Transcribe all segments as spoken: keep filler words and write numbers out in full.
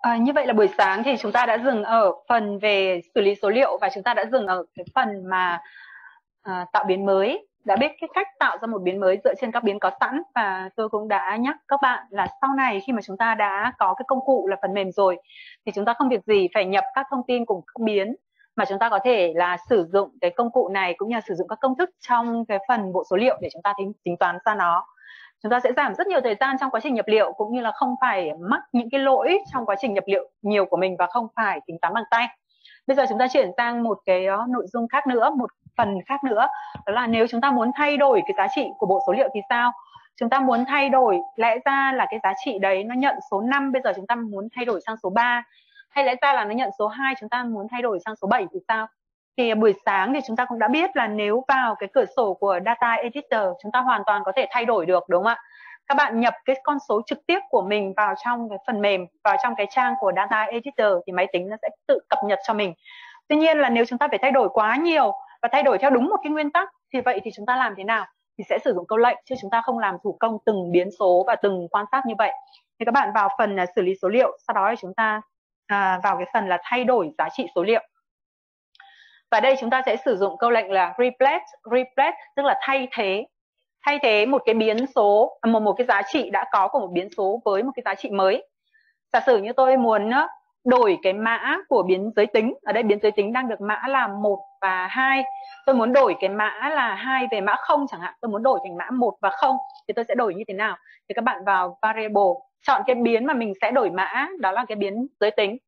À, như vậy là buổi sáng thì chúng ta đã dừng ở phần về xử lý số liệu và chúng ta đã dừng ở cái phần mà à, tạo biến mới, đã biết cái cách tạo ra một biến mới dựa trên các biến có sẵn. Và tôi cũng đã nhắc các bạn là sau này khi mà chúng ta đã có cái công cụ là phần mềm rồi thì chúng ta không việc gì phải nhập các thông tin cùng các biến, mà chúng ta có thể là sử dụng cái công cụ này cũng như là sử dụng các công thức trong cái phần bộ số liệu để chúng ta tính, tính toán ra nó. Chúng ta sẽ giảm rất nhiều thời gian trong quá trình nhập liệu, cũng như là không phải mắc những cái lỗi trong quá trình nhập liệu nhiều của mình và không phải tính toán bằng tay. Bây giờ chúng ta chuyển sang một cái nội dung khác nữa, một phần khác nữa, đó là nếu chúng ta muốn thay đổi cái giá trị của bộ số liệu thì sao? Chúng ta muốn thay đổi, lẽ ra là cái giá trị đấy nó nhận số năm, bây giờ chúng ta muốn thay đổi sang số ba, hay lẽ ra là nó nhận số hai, chúng ta muốn thay đổi sang số bảy thì sao? Thì buổi sáng thì chúng ta cũng đã biết là nếu vào cái cửa sổ của Data Editor chúng ta hoàn toàn có thể thay đổi được, đúng không ạ? Các bạn nhập cái con số trực tiếp của mình vào trong cái phần mềm, vào trong cái trang của Data Editor thì máy tính nó sẽ tự cập nhật cho mình. Tuy nhiên là nếu chúng ta phải thay đổi quá nhiều và thay đổi theo đúng một cái nguyên tắc thì vậy thì chúng ta làm thế nào? Thì sẽ sử dụng câu lệnh, chứ chúng ta không làm thủ công từng biến số và từng quan sát như vậy. Thì các bạn vào phần là xử lý số liệu, sau đó thì chúng ta à, vào cái phần là thay đổi giá trị số liệu. Và đây chúng ta sẽ sử dụng câu lệnh là replace, replace tức là thay thế. Thay thế một cái biến số, một, một cái giá trị đã có của một biến số với một cái giá trị mới. Giả sử như tôi muốn đổi cái mã của biến giới tính, ở đây biến giới tính đang được mã là một và hai. Tôi muốn đổi cái mã là hai về mã không chẳng hạn, tôi muốn đổi thành mã một và không thì tôi sẽ đổi như thế nào? Thì các bạn vào variable, chọn cái biến mà mình sẽ đổi mã, đó là cái biến giới tính.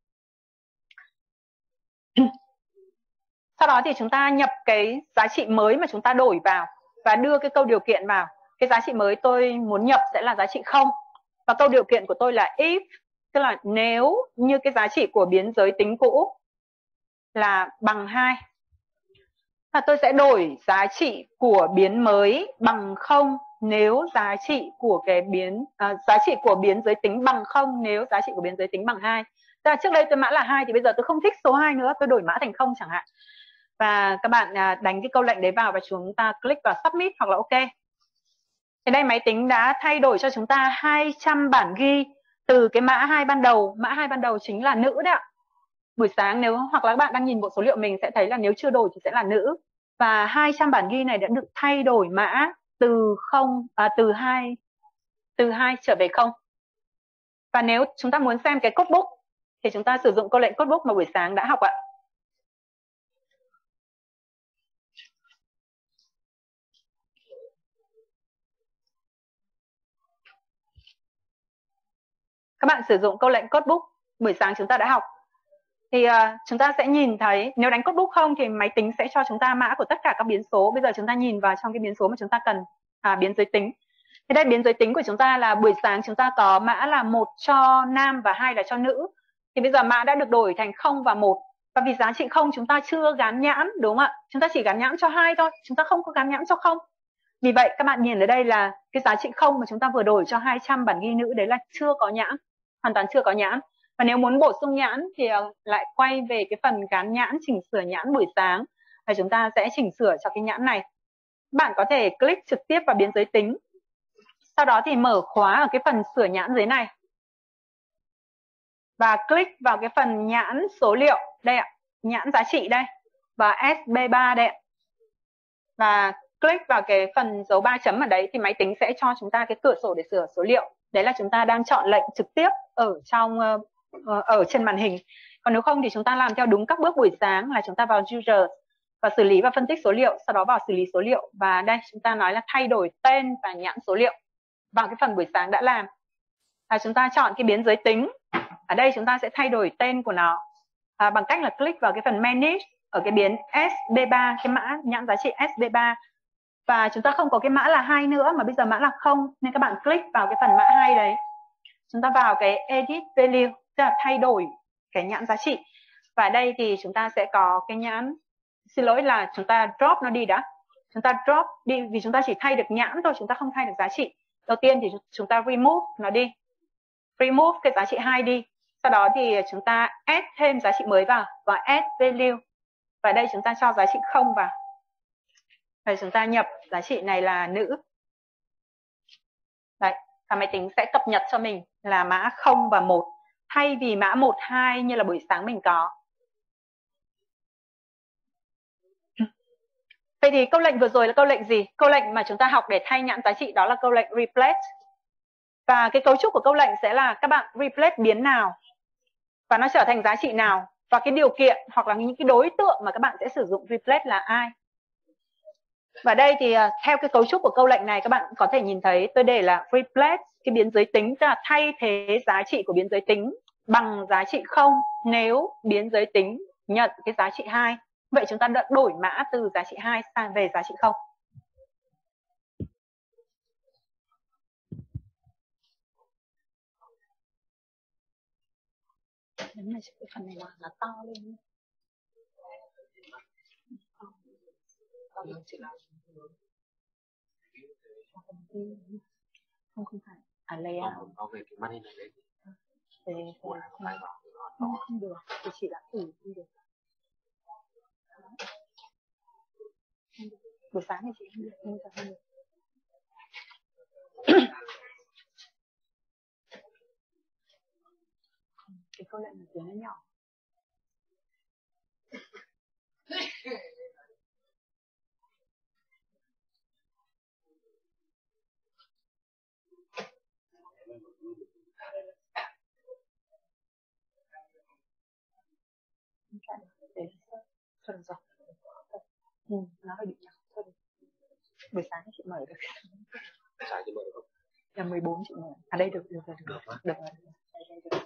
Sau đó thì chúng ta nhập cái giá trị mới mà chúng ta đổi vào và đưa cái câu điều kiện vào. Cái giá trị mới tôi muốn nhập sẽ là giá trị không. Và câu điều kiện của tôi là if, tức là nếu như cái giá trị của biến giới tính cũ là bằng hai. Và tôi sẽ đổi giá trị của biến mới bằng không nếu giá trị của cái biến à, giá trị của biến giới tính bằng không nếu giá trị của biến giới tính bằng hai. Tức là trước đây tôi mã là hai thì bây giờ tôi không thích số hai nữa, tôi đổi mã thành không chẳng hạn. Và các bạn đánh cái câu lệnh đấy vào và chúng ta click vào submit hoặc là ok. Thì đây máy tính đã thay đổi cho chúng ta hai trăm bản ghi từ cái mã hai ban đầu. Mã hai ban đầu chính là nữ đấy ạ. Buổi sáng nếu hoặc là các bạn đang nhìn bộ số liệu mình sẽ thấy là nếu chưa đổi thì sẽ là nữ. Và hai trăm bản ghi này đã được thay đổi mã từ không à, từ hai từ hai trở về không. Và nếu chúng ta muốn xem cái codebook thì chúng ta sử dụng câu lệnh codebook mà buổi sáng đã học ạ. Các bạn sử dụng câu lệnh codebook buổi sáng chúng ta đã học thì uh, chúng ta sẽ nhìn thấy, nếu đánh codebook không thì máy tính sẽ cho chúng ta mã của tất cả các biến số. Bây giờ chúng ta nhìn vào trong cái biến số mà chúng ta cần, à, biến giới tính. Thì đây biến giới tính của chúng ta là buổi sáng chúng ta có mã là một cho nam và hai là cho nữ. Thì bây giờ mã đã được đổi thành không và một. Và vì giá trị không chúng ta chưa gắn nhãn, đúng không ạ? Chúng ta chỉ gắn nhãn cho hai thôi, chúng ta không có gắn nhãn cho không. Vì vậy các bạn nhìn ở đây là cái giá trị không mà chúng ta vừa đổi cho hai trăm bản ghi nữ đấy là chưa có nhãn, hoàn toàn chưa có nhãn. Và nếu muốn bổ sung nhãn thì lại quay về cái phần gắn nhãn, chỉnh sửa nhãn buổi sáng và chúng ta sẽ chỉnh sửa cho cái nhãn này. Bạn có thể click trực tiếp vào biến giới tính, sau đó thì mở khóa ở cái phần sửa nhãn dưới này và click vào cái phần nhãn số liệu đây ạ, nhãn giá trị đây và S B ba đây ạ. Và click vào cái phần dấu ba chấm ở đấy thì máy tính sẽ cho chúng ta cái cửa sổ để sửa số liệu. Đấy là chúng ta đang chọn lệnh trực tiếp ở trong uh, ở trên màn hình. Còn nếu không thì chúng ta làm theo đúng các bước buổi sáng là chúng ta vào user và xử lý và phân tích số liệu, sau đó vào xử lý số liệu. Và đây chúng ta nói là thay đổi tên và nhãn số liệu vào cái phần buổi sáng đã làm. À, chúng ta chọn cái biến giới tính. Ở đây chúng ta sẽ thay đổi tên của nó à, bằng cách là click vào cái phần manage ở cái biến S B ba, cái mã nhãn giá trị S B ba. Và chúng ta không có cái mã là hai nữa mà bây giờ mã là không, nên các bạn click vào cái phần mã hai đấy. Chúng ta vào cái edit value, tức là thay đổi cái nhãn giá trị. Và ở đây thì chúng ta sẽ có cái nhãn, xin lỗi là chúng ta drop nó đi đã. Chúng ta drop đi vì chúng ta chỉ thay được nhãn thôi, chúng ta không thay được giá trị. Đầu tiên thì chúng ta remove nó đi. Remove cái giá trị hai đi. Sau đó thì chúng ta add thêm giá trị mới vào và add value. Và đây chúng ta cho giá trị không vào. Rồi chúng ta nhập giá trị này là nữ. Đấy, và máy tính sẽ cập nhật cho mình là mã không và một. thay vì mã một, hai như là buổi sáng mình có. Vậy thì câu lệnh vừa rồi là câu lệnh gì? Câu lệnh mà chúng ta học để thay nhãn giá trị đó là câu lệnh replace. Và cái cấu trúc của câu lệnh sẽ là các bạn replace biến nào và nó trở thành giá trị nào, và cái điều kiện hoặc là những cái đối tượng mà các bạn sẽ sử dụng replace là ai. Và đây thì theo cái cấu trúc của câu lệnh này các bạn có thể nhìn thấy tôi để là replace cái biến giới tính, tức là thay thế giá trị của biến giới tính bằng giá trị không nếu biến giới tính nhận cái giá trị hai. Vậy chúng ta đã đổi mã từ giá trị hai sang về giá trị không. Đúng là cái phần này là nó to lên. Không không phải à layout có về cái màn hình này đấy về không, không, không được thì chỉ là thử không được. Buổi sáng thì chị không được, nhưng mà không được. Cái câu lệnh tiếng nó nhỏ. Đấy, thôi được rồi. Ừ, nó hơi bị nhỏ. Thôi được. Buổi sáng chị mở được. Sáng chị mở được không? Là mười bốn chị mở. À đây được, được rồi, được, được, được, được, được, được. Đây, đây, được.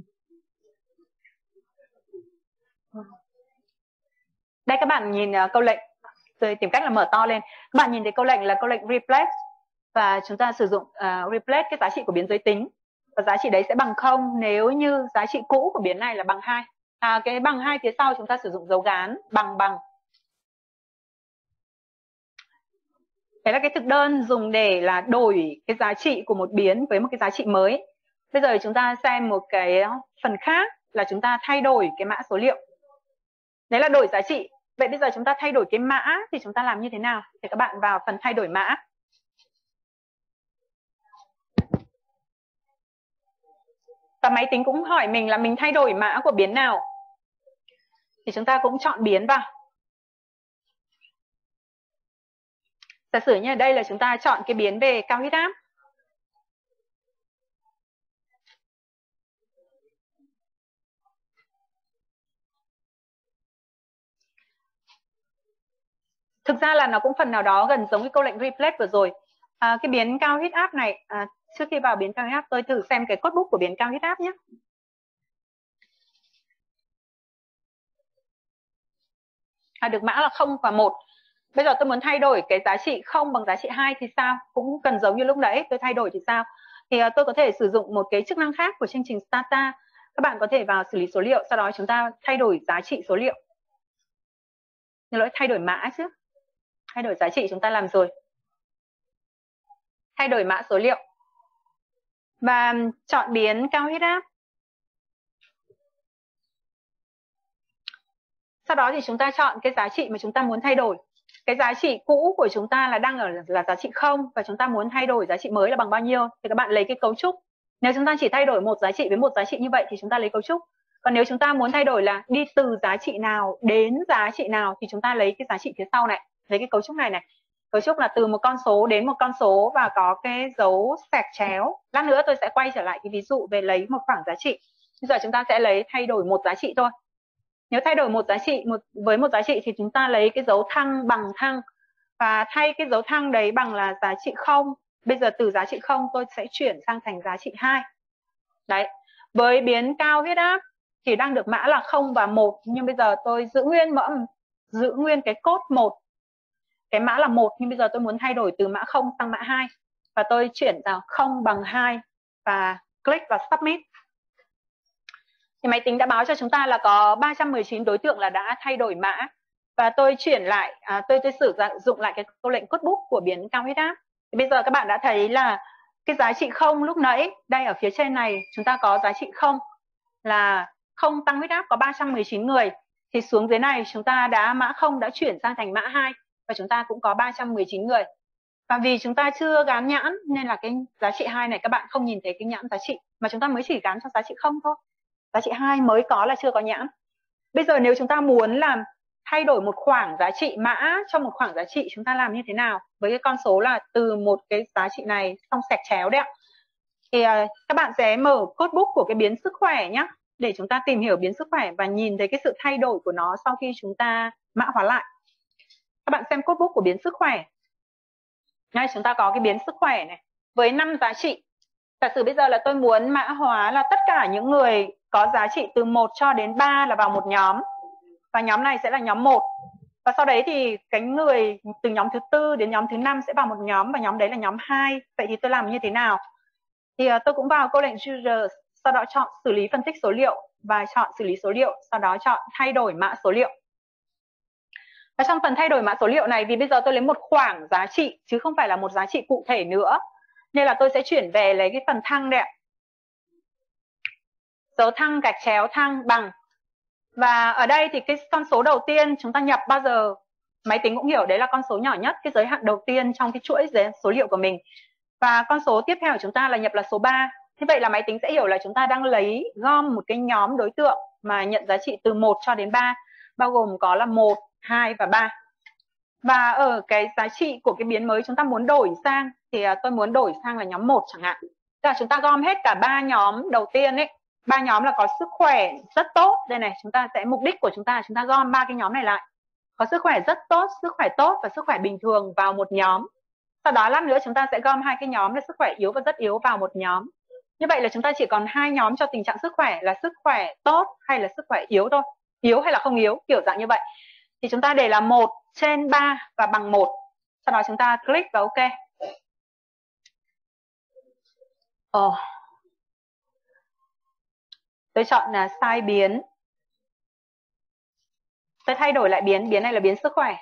Đây các bạn nhìn uh, câu lệnh, tôi tìm cách là mở to lên. Các bạn nhìn thấy câu lệnh là câu lệnh replace, và chúng ta sử dụng uh, replace cái giá trị của biến giới tính, và giá trị đấy sẽ bằng không nếu như giá trị cũ của biến này là bằng hai. À, cái bằng hai phía sau chúng ta sử dụng dấu gán bằng bằng. Đấy là cái thực đơn dùng để là đổi cái giá trị của một biến với một cái giá trị mới. Bây giờ chúng ta xem một cái phần khác là chúng ta thay đổi cái mã số liệu. Đấy là đổi giá trị. Vậy bây giờ chúng ta thay đổi cái mã thì chúng ta làm như thế nào? Thì các bạn vào phần thay đổi mã. Và máy tính cũng hỏi mình là mình thay đổi mã của biến nào. Thì chúng ta cũng chọn biến vào. Giả sử như ở đây là chúng ta chọn cái biến về cao huyết áp. Thực ra là nó cũng phần nào đó gần giống cái câu lệnh replace vừa rồi. À, cái biến cao huyết áp này, à, trước khi vào biến cao huyết áp tôi thử xem cái code book của biến cao huyết áp nhé. À, được mã là không và một. Bây giờ tôi muốn thay đổi cái giá trị không bằng giá trị hai thì sao? Cũng cần giống như lúc nãy tôi thay đổi thì sao? Thì uh, tôi có thể sử dụng một cái chức năng khác của chương trình Stata. Các bạn có thể vào xử lý số liệu, sau đó chúng ta thay đổi giá trị số liệu. Nhưng lỗi thay đổi mã chứ. Thay đổi giá trị chúng ta làm rồi. Thay đổi mã số liệu. Và chọn biến cao huyết áp. Sau đó thì chúng ta chọn cái giá trị mà chúng ta muốn thay đổi. Cái giá trị cũ của chúng ta là đang ở là giá trị không, và chúng ta muốn thay đổi giá trị mới là bằng bao nhiêu. Thì các bạn lấy cái cấu trúc. Nếu chúng ta chỉ thay đổi một giá trị với một giá trị như vậy thì chúng ta lấy cấu trúc. Còn nếu chúng ta muốn thay đổi là đi từ giá trị nào đến giá trị nào thì chúng ta lấy cái giá trị phía sau này, lấy cái cấu trúc này này. Cấu trúc là từ một con số đến một con số và có cái dấu xẹt chéo. Lát nữa tôi sẽ quay trở lại cái ví dụ về lấy một khoảng giá trị. Bây giờ chúng ta sẽ lấy thay đổi một giá trị thôi. Nếu thay đổi một giá trị một với một giá trị thì chúng ta lấy cái dấu thăng bằng thăng, và thay cái dấu thăng đấy bằng là giá trị không. Bây giờ từ giá trị không tôi sẽ chuyển sang thành giá trị hai. Đấy. Với biến cao huyết áp thì đang được mã là không và một, nhưng bây giờ tôi giữ nguyên mã giữ nguyên cái code một. Cái mã là một, nhưng bây giờ tôi muốn thay đổi từ mã không sang mã hai, và tôi chuyển vào không bằng hai và click vào submit. Thì máy tính đã báo cho chúng ta là có ba trăm mười chín đối tượng là đã thay đổi mã, và tôi chuyển lại à, tôi tôi sử dụng lại cái câu lệnh code book của biến cao huyết áp. Thì bây giờ các bạn đã thấy là cái giá trị không lúc nãy đây ở phía trên này chúng ta có giá trị không là không tăng huyết áp có ba trăm mười chín người, thì xuống dưới này chúng ta đã mã không đã chuyển sang thành mã hai và chúng ta cũng có ba trăm mười chín người. Và vì chúng ta chưa gán nhãn nên là cái giá trị hai này các bạn không nhìn thấy cái nhãn giá trị, mà chúng ta mới chỉ gán cho giá trị không thôi. giá trị hai mới có là chưa có nhãn. Bây giờ nếu chúng ta muốn làm thay đổi một khoảng giá trị mã trong một khoảng giá trị, chúng ta làm như thế nào với cái con số là từ một cái giá trị này xong sẹt chéo đấy ạ. Thì uh, các bạn sẽ mở codebook của cái biến sức khỏe nhé, để chúng ta tìm hiểu biến sức khỏe và nhìn thấy cái sự thay đổi của nó sau khi chúng ta mã hóa lại. Các bạn xem codebook của biến sức khỏe. Đây, chúng ta có cái biến sức khỏe này với năm giá trị. Giả sử bây giờ là tôi muốn mã hóa là tất cả những người có giá trị từ một cho đến ba là vào một nhóm. Và nhóm này sẽ là nhóm một. Và sau đấy thì cái người từ nhóm thứ tư đến nhóm thứ năm sẽ vào một nhóm, và nhóm đấy là nhóm hai. Vậy thì tôi làm như thế nào? Thì uh, tôi cũng vào câu lệnh user, sau đó chọn xử lý phân tích số liệu và chọn xử lý số liệu, sau đó chọn thay đổi mã số liệu. Và trong phần thay đổi mã số liệu này, vì bây giờ tôi lấy một khoảng giá trị chứ không phải là một giá trị cụ thể nữa, nên là tôi sẽ chuyển về lấy cái phần thăng đây ạ. Dấu thăng gạch chéo thăng bằng. Và ở đây thì cái con số đầu tiên chúng ta nhập bao giờ máy tính cũng hiểu đấy là con số nhỏ nhất, cái giới hạn đầu tiên trong cái chuỗi số liệu của mình. Và con số tiếp theo của chúng ta là nhập là số ba. Thế vậy là máy tính sẽ hiểu là chúng ta đang lấy gom một cái nhóm đối tượng mà nhận giá trị từ một cho đến ba, bao gồm có là một, hai và ba. Và ở cái giá trị của cái biến mới chúng ta muốn đổi sang thì tôi muốn đổi sang là nhóm một chẳng hạn. Tức là chúng ta gom hết cả ba nhóm đầu tiên ấy. Ba nhóm là có sức khỏe rất tốt. Đây này, chúng ta sẽ mục đích của chúng ta là chúng ta gom ba cái nhóm này lại. Có sức khỏe rất tốt, sức khỏe tốt và sức khỏe bình thường vào một nhóm. Sau đó lát nữa chúng ta sẽ gom hai cái nhóm là sức khỏe yếu và rất yếu vào một nhóm. Như vậy là chúng ta chỉ còn hai nhóm cho tình trạng sức khỏe là sức khỏe tốt hay là sức khỏe yếu thôi. Yếu hay là không yếu, kiểu dạng như vậy. Thì chúng ta để là một trên ba và bằng một. Sau đó chúng ta click vào OK. Ồ. Oh. Tôi chọn là sai biến. Tôi thay đổi lại biến, biến này là biến sức khỏe.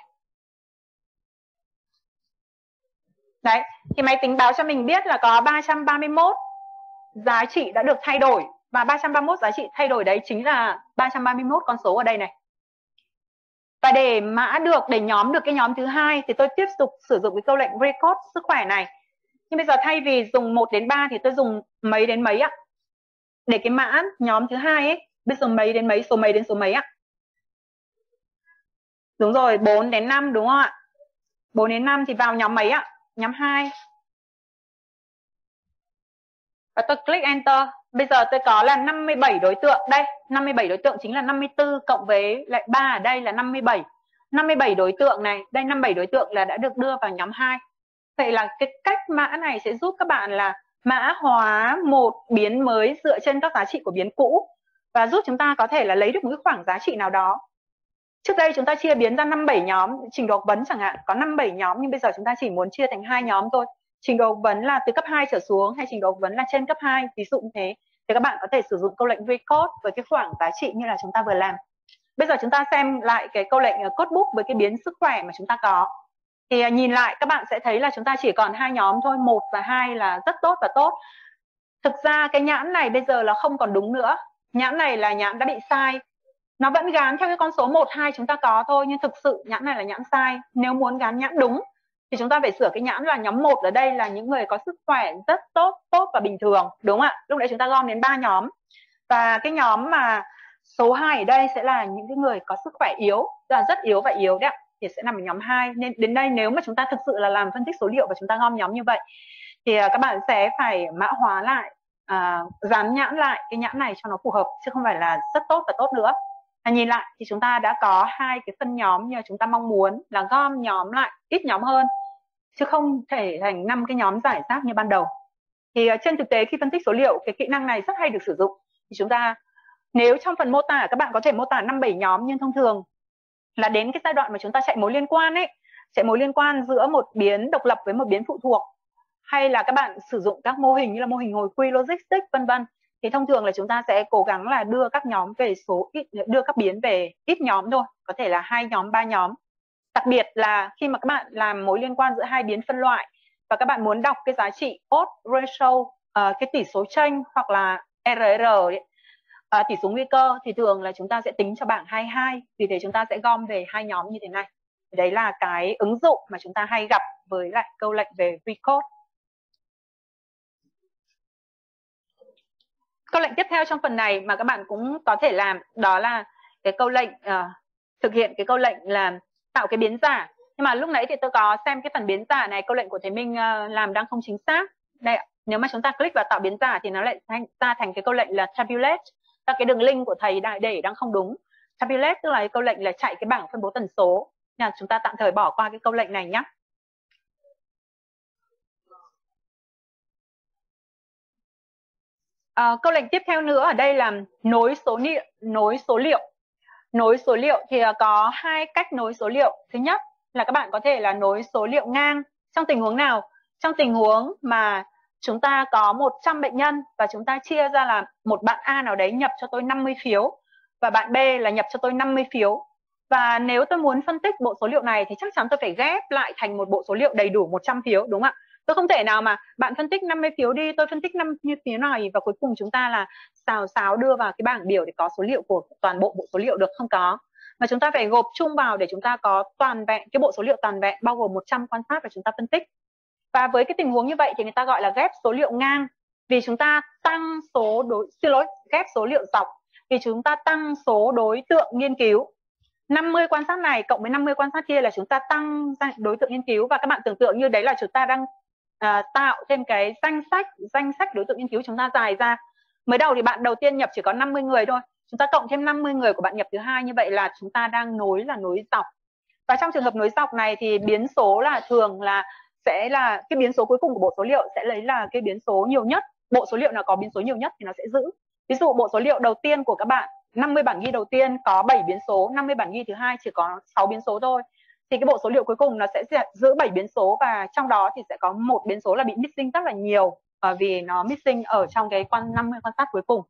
Đấy, thì máy tính báo cho mình biết là có ba trăm ba mươi mốt giá trị đã được thay đổi. Và ba trăm ba mươi mốt giá trị thay đổi đấy chính là ba trăm ba mươi mốt con số ở đây này. Và để mã được, để nhóm được cái nhóm thứ hai thì tôi tiếp tục sử dụng cái câu lệnh record sức khỏe này. Nhưng bây giờ thay vì dùng một đến ba thì tôi dùng mấy đến mấy ạ? Để cái mã nhóm thứ hai ấy, bây giờ mấy đến mấy, số mấy đến số mấy ạ? Đúng rồi, bốn đến năm đúng không ạ? bốn đến năm thì vào nhóm mấy ạ? Nhóm hai. Và tôi click enter. Bây giờ tôi có là năm mươi bảy đối tượng. Đây, năm mươi bảy đối tượng chính là năm mươi tư cộng với lại ba ở đây là năm mươi bảy. năm mươi bảy đối tượng này, đây năm mươi bảy đối tượng là đã được đưa vào nhóm hai. Vậy là cái cách mã này sẽ giúp các bạn là mã hóa một biến mới dựa trên các giá trị của biến cũ và giúp chúng ta có thể là lấy được một cái khoảng giá trị nào đó. Trước đây chúng ta chia biến ra năm bảy nhóm, trình độ học vấn chẳng hạn, có năm bảy nhóm, nhưng bây giờ chúng ta chỉ muốn chia thành hai nhóm thôi. Trình độ học vấn là từ cấp hai trở xuống hay trình độ học vấn là trên cấp hai, ví dụ như thế. Thì các bạn có thể sử dụng câu lệnh record với cái khoảng giá trị như là chúng ta vừa làm. Bây giờ chúng ta xem lại cái câu lệnh codebook với cái biến sức khỏe mà chúng ta có. Thì nhìn lại các bạn sẽ thấy là chúng ta chỉ còn hai nhóm thôi, một và hai là rất tốt và tốt. Thực ra cái nhãn này bây giờ là không còn đúng nữa. Nhãn này là nhãn đã bị sai. Nó vẫn gán theo cái con số một, hai chúng ta có thôi, nhưng thực sự nhãn này là nhãn sai. Nếu muốn gán nhãn đúng thì chúng ta phải sửa cái nhãn là nhóm một ở đây là những người có sức khỏe rất tốt, tốt và bình thường, đúng không ạ? Lúc đấy chúng ta gom đến ba nhóm. Và cái nhóm mà số hai ở đây sẽ là những cái người có sức khỏe yếu, là rất yếu và yếu đấy ạ, thì sẽ nằm ở nhóm hai. Nên đến đây nếu mà chúng ta thực sự là làm phân tích số liệu và chúng ta gom nhóm như vậy thì các bạn sẽ phải mã hóa lại, à, dán nhãn lại cái nhãn này cho nó phù hợp, chứ không phải là rất tốt và tốt nữa. À, nhìn lại thì chúng ta đã có hai cái phân nhóm như chúng ta mong muốn, là gom nhóm lại ít nhóm hơn, chứ không thể thành năm cái nhóm giải rác như ban đầu. Thì uh, trên thực tế khi phân tích số liệu, cái kỹ năng này rất hay được sử dụng. Thì chúng ta, nếu trong phần mô tả các bạn có thể mô tả năm bảy nhóm, nhưng thông thường là đến cái giai đoạn mà chúng ta chạy mối liên quan ấy, chạy mối liên quan giữa một biến độc lập với một biến phụ thuộc, hay là các bạn sử dụng các mô hình như là mô hình hồi quy logistics vân vân, thì thông thường là chúng ta sẽ cố gắng là đưa các nhóm về số ít, đưa các biến về ít nhóm thôi, có thể là hai nhóm, ba nhóm. Đặc biệt là khi mà các bạn làm mối liên quan giữa hai biến phân loại và các bạn muốn đọc cái giá trị odds ratio, uh, cái tỷ số chênh hoặc là R R ấy, uh, tỷ số nguy cơ, thì thường là chúng ta sẽ tính cho bảng hai mươi hai. Vì thế chúng ta sẽ gom về hai nhóm như thế này. Đấy là cái ứng dụng mà chúng ta hay gặp với lại câu lệnh về record. câu lệnh tiếp theo trong phần này mà các bạn cũng có thể làm đó là cái câu lệnh uh, thực hiện cái câu lệnh là tạo cái biến giả. Nhưng mà lúc nãy thì tôi có xem cái phần biến giả này, câu lệnh của thầy Minh uh, làm đang không chính xác. Đây, nếu mà chúng ta click vào tạo biến giả thì nó lại thành, ra thành cái câu lệnh là tabulate. Và cái đường link của thầy đã để đang không đúng. Tabulate tức là cái câu lệnh là chạy cái bảng phân bố tần số. Nên chúng ta tạm thời bỏ qua cái câu lệnh này nhé. À, câu lệnh tiếp theo nữa ở đây là nối số liệu. Nối số liệu. Nối số liệu thì có hai cách nối số liệu. Thứ nhất là các bạn có thể là nối số liệu ngang. Trong tình huống nào? Trong tình huống mà chúng ta có một trăm bệnh nhân và chúng ta chia ra là một bạn A nào đấy nhập cho tôi năm mươi phiếu và bạn B là nhập cho tôi năm mươi phiếu. Và nếu tôi muốn phân tích bộ số liệu này thì chắc chắn tôi phải ghép lại thành một bộ số liệu đầy đủ một trăm phiếu, đúng không ạ? Tôi không thể nào mà bạn phân tích năm mươi phiếu đi, tôi phân tích năm mươi phiếu này và cuối cùng chúng ta là xào xáo đưa vào cái bảng biểu để có số liệu của toàn bộ bộ số liệu được, không có. Mà chúng ta phải gộp chung vào để chúng ta có toàn vẹn cái bộ số liệu toàn vẹn bao gồm một trăm quan sát và chúng ta phân tích. Và với cái tình huống như vậy thì người ta gọi là ghép số liệu ngang, vì chúng ta tăng số đối xin lỗi ghép số liệu dọc vì chúng ta tăng số đối tượng nghiên cứu. năm mươi quan sát này cộng với năm mươi quan sát kia là chúng ta tăng đối tượng nghiên cứu, và các bạn tưởng tượng như đấy là chúng ta đang uh, tạo thêm cái danh sách danh sách đối tượng nghiên cứu chúng ta dài ra. Mới đầu thì bạn đầu tiên nhập chỉ có năm mươi người thôi, chúng ta cộng thêm năm mươi người của bạn nhập thứ hai, như vậy là chúng ta đang nối là nối dọc. Và trong trường hợp nối dọc này thì biến số là thường là sẽ là cái biến số cuối cùng của bộ số liệu sẽ lấy là cái biến số nhiều nhất. Bộ số liệu nào có biến số nhiều nhất thì nó sẽ giữ. Ví dụ bộ số liệu đầu tiên của các bạn, năm mươi bản ghi đầu tiên có bảy biến số, năm mươi bản ghi thứ hai chỉ có sáu biến số thôi. Thì cái bộ số liệu cuối cùng nó sẽ giữ bảy biến số, và trong đó thì sẽ có một biến số là bị missing rất là nhiều, vì nó missing ở trong cái quan năm mươi quan sát cuối cùng.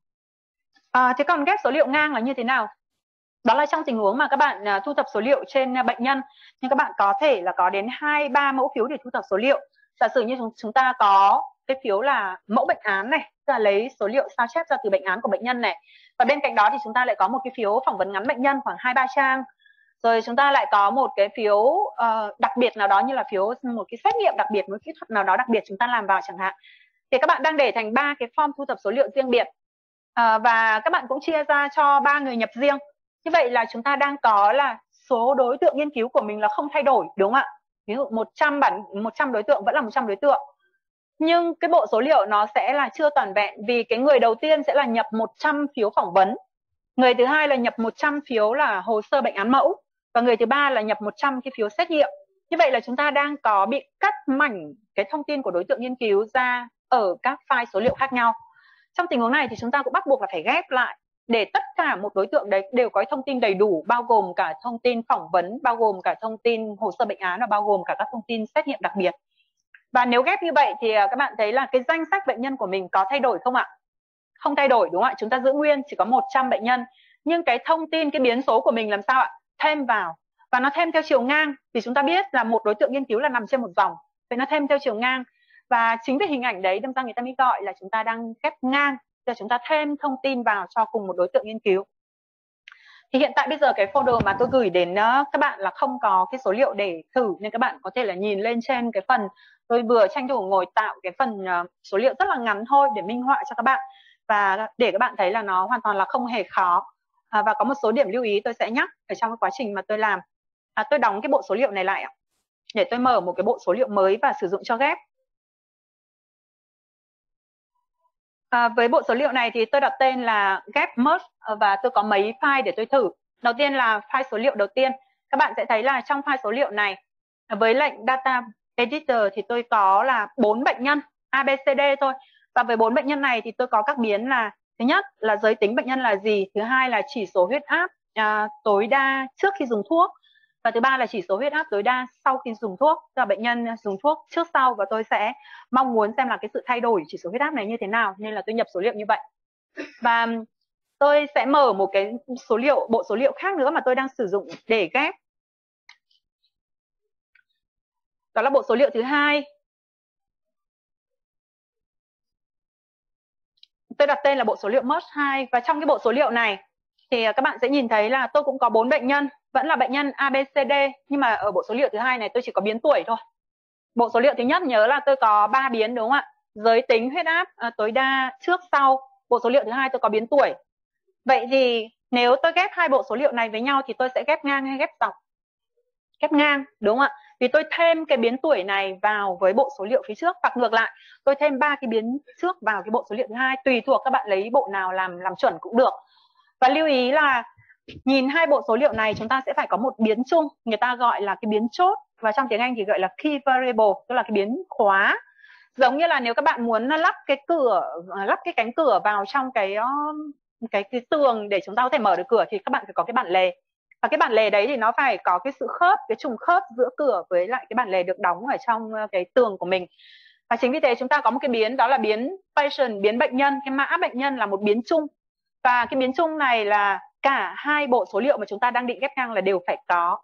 À, thế còn ghép số liệu ngang là như thế nào? Đó là trong tình huống mà các bạn uh, thu thập số liệu trên uh, bệnh nhân, nhưng các bạn có thể là có đến hai ba mẫu phiếu để thu thập số liệu. Giả sử như chúng, chúng ta có cái phiếu là mẫu bệnh án này, tức là lấy số liệu sao chép ra từ bệnh án của bệnh nhân này. Và bên cạnh đó thì chúng ta lại có một cái phiếu phỏng vấn ngắn bệnh nhân khoảng hai ba trang. Rồi chúng ta lại có một cái phiếu uh, đặc biệt nào đó, như là phiếu một cái xét nghiệm đặc biệt, một kỹ thuật nào đó đặc biệt chúng ta làm vào chẳng hạn. Thì các bạn đang để thành ba cái form thu thập số liệu riêng biệt. Uh, và các bạn cũng chia ra cho ba người nhập riêng. Như vậy là chúng ta đang có là số đối tượng nghiên cứu của mình là không thay đổi, đúng không ạ? Ví dụ một trăm bản một trăm đối tượng vẫn là một trăm đối tượng. Nhưng cái bộ số liệu nó sẽ là chưa toàn vẹn, vì cái người đầu tiên sẽ là nhập một trăm phiếu phỏng vấn. Người thứ hai là nhập một trăm phiếu là hồ sơ bệnh án mẫu, và người thứ ba là nhập một trăm cái phiếu xét nghiệm. Như vậy là chúng ta đang có bị cắt mảnh cái thông tin của đối tượng nghiên cứu ra ở các file số liệu khác nhau. Trong tình huống này thì chúng ta cũng bắt buộc là phải ghép lại để tất cả một đối tượng đấy đều có thông tin đầy đủ, bao gồm cả thông tin phỏng vấn, bao gồm cả thông tin hồ sơ bệnh án, và bao gồm cả các thông tin xét nghiệm đặc biệt. Và nếu ghép như vậy thì các bạn thấy là cái danh sách bệnh nhân của mình có thay đổi không ạ? Không thay đổi, đúng không ạ? Chúng ta giữ nguyên, chỉ có một trăm bệnh nhân. Nhưng cái thông tin, cái biến số của mình làm sao ạ? Thêm vào. Và nó thêm theo chiều ngang, vì chúng ta biết là một đối tượng nghiên cứu là nằm trên một dòng, vậy nó thêm theo chiều ngang. Và chính vì hình ảnh đấy đâm ra người ta mới gọi là chúng ta đang ghép ngang, giờ chúng ta thêm thông tin vào cho cùng một đối tượng nghiên cứu. Thì hiện tại bây giờ cái folder mà tôi gửi đến các bạn là không có cái số liệu để thử, nên các bạn có thể là nhìn lên trên cái phần tôi vừa tranh thủ ngồi tạo cái phần số liệu rất là ngắn thôi để minh họa cho các bạn, và để các bạn thấy là nó hoàn toàn là không hề khó. À, và có một số điểm lưu ý tôi sẽ nhắc ở trong cái quá trình mà tôi làm. À, tôi đóng cái bộ số liệu này lại để tôi mở một cái bộ số liệu mới và sử dụng cho ghép. À, với bộ số liệu này thì tôi đặt tên là ghép merge, và tôi có mấy file để tôi thử. Đầu tiên là file số liệu đầu tiên. Các bạn sẽ thấy là trong file số liệu này với lệnh data editor thì tôi có là bốn bệnh nhân A B C D thôi. Và với bốn bệnh nhân này thì tôi có các biến là thứ nhất là giới tính bệnh nhân là gì, thứ hai là chỉ số huyết áp à, tối đa trước khi dùng thuốc, và thứ ba là chỉ số huyết áp tối đa sau khi dùng thuốc, tức là bệnh nhân dùng thuốc trước sau, và tôi sẽ mong muốn xem là cái sự thay đổi chỉ số huyết áp này như thế nào, nên là tôi nhập số liệu như vậy. Và tôi sẽ mở một cái số liệu, bộ số liệu khác nữa mà tôi đang sử dụng để ghép. Đó là bộ số liệu thứ hai. Tôi đặt tên là bộ số liệu merge hai, và trong cái bộ số liệu này thì các bạn sẽ nhìn thấy là tôi cũng có bốn bệnh nhân, vẫn là bệnh nhân A B C D, nhưng mà ở bộ số liệu thứ hai này tôi chỉ có biến tuổi thôi. Bộ số liệu thứ nhất nhớ là tôi có ba biến, đúng không ạ? Giới tính, huyết áp à, tối đa trước sau, bộ số liệu thứ hai tôi có biến tuổi. Vậy thì nếu tôi ghép hai bộ số liệu này với nhau thì tôi sẽ ghép ngang hay ghép dọc? Ghép ngang, đúng không ạ? Vì tôi thêm cái biến tuổi này vào với bộ số liệu phía trước, hoặc ngược lại, tôi thêm ba cái biến trước vào cái bộ số liệu thứ hai, tùy thuộc các bạn lấy bộ nào làm làm chuẩn cũng được. Và lưu ý là nhìn hai bộ số liệu này chúng ta sẽ phải có một biến chung, người ta gọi là cái biến chốt, và trong tiếng Anh thì gọi là key variable, tức là cái biến khóa. Giống như là nếu các bạn muốn lắp cái cửa, lắp cái cánh cửa vào trong cái cái cái tường để chúng ta có thể mở được cửa thì các bạn phải có cái bản lề. Và cái bản lề đấy thì nó phải có cái sự khớp, cái trùng khớp giữa cửa với lại cái bản lề được đóng ở trong cái tường của mình. Và chính vì thế chúng ta có một cái biến, đó là biến patient, biến bệnh nhân. Cái mã bệnh nhân là một biến chung. Và cái biến chung này là cả hai bộ số liệu mà chúng ta đang định ghép ngang là đều phải có.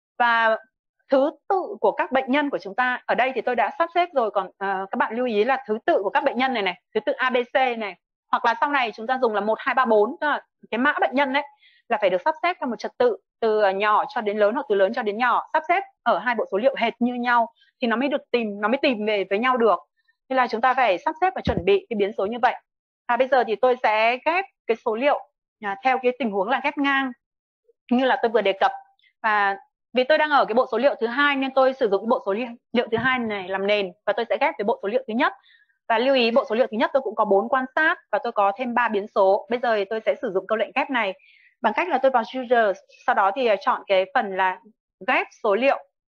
Và thứ tự của các bệnh nhân của chúng ta, ở đây thì tôi đã sắp xếp rồi, còn uh, các bạn lưu ý là thứ tự của các bệnh nhân này này, thứ tự a bê xê này, hoặc là sau này chúng ta dùng là một, hai, ba, bốn, tức là cái mã bệnh nhân đấy là phải được sắp xếp theo một trật tự từ nhỏ cho đến lớn hoặc từ lớn cho đến nhỏ, sắp xếp ở hai bộ số liệu hệt như nhau thì nó mới được tìm, nó mới tìm về với nhau được. Nên là chúng ta phải sắp xếp và chuẩn bị cái biến số như vậy. À, bây giờ thì tôi sẽ ghép cái số liệu à, theo cái tình huống là ghép ngang như là tôi vừa đề cập. Và vì tôi đang ở cái bộ số liệu thứ hai nên tôi sử dụng cái bộ số liệu thứ hai này làm nền, và tôi sẽ ghép với bộ số liệu thứ nhất. Và lưu ý bộ số liệu thứ nhất tôi cũng có bốn quan sát và tôi có thêm ba biến số. Bây giờ thì tôi sẽ sử dụng câu lệnh ghép này bằng cách là tôi vào user, sau đó thì chọn cái phần là ghép số liệu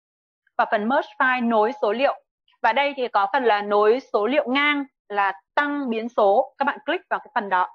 và phần merge file nối số liệu. Và đây thì có phần là nối số liệu ngang là tăng biến số, các bạn click vào cái phần đó.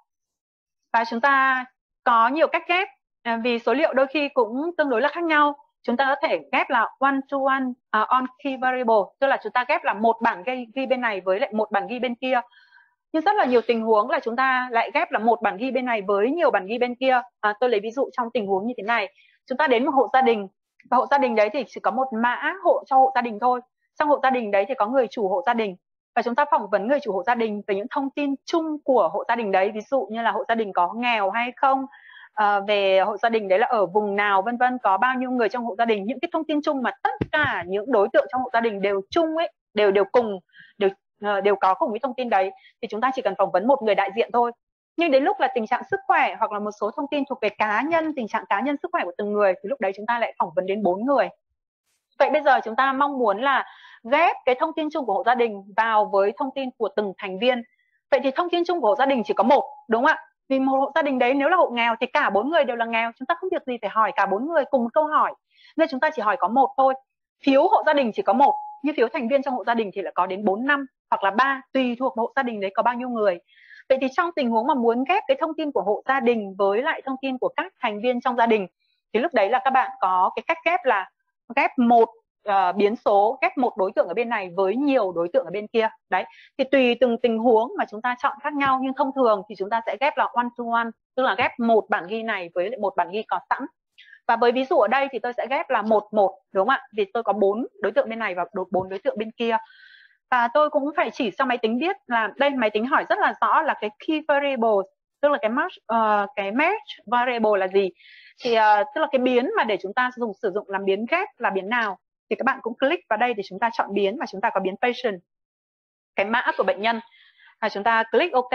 Và chúng ta có nhiều cách ghép vì số liệu đôi khi cũng tương đối là khác nhau. Chúng ta có thể ghép là one to one uh, on key variable, tức là chúng ta ghép là một bản ghi, ghi bên này với lại một bản ghi bên kia. Nhưng rất là nhiều tình huống là chúng ta lại ghép là một bản ghi bên này với nhiều bản ghi bên kia. À, tôi lấy ví dụ trong tình huống như thế này. Chúng ta đến một hộ gia đình, và hộ gia đình đấy thì chỉ có một mã hộ cho hộ gia đình thôi. Trong hộ gia đình đấy thì có người chủ hộ gia đình, và chúng ta phỏng vấn người chủ hộ gia đình về những thông tin chung của hộ gia đình đấy, ví dụ như là hộ gia đình có nghèo hay không, à, về hộ gia đình đấy là ở vùng nào, vân vân, có bao nhiêu người trong hộ gia đình, những cái thông tin chung mà tất cả những đối tượng trong hộ gia đình đều chung ấy, đều đều cùng đều uh, đều có cùng cái thông tin đấy, thì chúng ta chỉ cần phỏng vấn một người đại diện thôi. Nhưng đến lúc là tình trạng sức khỏe hoặc là một số thông tin thuộc về cá nhân, tình trạng cá nhân sức khỏe của từng người, thì lúc đấy chúng ta lại phỏng vấn đến bốn người. Vậy bây giờ chúng ta mong muốn là ghép cái thông tin chung của hộ gia đình vào với thông tin của từng thành viên. Vậy thì thông tin chung của hộ gia đình chỉ có một, đúng không ạ? Vì một hộ gia đình đấy nếu là hộ nghèo thì cả bốn người đều là nghèo, chúng ta không việc gì phải hỏi cả bốn người cùng một câu hỏi, nên chúng ta chỉ hỏi có một thôi. Phiếu hộ gia đình chỉ có một, nhưng phiếu thành viên trong hộ gia đình thì lại có đến bốn, năm hoặc là ba, tùy thuộc hộ gia đình đấy có bao nhiêu người. Vậy thì trong tình huống mà muốn ghép cái thông tin của hộ gia đình với lại thông tin của các thành viên trong gia đình, thì lúc đấy là các bạn có cái cách ghép là ghép một uh, biến số, ghép một đối tượng ở bên này với nhiều đối tượng ở bên kia. Đấy, thì tùy từng tình huống mà chúng ta chọn khác nhau, nhưng thông thường thì chúng ta sẽ ghép là one to one, tức là ghép một bản ghi này với lại một bản ghi có sẵn. Và với ví dụ ở đây thì tôi sẽ ghép là một một, đúng không ạ? Vì tôi có bốn đối tượng bên này và bốn đối tượng bên kia. Và tôi cũng phải chỉ cho máy tính biết là đây, máy tính hỏi rất là rõ là cái key variable, tức là cái match uh, cái match variable là gì. Thì uh, tức là cái biến mà để chúng ta dùng sử dụng làm biến ghép là biến nào. Thì các bạn cũng click vào đây để chúng ta chọn biến, và chúng ta có biến patient, cái mã của bệnh nhân. Và chúng ta click OK.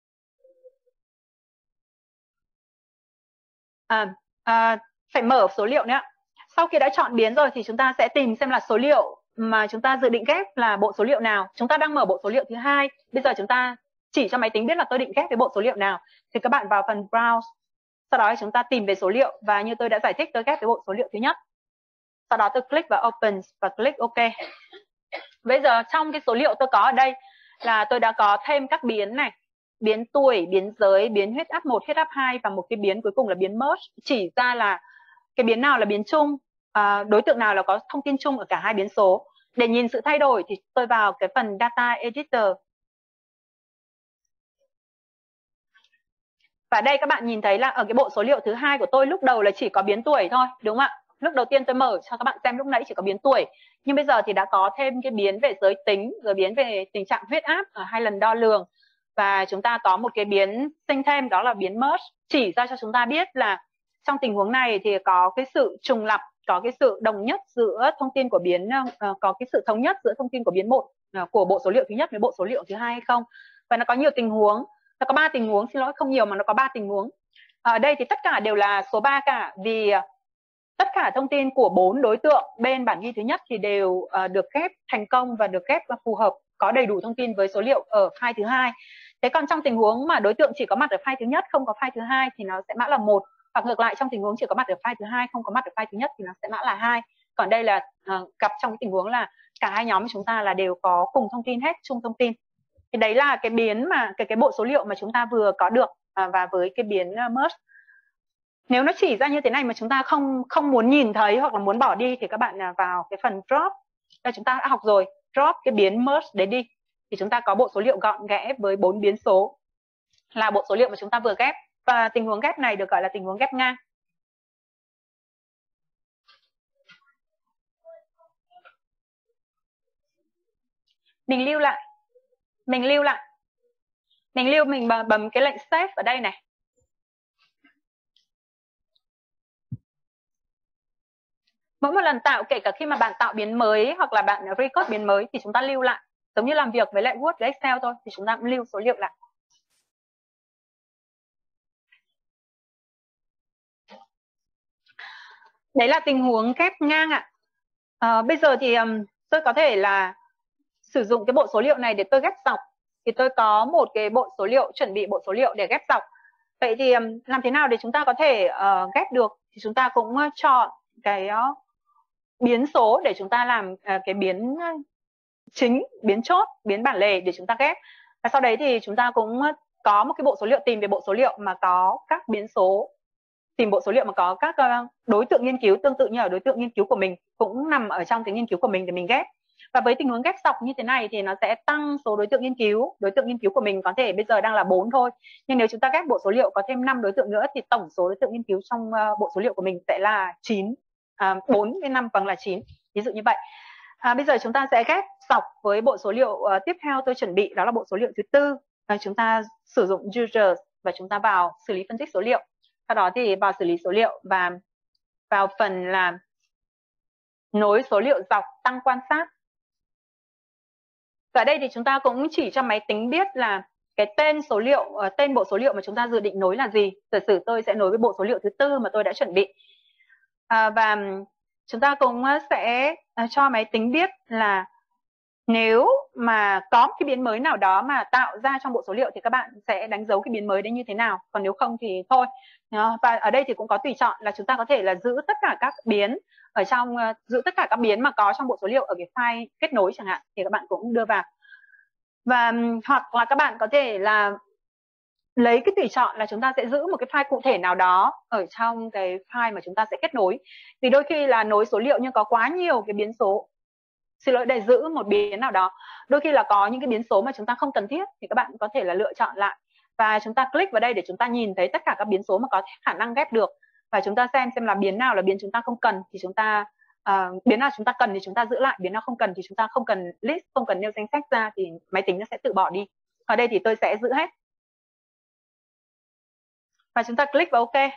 À, à, phải mở số liệu nữa. Sau khi đã chọn biến rồi thì chúng ta sẽ tìm xem là số liệu mà chúng ta dự định ghép là bộ số liệu nào. Chúng ta đang mở bộ số liệu thứ hai. Bây giờ chúng ta chỉ cho máy tính biết là tôi định ghép với bộ số liệu nào. Thì các bạn vào phần Browse. Sau đó chúng ta tìm về số liệu. Và như tôi đã giải thích, tôi ghép với bộ số liệu thứ nhất. Sau đó tôi click vào Open và click OK. Bây giờ trong cái số liệu tôi có ở đây là tôi đã có thêm các biến này. Biến tuổi, biến giới, biến huyết áp một, huyết áp hai và một cái biến cuối cùng là biến merge. Chỉ ra là cái biến nào là biến chung, à, đối tượng nào là có thông tin chung ở cả hai biến số. Để nhìn sự thay đổi thì tôi vào cái phần Data Editor. Và đây các bạn nhìn thấy là ở cái bộ số liệu thứ hai của tôi lúc đầu là chỉ có biến tuổi thôi, đúng không ạ? Lúc đầu tiên tôi mở cho các bạn xem lúc nãy chỉ có biến tuổi. Nhưng bây giờ thì đã có thêm cái biến về giới tính, rồi biến về tình trạng huyết áp ở hai lần đo lường. Và chúng ta có một cái biến sinh thêm, đó là biến merge, chỉ ra cho chúng ta biết là trong tình huống này thì có cái sự trùng lặp, có cái sự đồng nhất giữa thông tin của biến, uh, có cái sự thống nhất giữa thông tin của biến một uh, của bộ số liệu thứ nhất với bộ số liệu thứ hai hay không. Và nó có nhiều tình huống Nó có ba tình huống, xin lỗi không nhiều mà nó có ba tình huống. Ở đây thì tất cả đều là số ba cả, vì tất cả thông tin của bốn đối tượng bên bản ghi thứ nhất thì đều uh, được ghép thành công và được ghép phù hợp, có đầy đủ thông tin với số liệu ở file thứ hai. Thế còn trong tình huống mà đối tượng chỉ có mặt ở file thứ nhất, không có file thứ hai thì nó sẽ mã là một, hoặc ngược lại trong tình huống chỉ có mặt ở file thứ hai, không có mặt ở file thứ nhất thì nó sẽ mã là hai. Còn đây là uh, gặp trong cái tình huống là cả hai nhóm của chúng ta là đều có cùng thông tin hết, chung thông tin. Thì đấy là cái biến mà cái cái bộ số liệu mà chúng ta vừa có được, uh, và với cái biến uh, merge. Nếu nó chỉ ra như thế này mà chúng ta không không muốn nhìn thấy hoặc là muốn bỏ đi thì các bạn vào cái phần drop. Đây chúng ta đã học rồi, drop cái biến merge đấy đi. Thì chúng ta có bộ số liệu gọn ghẽ với bốn biến số là bộ số liệu mà chúng ta vừa ghép. Và tình huống ghép này được gọi là tình huống ghép ngang. Mình lưu lại. Mình lưu lại. Mình lưu mình bấm cái lệnh save ở đây này. Mỗi một lần tạo, kể cả khi mà bạn tạo biến mới hoặc là bạn record biến mới thì chúng ta lưu lại. Giống như làm việc với lại Word với Excel thôi, thì chúng ta cũng lưu số liệu lại. Đấy là tình huống ghép ngang ạ. À, bây giờ thì um, tôi có thể là sử dụng cái bộ số liệu này để tôi ghép dọc. Thì tôi có một cái bộ số liệu, chuẩn bị bộ số liệu để ghép dọc. Vậy thì um, làm thế nào để chúng ta có thể uh, ghép được? Thì chúng ta cũng uh, chọn cái uh, biến số để chúng ta làm uh, cái biến uh, chính, biến chốt, biến bản lề để chúng ta ghép. Và sau đấy thì chúng ta cũng uh, có một cái bộ số liệu, tìm về bộ số liệu mà có các biến số, tìm bộ số liệu mà có các uh, đối tượng nghiên cứu tương tự như ở đối tượng nghiên cứu của mình, cũng nằm ở trong cái nghiên cứu của mình để mình ghép. Và với tình huống ghép dọc như thế này thì nó sẽ tăng số đối tượng nghiên cứu. Đối tượng nghiên cứu của mình có thể bây giờ đang là bốn thôi, nhưng nếu chúng ta ghép bộ số liệu có thêm năm đối tượng nữa thì tổng số đối tượng nghiên cứu trong uh, bộ số liệu của mình sẽ là chín. À, bốn với năm bằng là chín, ví dụ như vậy. À, bây giờ chúng ta sẽ ghép dọc với bộ số liệu uh, tiếp theo tôi chuẩn bị, đó là bộ số liệu thứ tư. À, chúng ta sử dụng users và chúng ta vào xử lý phân tích số liệu. Sau đó thì vào xử lý số liệu và vào phần là nối số liệu dọc tăng quan sát. Và ở đây thì chúng ta cũng chỉ cho máy tính biết là cái tên số liệu, tên bộ số liệu mà chúng ta dự định nối là gì. Giả sử tôi sẽ nối với bộ số liệu thứ tư mà tôi đã chuẩn bị. À, và chúng ta cũng sẽ cho máy tính biết là nếu mà có cái biến mới nào đó mà tạo ra trong bộ số liệu thì các bạn sẽ đánh dấu cái biến mới đấy như thế nào. Còn nếu không thì thôi. Và ở đây thì cũng có tùy chọn là chúng ta có thể là giữ tất cả các biến ở trong, giữ tất cả các biến mà có trong bộ số liệu ở cái file kết nối chẳng hạn, thì các bạn cũng đưa vào. Và hoặc là các bạn có thể là lấy cái tùy chọn là chúng ta sẽ giữ một cái file cụ thể nào đó ở trong cái file mà chúng ta sẽ kết nối. Vì đôi khi là nối số liệu nhưng có quá nhiều cái biến số, xin lỗi, để giữ một biến nào đó. Đôi khi là có những cái biến số mà chúng ta không cần thiết thì các bạn có thể là lựa chọn lại. Và chúng ta click vào đây để chúng ta nhìn thấy tất cả các biến số mà có khả năng ghép được. Và chúng ta xem xem là biến nào là biến chúng ta không cần thì chúng ta uh, biến nào chúng ta cần thì chúng ta giữ lại, biến nào không cần thì chúng ta không cần list, không cần nêu danh sách ra thì máy tính nó sẽ tự bỏ đi. Ở đây thì tôi sẽ giữ hết. Và chúng ta click vào OK.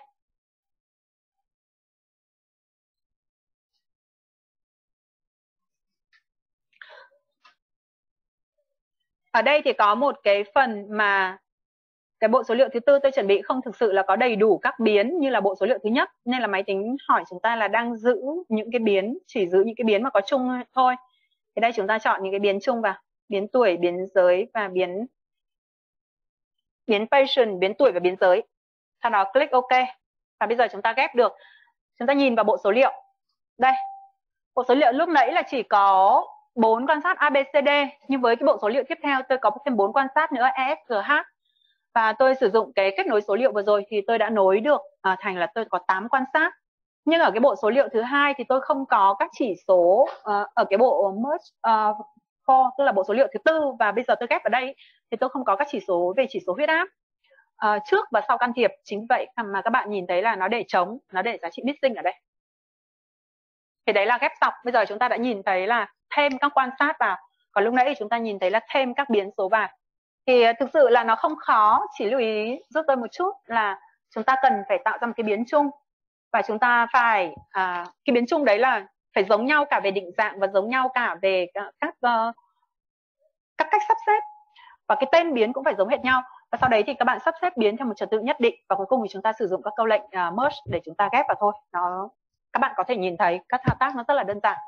Ở đây thì có một cái phần mà cái bộ số liệu thứ tư tôi chuẩn bị không thực sự là có đầy đủ các biến như là bộ số liệu thứ nhất, nên là máy tính hỏi chúng ta là đang giữ những cái biến, chỉ giữ những cái biến mà có chung thôi. Thì đây chúng ta chọn những cái biến chung vào, biến tuổi, biến giới và biến biến patient, biến tuổi và biến giới. Sau đó click OK. Và bây giờ chúng ta ghép được. Chúng ta nhìn vào bộ số liệu. Đây. Bộ số liệu lúc nãy là chỉ có bốn quan sát A B C D, nhưng với cái bộ số liệu tiếp theo tôi có thêm bốn quan sát nữa E F G H. Và tôi sử dụng cái kết nối số liệu vừa rồi thì tôi đã nối được à, thành là tôi có tám quan sát. Nhưng ở cái bộ số liệu thứ hai thì tôi không có các chỉ số uh, ở cái bộ merge uh, for, tức là bộ số liệu thứ tư, và bây giờ tôi ghép vào đây thì tôi không có các chỉ số về chỉ số huyết áp uh, trước và sau can thiệp. Chính vậy mà các bạn nhìn thấy là nó để trống, nó để giá trị missing ở đây. Thì đấy là ghép dọc. Bây giờ chúng ta đã nhìn thấy là thêm các quan sát vào. Còn lúc nãy chúng ta nhìn thấy là thêm các biến số vào. Thì thực sự là nó không khó, chỉ lưu ý giúp tôi một chút là chúng ta cần phải tạo ra một cái biến chung. Và chúng ta phải, à, cái biến chung đấy là phải giống nhau cả về định dạng và giống nhau cả về các, uh, các cách sắp xếp. Và cái tên biến cũng phải giống hệt nhau. Và sau đấy thì các bạn sắp xếp biến theo một trật tự nhất định, và cuối cùng thì chúng ta sử dụng các câu lệnh uh, merge để chúng ta ghép vào thôi. Nó các bạn có thể nhìn thấy các thao tác nó rất là đơn giản.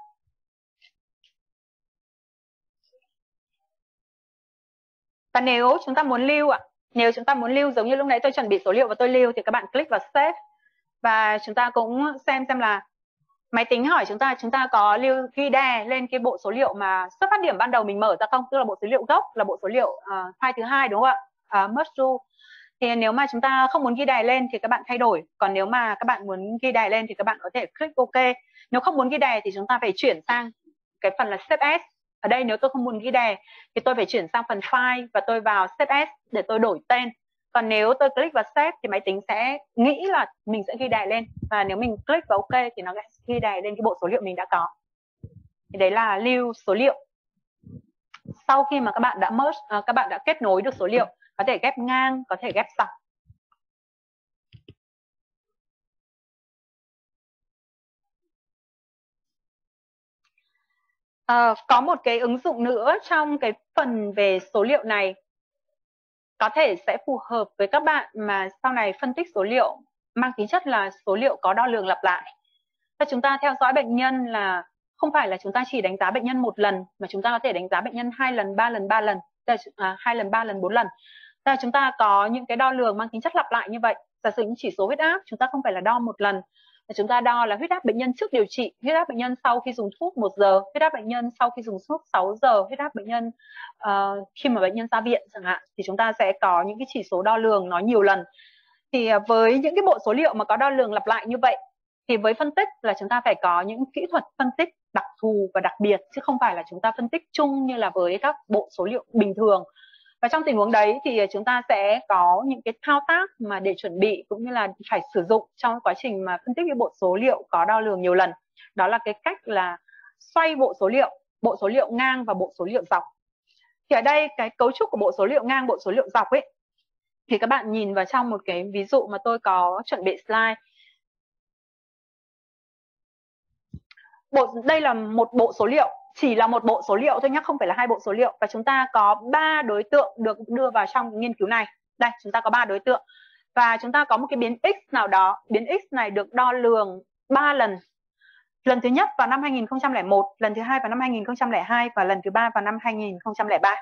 Và nếu chúng ta muốn lưu ạ, à, nếu chúng ta muốn lưu giống như lúc nãy tôi chuẩn bị số liệu và tôi lưu, thì các bạn click vào save, và chúng ta cũng xem xem là máy tính hỏi chúng ta chúng ta có lưu ghi đè lên cái bộ số liệu mà xuất phát điểm ban đầu mình mở ra không, tức là bộ số liệu gốc là bộ số liệu uh, file thứ hai, đúng không ạ? Uh, merge to. Thì nếu mà chúng ta không muốn ghi đè lên thì các bạn thay đổi, còn nếu mà các bạn muốn ghi đè lên thì các bạn có thể click OK. Nếu không muốn ghi đè thì chúng ta phải chuyển sang cái phần là save as. Ở đây nếu tôi không muốn ghi đè thì tôi phải chuyển sang phần file và tôi vào save as để tôi đổi tên. Còn nếu tôi click vào save thì máy tính sẽ nghĩ là mình sẽ ghi đè lên, và nếu mình click vào OK thì nó sẽ ghi đè lên cái bộ số liệu mình đã có. Thì đấy là lưu số liệu. Sau khi mà các bạn đã merge, à, các bạn đã kết nối được số liệu, có thể ghép ngang, có thể ghép dọc. À, có một cái ứng dụng nữa trong cái phần về số liệu này có thể sẽ phù hợp với các bạn mà sau này phân tích số liệu mang tính chất là số liệu có đo lường lặp lại. Và chúng ta theo dõi bệnh nhân là không phải là chúng ta chỉ đánh giá bệnh nhân một lần, mà chúng ta có thể đánh giá bệnh nhân hai lần, ba lần, ba lần, à, hai lần, ba lần, bốn lần. Và chúng ta có những cái đo lường mang tính chất lặp lại như vậy. Giả sử những chỉ số huyết áp chúng ta không phải là đo một lần, mà chúng ta đo là huyết áp bệnh nhân trước điều trị, huyết áp bệnh nhân sau khi dùng thuốc một giờ, huyết áp bệnh nhân sau khi dùng thuốc sáu giờ, huyết áp bệnh nhân uh, khi mà bệnh nhân ra viện chẳng hạn. Thì chúng ta sẽ có những cái chỉ số đo lường nó nhiều lần. Thì với những cái bộ số liệu mà có đo lường lặp lại như vậy, thì với phân tích là chúng ta phải có những kỹ thuật phân tích đặc thù và đặc biệt, chứ không phải là chúng ta phân tích chung như là với các bộ số liệu bình thường. Và trong tình huống đấy thì chúng ta sẽ có những cái thao tác mà để chuẩn bị cũng như là phải sử dụng trong quá trình mà phân tích cái bộ số liệu có đo lường nhiều lần. Đó là cái cách là xoay bộ số liệu, bộ số liệu ngang và bộ số liệu dọc. Thì ở đây cái cấu trúc của bộ số liệu ngang, bộ số liệu dọc ấy, thì các bạn nhìn vào trong một cái ví dụ mà tôi có chuẩn bị slide. Bộ, đây là một bộ số liệu, chỉ là một bộ số liệu thôi nhé, không phải là hai bộ số liệu. Và chúng ta có ba đối tượng được đưa vào trong nghiên cứu này. Đây, chúng ta có ba đối tượng. Và chúng ta có một cái biến x nào đó. Biến x này được đo lường ba lần. Lần thứ nhất vào năm hai nghìn không trăm lẻ một, lần thứ hai vào năm hai nghìn không trăm lẻ hai và lần thứ ba vào năm hai nghìn không trăm lẻ ba.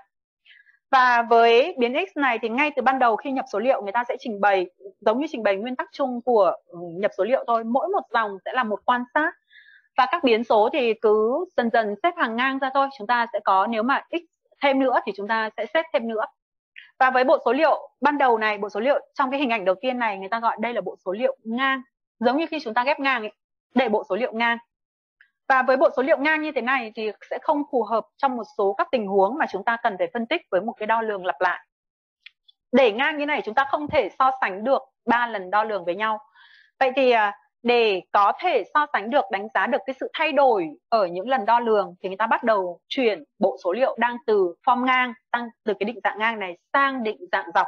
Và với biến x này thì ngay từ ban đầu khi nhập số liệu, người ta sẽ trình bày giống như trình bày nguyên tắc chung của nhập số liệu thôi. Mỗi một dòng sẽ là một quan sát. Và các biến số thì cứ dần dần xếp hàng ngang ra thôi. Chúng ta sẽ có, nếu mà x thêm nữa thì chúng ta sẽ xếp thêm nữa. Và với bộ số liệu ban đầu này, bộ số liệu trong cái hình ảnh đầu tiên này, người ta gọi đây là bộ số liệu ngang. Giống như khi chúng ta ghép ngang ấy, để bộ số liệu ngang. Và với bộ số liệu ngang như thế này thì sẽ không phù hợp trong một số các tình huống mà chúng ta cần phải phân tích với một cái đo lường lặp lại. Để ngang như này chúng ta không thể so sánh được ba lần đo lường với nhau. Vậy thì để có thể so sánh được, đánh giá được cái sự thay đổi ở những lần đo lường thì người ta bắt đầu chuyển bộ số liệu đang từ form ngang, tăng từ cái định dạng ngang này sang định dạng dọc.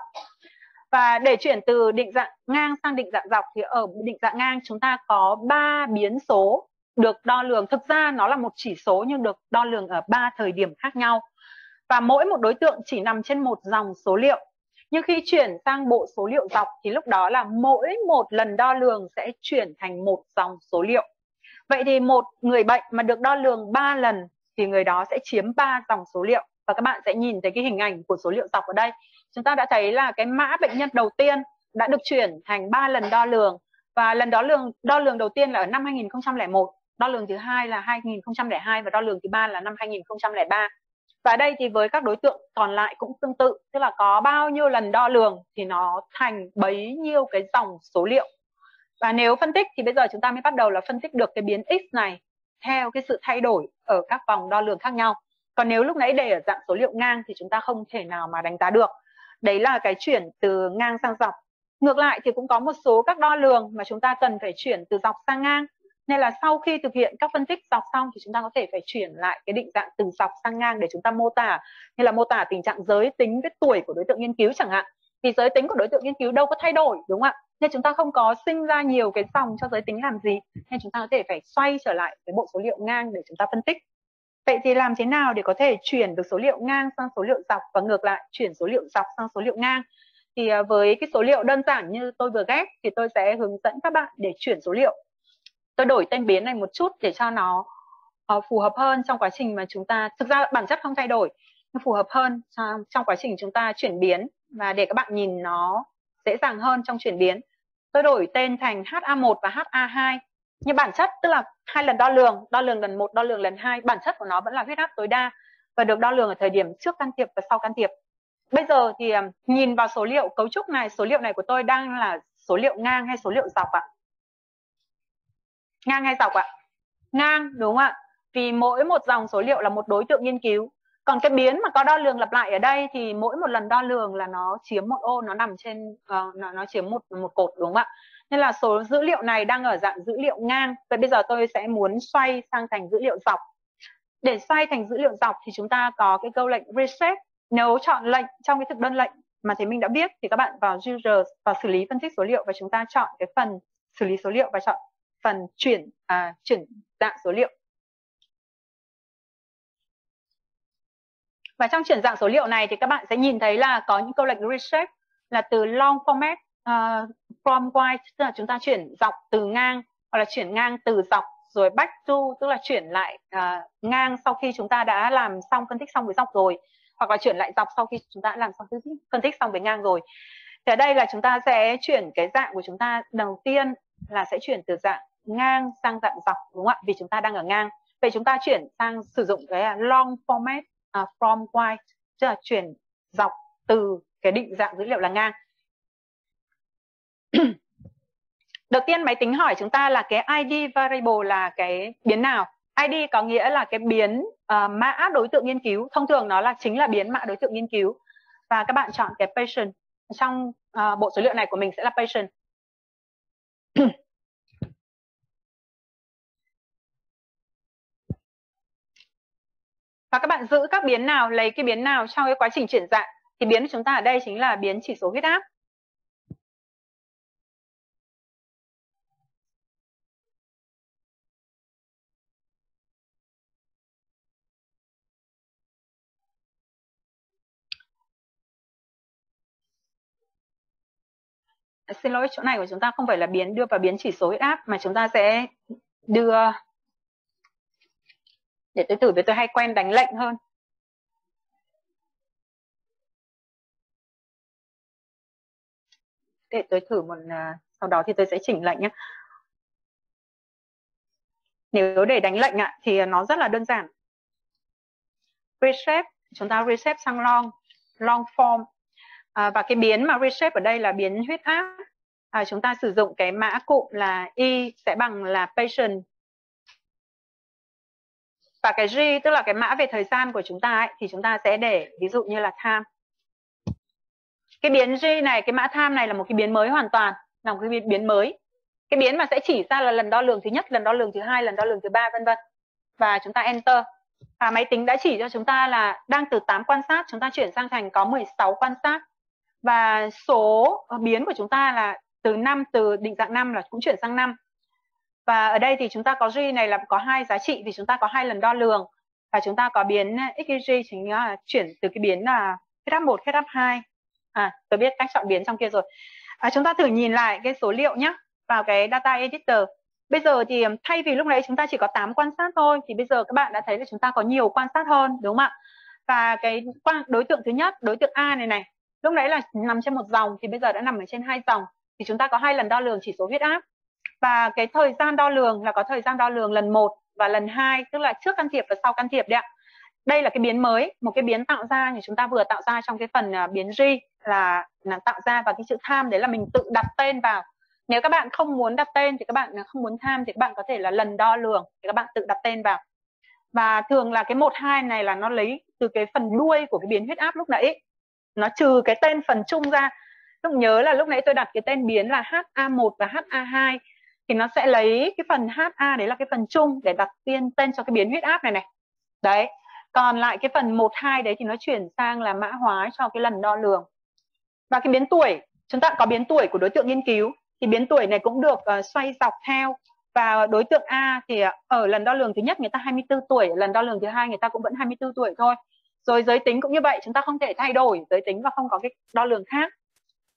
Và để chuyển từ định dạng ngang sang định dạng dọc thì ở định dạng ngang chúng ta có ba biến số được đo lường. Thực ra nó là một chỉ số nhưng được đo lường ở ba thời điểm khác nhau. Và mỗi một đối tượng chỉ nằm trên một dòng số liệu. Nhưng khi chuyển sang bộ số liệu dọc thì lúc đó là mỗi một lần đo lường sẽ chuyển thành một dòng số liệu. Vậy thì một người bệnh mà được đo lường ba lần thì người đó sẽ chiếm ba dòng số liệu. Và các bạn sẽ nhìn thấy cái hình ảnh của số liệu dọc ở đây. Chúng ta đã thấy là cái mã bệnh nhân đầu tiên đã được chuyển thành ba lần đo lường. Và lần đo lường đo lường đầu tiên là ở năm hai nghìn không trăm lẻ một, đo lường thứ hai là hai nghìn không trăm lẻ hai và đo lường thứ ba là năm hai nghìn không trăm lẻ ba. Và đây thì với các đối tượng còn lại cũng tương tự, tức là có bao nhiêu lần đo lường thì nó thành bấy nhiêu cái dòng số liệu. Và nếu phân tích thì bây giờ chúng ta mới bắt đầu là phân tích được cái biến x này theo cái sự thay đổi ở các vòng đo lường khác nhau. Còn nếu lúc nãy để ở dạng số liệu ngang thì chúng ta không thể nào mà đánh giá được. Đấy là cái chuyển từ ngang sang dọc. Ngược lại thì cũng có một số các đo lường mà chúng ta cần phải chuyển từ dọc sang ngang. Nên là sau khi thực hiện các phân tích dọc xong thì chúng ta có thể phải chuyển lại cái định dạng từ dọc sang ngang để chúng ta mô tả, như là mô tả tình trạng giới tính với tuổi của đối tượng nghiên cứu chẳng hạn. Thì giới tính của đối tượng nghiên cứu đâu có thay đổi, đúng không ạ? Nên chúng ta không có sinh ra nhiều cái dòng cho giới tính làm gì. Nên chúng ta có thể phải xoay trở lại cái bộ số liệu ngang để chúng ta phân tích. Vậy thì làm thế nào để có thể chuyển được số liệu ngang sang số liệu dọc và ngược lại chuyển số liệu dọc sang số liệu ngang? thì với cái số liệu đơn giản như tôi vừa ghép thì tôi sẽ hướng dẫn các bạn để chuyển số liệu. Tôi đổi tên biến này một chút để cho nó uh, phù hợp hơn trong quá trình mà chúng ta, thực ra bản chất không thay đổi, nhưng phù hợp hơn trong, trong quá trình chúng ta chuyển biến và để các bạn nhìn nó dễ dàng hơn trong chuyển biến. Tôi đổi tên thành H A một và H A hai. Nhưng bản chất tức là hai lần đo lường, đo lường lần một, đo lường lần hai, bản chất của nó vẫn là huyết áp tối đa và được đo lường ở thời điểm trước can thiệp và sau can thiệp. Bây giờ thì nhìn vào số liệu cấu trúc này, số liệu này của tôi đang là số liệu ngang hay số liệu dọc ạ? Ngang hay dọc ạ? Ngang, đúng không ạ? Vì mỗi một dòng số liệu là một đối tượng nghiên cứu. Còn cái biến mà có đo lường lặp lại ở đây thì mỗi một lần đo lường là nó chiếm một ô, nó nằm trên uh, nó, nó chiếm một một cột, đúng không ạ? Nên là số dữ liệu này đang ở dạng dữ liệu ngang. Vậy bây giờ tôi sẽ muốn xoay sang thành dữ liệu dọc. Để xoay thành dữ liệu dọc thì chúng ta có cái câu lệnh reset. Nếu chọn lệnh trong cái thực đơn lệnh mà thầy Minh đã biết thì các bạn vào users và xử lý phân tích số liệu và chúng ta chọn cái phần xử lý số liệu và chọn phần chuyển à, chuyển dạng số liệu. Và trong chuyển dạng số liệu này thì các bạn sẽ nhìn thấy là có những câu lệnh reset là từ long format uh, from wide, tức là chúng ta chuyển dọc từ ngang, hoặc là chuyển ngang từ dọc, rồi back to tức là chuyển lại uh, ngang sau khi chúng ta đã làm xong phân tích xong với dọc rồi, hoặc là chuyển lại dọc sau khi chúng ta đã làm xong phân tích xong với ngang rồi. Thì ở đây là chúng ta sẽ chuyển cái dạng của chúng ta, đầu tiên là sẽ chuyển từ dạng ngang sang dạng dọc, đúng không ạ? Vì chúng ta đang ở ngang. Vậy chúng ta chuyển sang sử dụng cái long format uh, from wide, tức là chuyển dọc từ cái định dạng dữ liệu là ngang. Đầu tiên máy tính hỏi chúng ta là cái i đê variable là cái biến nào. i đê có nghĩa là cái biến uh, mã đối tượng nghiên cứu. Thông thường nó là chính là biến mã đối tượng nghiên cứu. Và các bạn chọn cái patient. Trong uh, bộ số liệu này của mình sẽ là patient. Và các bạn giữ các biến nào, lấy cái biến nào trong cái quá trình chuyển dạng. Thì biến của chúng ta ở đây chính là biến chỉ số huyết áp. Xin lỗi, chỗ này của chúng ta không phải là biến đưa vào biến chỉ số huyết áp mà chúng ta sẽ đưa, để tôi thử, với tôi hay quen đánh lệnh hơn. Để tôi thử một, sau đó thì tôi sẽ chỉnh lệnh nhé. Nếu để đánh lệnh ạ thì nó rất là đơn giản. Reset, chúng ta reset sang long, long form. À, và cái biến mà reset ở đây là biến huyết áp. À, chúng ta sử dụng cái mã cụm là y sẽ bằng là patient. Và cái G tức là cái mã về thời gian của chúng ta ấy, thì chúng ta sẽ để ví dụ như là time. Cái biến G này, cái mã time này là một cái biến mới hoàn toàn, là một cái biến mới. Cái biến mà sẽ chỉ ra là lần đo lường thứ nhất, lần đo lường thứ hai, lần đo lường thứ ba, vân vân. Và chúng ta enter. Và máy tính đã chỉ cho chúng ta là đang từ tám quan sát, chúng ta chuyển sang thành có mười sáu quan sát. Và số biến của chúng ta là từ năm, từ định dạng năm là cũng chuyển sang năm. Và ở đây thì chúng ta có G này là có hai giá trị vì chúng ta có hai lần đo lường. Và chúng ta có biến ích i giê chính là chuyển từ cái biến là huyết áp một, huyết áp hai. À, tôi biết cách chọn biến trong kia rồi. À, chúng ta thử nhìn lại cái số liệu nhé, vào cái data editor. Bây giờ thì thay vì lúc nãy chúng ta chỉ có tám quan sát thôi, thì bây giờ các bạn đã thấy là chúng ta có nhiều quan sát hơn, đúng không ạ? Và cái đối tượng thứ nhất, đối tượng A này này, lúc nãy là nằm trên một dòng thì bây giờ đã nằm ở trên hai dòng. Thì chúng ta có hai lần đo lường chỉ số huyết áp. Và cái thời gian đo lường là có thời gian đo lường lần một và lần hai, tức là trước can thiệp và sau can thiệp đấy ạ. Đây là cái biến mới, một cái biến tạo ra thì chúng ta vừa tạo ra trong cái phần biến G là, là tạo ra, và cái chữ time đấy là mình tự đặt tên vào. Nếu các bạn không muốn đặt tên thì các bạn không muốn time thì các bạn có thể là lần đo lường thì các bạn tự đặt tên vào. Và thường là cái một hai này là nó lấy từ cái phần đuôi của cái biến huyết áp lúc nãy. Nó trừ cái tên phần chung ra. Lúc nhớ là lúc nãy tôi đặt cái tên biến là H A một và H A hai thì nó sẽ lấy cái phần H A đấy là cái phần chung để đặt tên tên cho cái biến huyết áp này này. Đấy. Còn lại cái phần một hai đấy thì nó chuyển sang là mã hóa cho cái lần đo lường. Và cái biến tuổi, chúng ta có biến tuổi của đối tượng nghiên cứu thì biến tuổi này cũng được uh, xoay dọc theo. Và đối tượng A thì ở lần đo lường thứ nhất người ta hai mươi tư tuổi, lần đo lường thứ hai người ta cũng vẫn hai mươi tư tuổi thôi. Rồi giới tính cũng như vậy, chúng ta không thể thay đổi giới tính và không có cái đo lường khác.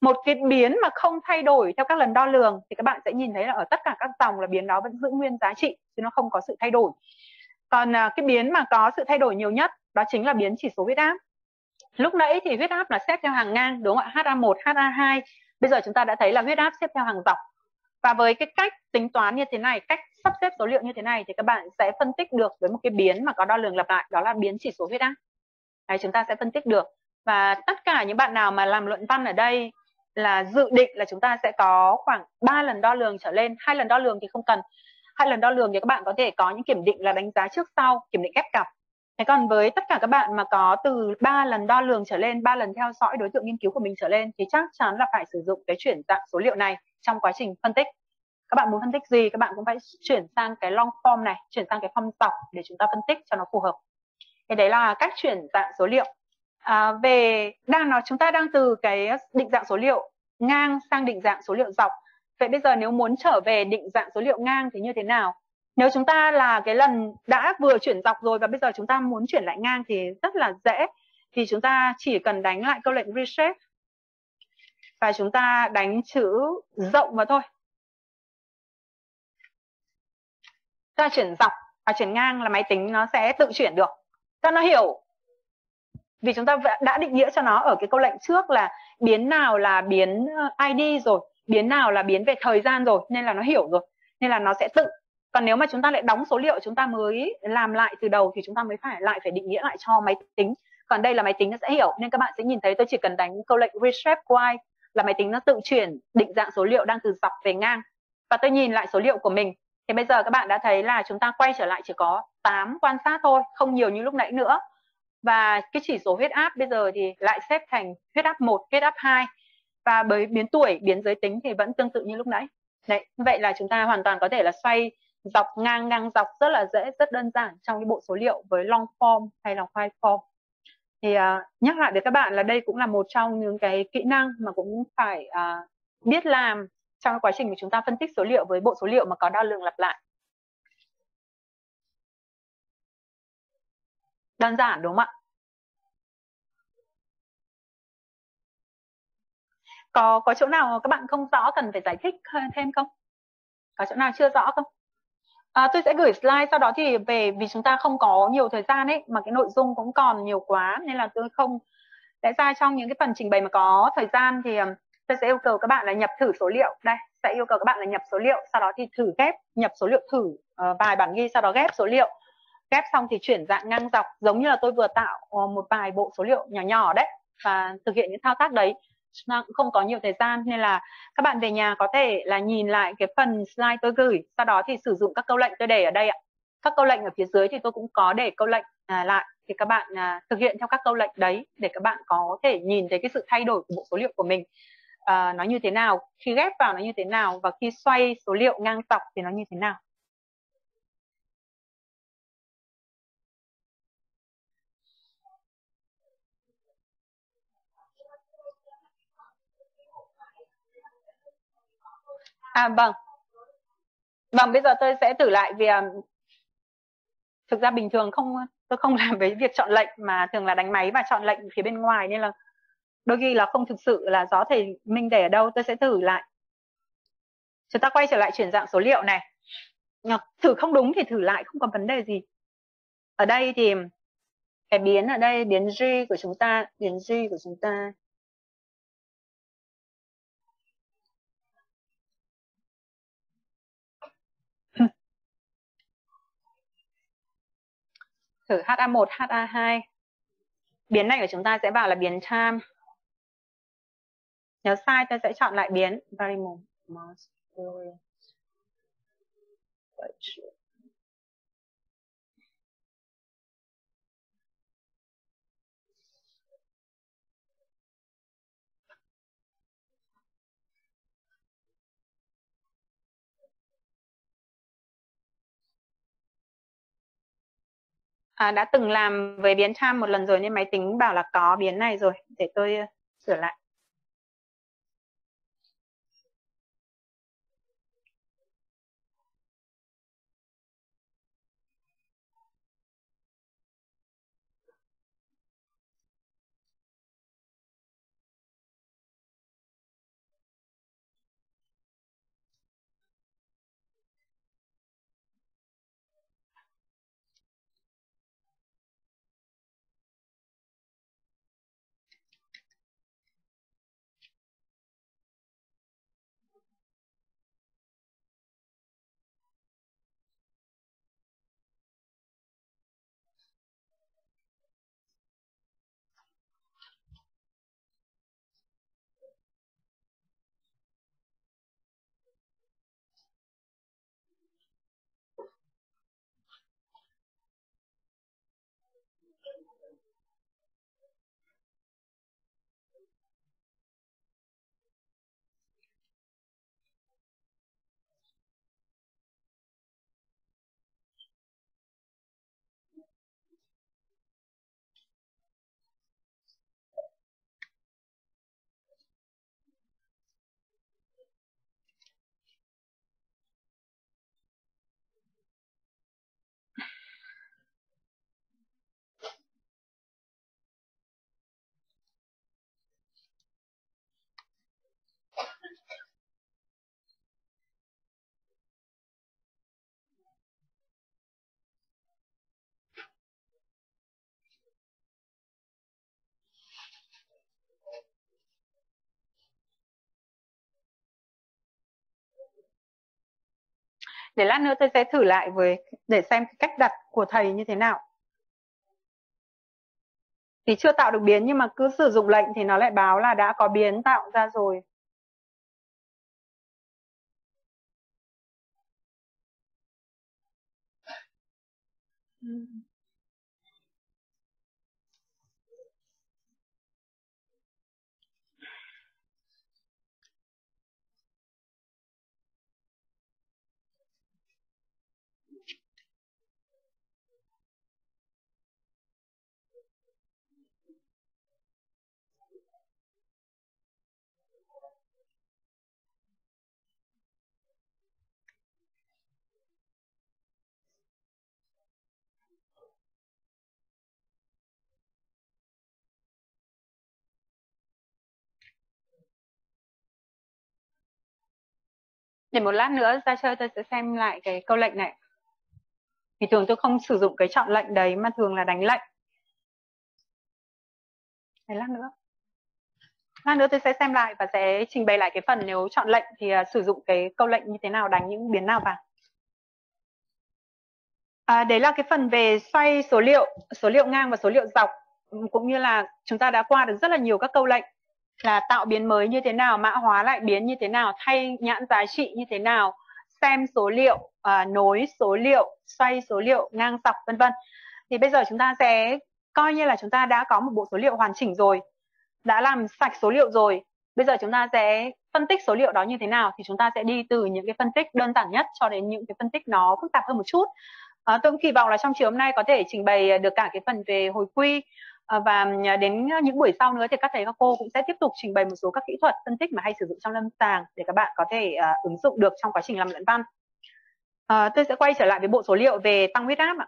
Một cái biến mà không thay đổi theo các lần đo lường thì các bạn sẽ nhìn thấy là ở tất cả các dòng là biến đó vẫn giữ nguyên giá trị, chứ nó không có sự thay đổi. Còn cái biến mà có sự thay đổi nhiều nhất đó chính là biến chỉ số huyết áp. Lúc nãy thì huyết áp là xếp theo hàng ngang, đúng không ạ? hát a một, hát a hai. Bây giờ chúng ta đã thấy là huyết áp xếp theo hàng dọc. Và với cái cách tính toán như thế này, cách sắp xếp số liệu như thế này thì các bạn sẽ phân tích được với một cái biến mà có đo lường lặp lại, đó là biến chỉ số huyết áp. Đấy, chúng ta sẽ phân tích được. Và tất cả những bạn nào mà làm luận văn ở đây là dự định là chúng ta sẽ có khoảng ba lần đo lường trở lên. Hai lần đo lường thì không cần. Hai lần đo lường thì các bạn có thể có những kiểm định là đánh giá trước sau, kiểm định ghép cặp. Thế còn với tất cả các bạn mà có từ ba lần đo lường trở lên, ba lần theo dõi đối tượng nghiên cứu của mình trở lên thì chắc chắn là phải sử dụng cái chuyển dạng số liệu này trong quá trình phân tích. Các bạn muốn phân tích gì các bạn cũng phải chuyển sang cái long form này, chuyển sang cái form dọc để chúng ta phân tích cho nó phù hợp. Thế đấy là cách chuyển dạng số liệu. À, về đang nói chúng ta đang từ cái định dạng số liệu ngang sang định dạng số liệu dọc. Vậy bây giờ nếu muốn trở về định dạng số liệu ngang thì như thế nào? Nếu chúng ta là cái lần đã vừa chuyển dọc rồi và bây giờ chúng ta muốn chuyển lại ngang thì rất là dễ. Thì chúng ta chỉ cần đánh lại câu lệnh reshape và chúng ta đánh chữ rộng vào thôi. Ta chuyển dọc và chuyển ngang là máy tính nó sẽ tự chuyển được cho nó hiểu, vì chúng ta đã định nghĩa cho nó ở cái câu lệnh trước là biến nào là biến i đê rồi, biến nào là biến về thời gian rồi, nên là nó hiểu rồi, nên là nó sẽ tự. Còn nếu mà chúng ta lại đóng số liệu chúng ta mới làm lại từ đầu thì chúng ta mới phải lại phải định nghĩa lại cho máy tính. Còn đây là máy tính nó sẽ hiểu, nên các bạn sẽ nhìn thấy tôi chỉ cần đánh câu lệnh reshape y là máy tính nó tự chuyển định dạng số liệu đang từ dọc về ngang. Và tôi nhìn lại số liệu của mình thì bây giờ các bạn đã thấy là chúng ta quay trở lại chỉ có tám quan sát thôi, không nhiều như lúc nãy nữa. Và cái chỉ số huyết áp bây giờ thì lại xếp thành huyết áp một, huyết áp hai. Và với biến tuổi, biến giới tính thì vẫn tương tự như lúc nãy. Đấy, vậy là chúng ta hoàn toàn có thể là xoay dọc ngang ngang dọc rất là dễ, rất đơn giản trong cái bộ số liệu với long form hay là wide form. Thì uh, nhắc lại với các bạn là đây cũng là một trong những cái kỹ năng mà cũng phải uh, biết làm trong quá trình mà chúng ta phân tích số liệu với bộ số liệu mà có đo lường lặp lại. Đơn giản đúng không ạ? Có có chỗ nào các bạn không rõ cần phải giải thích thêm không? Có chỗ nào chưa rõ không? À, tôi sẽ gửi slide, sau đó thì về, vì chúng ta không có nhiều thời gian ấy mà cái nội dung cũng còn nhiều quá nên là tôi không. Lẽ ra trong những cái phần trình bày mà có thời gian thì tôi sẽ yêu cầu các bạn là nhập thử số liệu. Đây, sẽ yêu cầu các bạn là nhập số liệu, sau đó thì thử ghép, nhập số liệu thử uh, vài bản ghi, sau đó ghép số liệu. Ghép xong thì chuyển dạng ngang dọc, giống như là tôi vừa tạo uh, một vài bộ số liệu nhỏ nhỏ đấy và thực hiện những thao tác đấy. Chúng ta cũng không có nhiều thời gian nên là các bạn về nhà có thể là nhìn lại cái phần slide tôi gửi, sau đó thì sử dụng các câu lệnh tôi để ở đây ạ. Các câu lệnh ở phía dưới thì tôi cũng có để câu lệnh à, lại, thì các bạn à, thực hiện theo các câu lệnh đấy để các bạn có thể nhìn thấy cái sự thay đổi của bộ số liệu của mình à, nó như thế nào, khi ghép vào nó như thế nào, và khi xoay số liệu ngang dọc thì nó như thế nào. À vâng. Vâng, bây giờ tôi sẽ thử lại vì thực ra bình thường không tôi không làm với việc chọn lệnh mà thường là đánh máy và chọn lệnh phía bên ngoài, nên là đôi khi là không thực sự là rõ thầy Minh để ở đâu. Tôi sẽ thử lại. Chúng ta quay trở lại chuyển dạng số liệu này. Thử không đúng thì thử lại, không có vấn đề gì. Ở đây thì cái biến ở đây, biến G của chúng ta, biến G của chúng ta thử hát a một, hát a hai. Biến này của chúng ta sẽ vào là biến time. Nếu sai tôi sẽ chọn lại biến variable. À, đã từng làm với biến time một lần rồi nên máy tính bảo là có biến này rồi. Để tôi sửa lại. Để lát nữa tôi sẽ thử lại với để xem cách đặt của thầy như thế nào. Thì chưa tạo được biến nhưng mà cứ sử dụng lệnh thì nó lại báo là đã có biến tạo ra rồi. Để một lát nữa ra chơi tôi sẽ xem lại cái câu lệnh này. Thì thường tôi không sử dụng cái chọn lệnh đấy mà thường là đánh lệnh. Để lát nữa. Lát nữa tôi sẽ xem lại và sẽ trình bày lại cái phần nếu chọn lệnh thì uh, sử dụng cái câu lệnh như thế nào, đánh những biến nào vào. À, đấy là cái phần về xoay số liệu, số liệu ngang và số liệu dọc, cũng như là chúng ta đã qua được rất là nhiều các câu lệnh là tạo biến mới như thế nào, mã hóa lại biến như thế nào, thay nhãn giá trị như thế nào, xem số liệu, à, nối số liệu, xoay số liệu ngang dọc vân vân. Thì bây giờ chúng ta sẽ coi như là chúng ta đã có một bộ số liệu hoàn chỉnh rồi, đã làm sạch số liệu rồi. Bây giờ chúng ta sẽ phân tích số liệu đó như thế nào, thì chúng ta sẽ đi từ những cái phân tích đơn giản nhất cho đến những cái phân tích nó phức tạp hơn một chút. À, tôi cũng kỳ vọng là trong chiều hôm nay có thể trình bày được cả cái phần về hồi quy, à, và đến những buổi sau nữa thì các thầy các cô cũng sẽ tiếp tục trình bày một số các kỹ thuật phân tích mà hay sử dụng trong lâm sàng để các bạn có thể uh, ứng dụng được trong quá trình làm luận văn. À, tôi sẽ quay trở lại với bộ số liệu về tăng huyết áp ạ.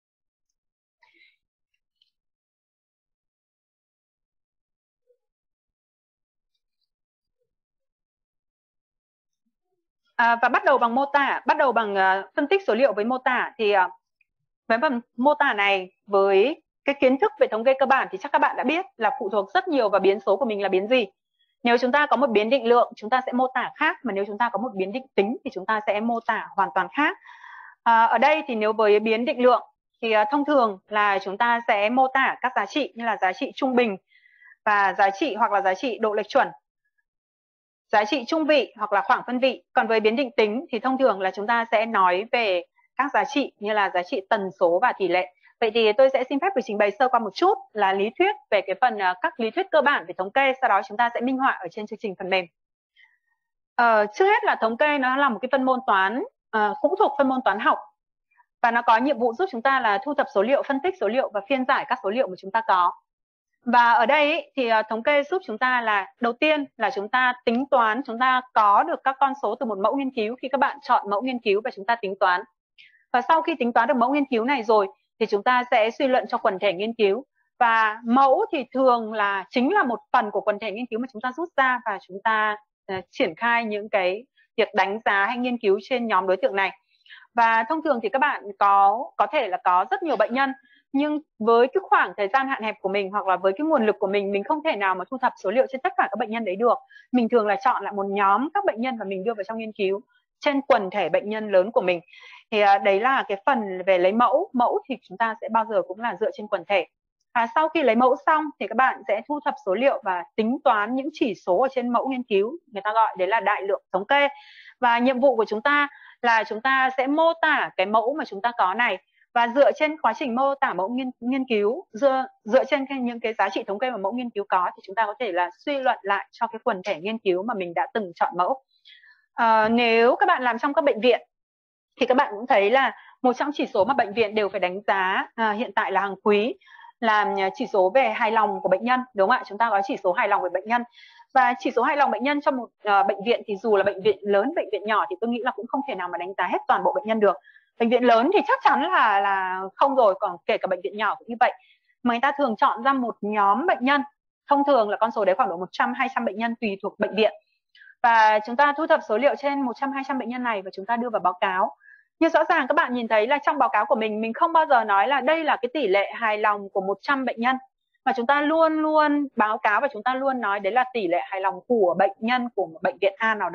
À, và bắt đầu bằng mô tả, bắt đầu bằng uh, phân tích số liệu với mô tả. Thì uh, với phần mô tả này, với cái kiến thức về thống kê cơ bản thì chắc các bạn đã biết là phụ thuộc rất nhiều vào biến số của mình là biến gì. Nếu chúng ta có một biến định lượng, chúng ta sẽ mô tả khác, mà nếu chúng ta có một biến định tính thì chúng ta sẽ mô tả hoàn toàn khác. À, ở đây thì nếu với biến định lượng thì uh, thông thường là chúng ta sẽ mô tả các giá trị như là giá trị trung bình và giá trị hoặc là giá trị độ lệch chuẩn, giá trị trung vị hoặc là khoảng phân vị. Còn với biến định tính thì thông thường là chúng ta sẽ nói về các giá trị như là giá trị tần số và tỷ lệ. Vậy thì tôi sẽ xin phép được trình bày sơ qua một chút là lý thuyết về cái phần uh, các lý thuyết cơ bản về thống kê, sau đó chúng ta sẽ minh họa ở trên chương trình phần mềm. Uh, trước hết là thống kê nó là một cái phân môn toán, uh, cũng thuộc phân môn toán học, và nó có nhiệm vụ giúp chúng ta là thu thập số liệu, phân tích số liệu và phiên giải các số liệu mà chúng ta có. Và ở đây ý, thì uh, thống kê giúp chúng ta là đầu tiên là chúng ta tính toán, chúng ta có được các con số từ một mẫu nghiên cứu khi các bạn chọn mẫu nghiên cứu và chúng ta tính toán. Và sau khi tính toán được mẫu nghiên cứu này rồi thì chúng ta sẽ suy luận cho quần thể nghiên cứu. Và mẫu thì thường là chính là một phần của quần thể nghiên cứu mà chúng ta rút ra và chúng ta uh, triển khai những cái việc đánh giá hay nghiên cứu trên nhóm đối tượng này. Và thông thường thì các bạn có có thể là có rất nhiều bệnh nhân, nhưng với cái khoảng thời gian hạn hẹp của mình hoặc là với cái nguồn lực của mình, mình không thể nào mà thu thập số liệu trên tất cả các bệnh nhân đấy được. Mình thường là chọn lại một nhóm các bệnh nhân và mình đưa vào trong nghiên cứu trên quần thể bệnh nhân lớn của mình. Thì uh, đấy là cái phần về lấy mẫu. Mẫu thì chúng ta sẽ bao giờ cũng là dựa trên quần thể. Và sau khi lấy mẫu xong thì các bạn sẽ thu thập số liệu và tính toán những chỉ số ở trên mẫu nghiên cứu. Người ta gọi đấy là đại lượng thống kê. Và nhiệm vụ của chúng ta là chúng ta sẽ mô tả cái mẫu mà chúng ta có này, và dựa trên quá trình mô tả mẫu nghiên, nghiên cứu, dựa, dựa trên cái, những cái giá trị thống kê mà mẫu nghiên cứu có thì chúng ta có thể là suy luận lại cho cái quần thể nghiên cứu mà mình đã từng chọn mẫu. À, nếu các bạn làm trong các bệnh viện thì các bạn cũng thấy là một trong chỉ số mà bệnh viện đều phải đánh giá à, hiện tại là hàng quý, là chỉ số về hài lòng của bệnh nhân, đúng không ạ? Chúng ta có chỉ số hài lòng về bệnh nhân. Và chỉ số hài lòng bệnh nhân trong một uh, bệnh viện thì dù là bệnh viện lớn, bệnh viện nhỏ thì tôi nghĩ là cũng không thể nào mà đánh giá hết toàn bộ bệnh nhân được. Bệnh viện lớn thì chắc chắn là là không rồi, còn kể cả bệnh viện nhỏ cũng như vậy. Mà người ta thường chọn ra một nhóm bệnh nhân, thông thường là con số đấy khoảng độ một trăm hai trăm bệnh nhân tùy thuộc bệnh viện. Và chúng ta thu thập số liệu trên một trăm hai trăm bệnh nhân này và chúng ta đưa vào báo cáo. Nhưng rõ ràng các bạn nhìn thấy là trong báo cáo của mình, mình không bao giờ nói là đây là cái tỷ lệ hài lòng của một trăm bệnh nhân, mà chúng ta luôn luôn báo cáo và chúng ta luôn nói đấy là tỷ lệ hài lòng của bệnh nhân của một bệnh viện A nào đó.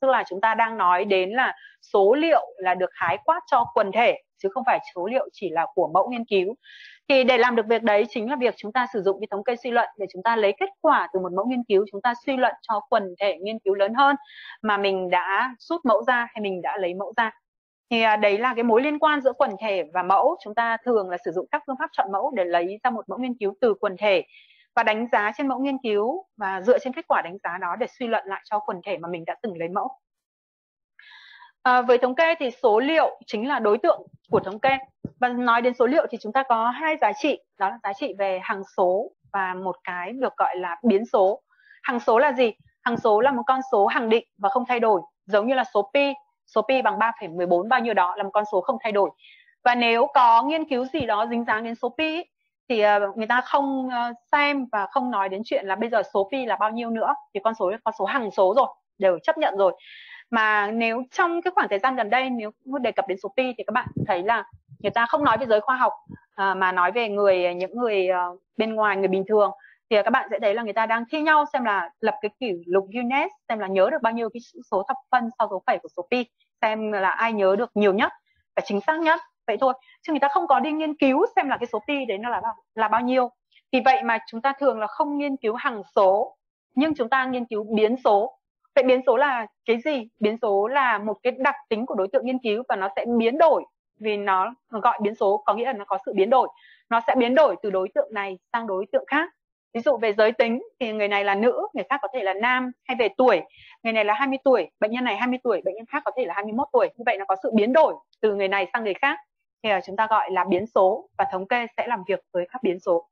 tức là chúng ta đang nói đến là số liệu là được khái quát cho quần thể, chứ không phải số liệu chỉ là của mẫu nghiên cứu. Thì để làm được việc đấy chính là việc chúng ta sử dụng cái thống kê suy luận để chúng ta lấy kết quả từ một mẫu nghiên cứu, chúng ta suy luận cho quần thể nghiên cứu lớn hơn mà mình đã rút mẫu ra hay mình đã lấy mẫu ra. Thì đấy là cái mối liên quan giữa quần thể và mẫu. Chúng ta thường là sử dụng các phương pháp chọn mẫu để lấy ra một mẫu nghiên cứu từ quần thể và đánh giá trên mẫu nghiên cứu, và dựa trên kết quả đánh giá đó để suy luận lại cho quần thể mà mình đã từng lấy mẫu. À, với thống kê thì số liệu chính là đối tượng của thống kê. Và nói đến số liệu thì chúng ta có hai giá trị, đó là giá trị về hằng số và một cái được gọi là biến số. Hằng số là gì? Hằng số là một con số hằng định và không thay đổi, giống như là số pi, số pi bằng ba phẩy mười bốn bao nhiêu đó là một con số không thay đổi. Và nếu có nghiên cứu gì đó dính dáng đến số pi thì người ta không xem và không nói đến chuyện là bây giờ số pi là bao nhiêu nữa, thì con số là con số hằng số rồi, đều chấp nhận rồi. Mà nếu trong cái khoảng thời gian gần đây nếu đề cập đến số pi thì các bạn thấy là người ta không nói về giới khoa học à, mà nói về người những người uh, bên ngoài, người bình thường, thì các bạn sẽ thấy là người ta đang thi nhau xem là lập cái kỷ lục Guinness, xem là nhớ được bao nhiêu cái số thập phân sau số phẩy của số pi, xem là ai nhớ được nhiều nhất và chính xác nhất, vậy thôi, chứ người ta không có đi nghiên cứu xem là cái số pi đấy nó là bao, là bao nhiêu. Vì vậy mà chúng ta thường là không nghiên cứu hằng số, nhưng chúng ta nghiên cứu biến số. Vậy biến số là cái gì? Biến số là một cái đặc tính của đối tượng nghiên cứu và nó sẽ biến đổi, vì nó gọi biến số có nghĩa là nó có sự biến đổi. Nó sẽ biến đổi từ đối tượng này sang đối tượng khác. Ví dụ về giới tính thì người này là nữ, người khác có thể là nam, hay về tuổi, người này là hai mươi tuổi, bệnh nhân này hai mươi tuổi, bệnh nhân khác có thể là hai mươi mốt tuổi. Như vậy nó có sự biến đổi từ người này sang người khác, thì chúng ta gọi là biến số, và thống kê sẽ làm việc với các biến số.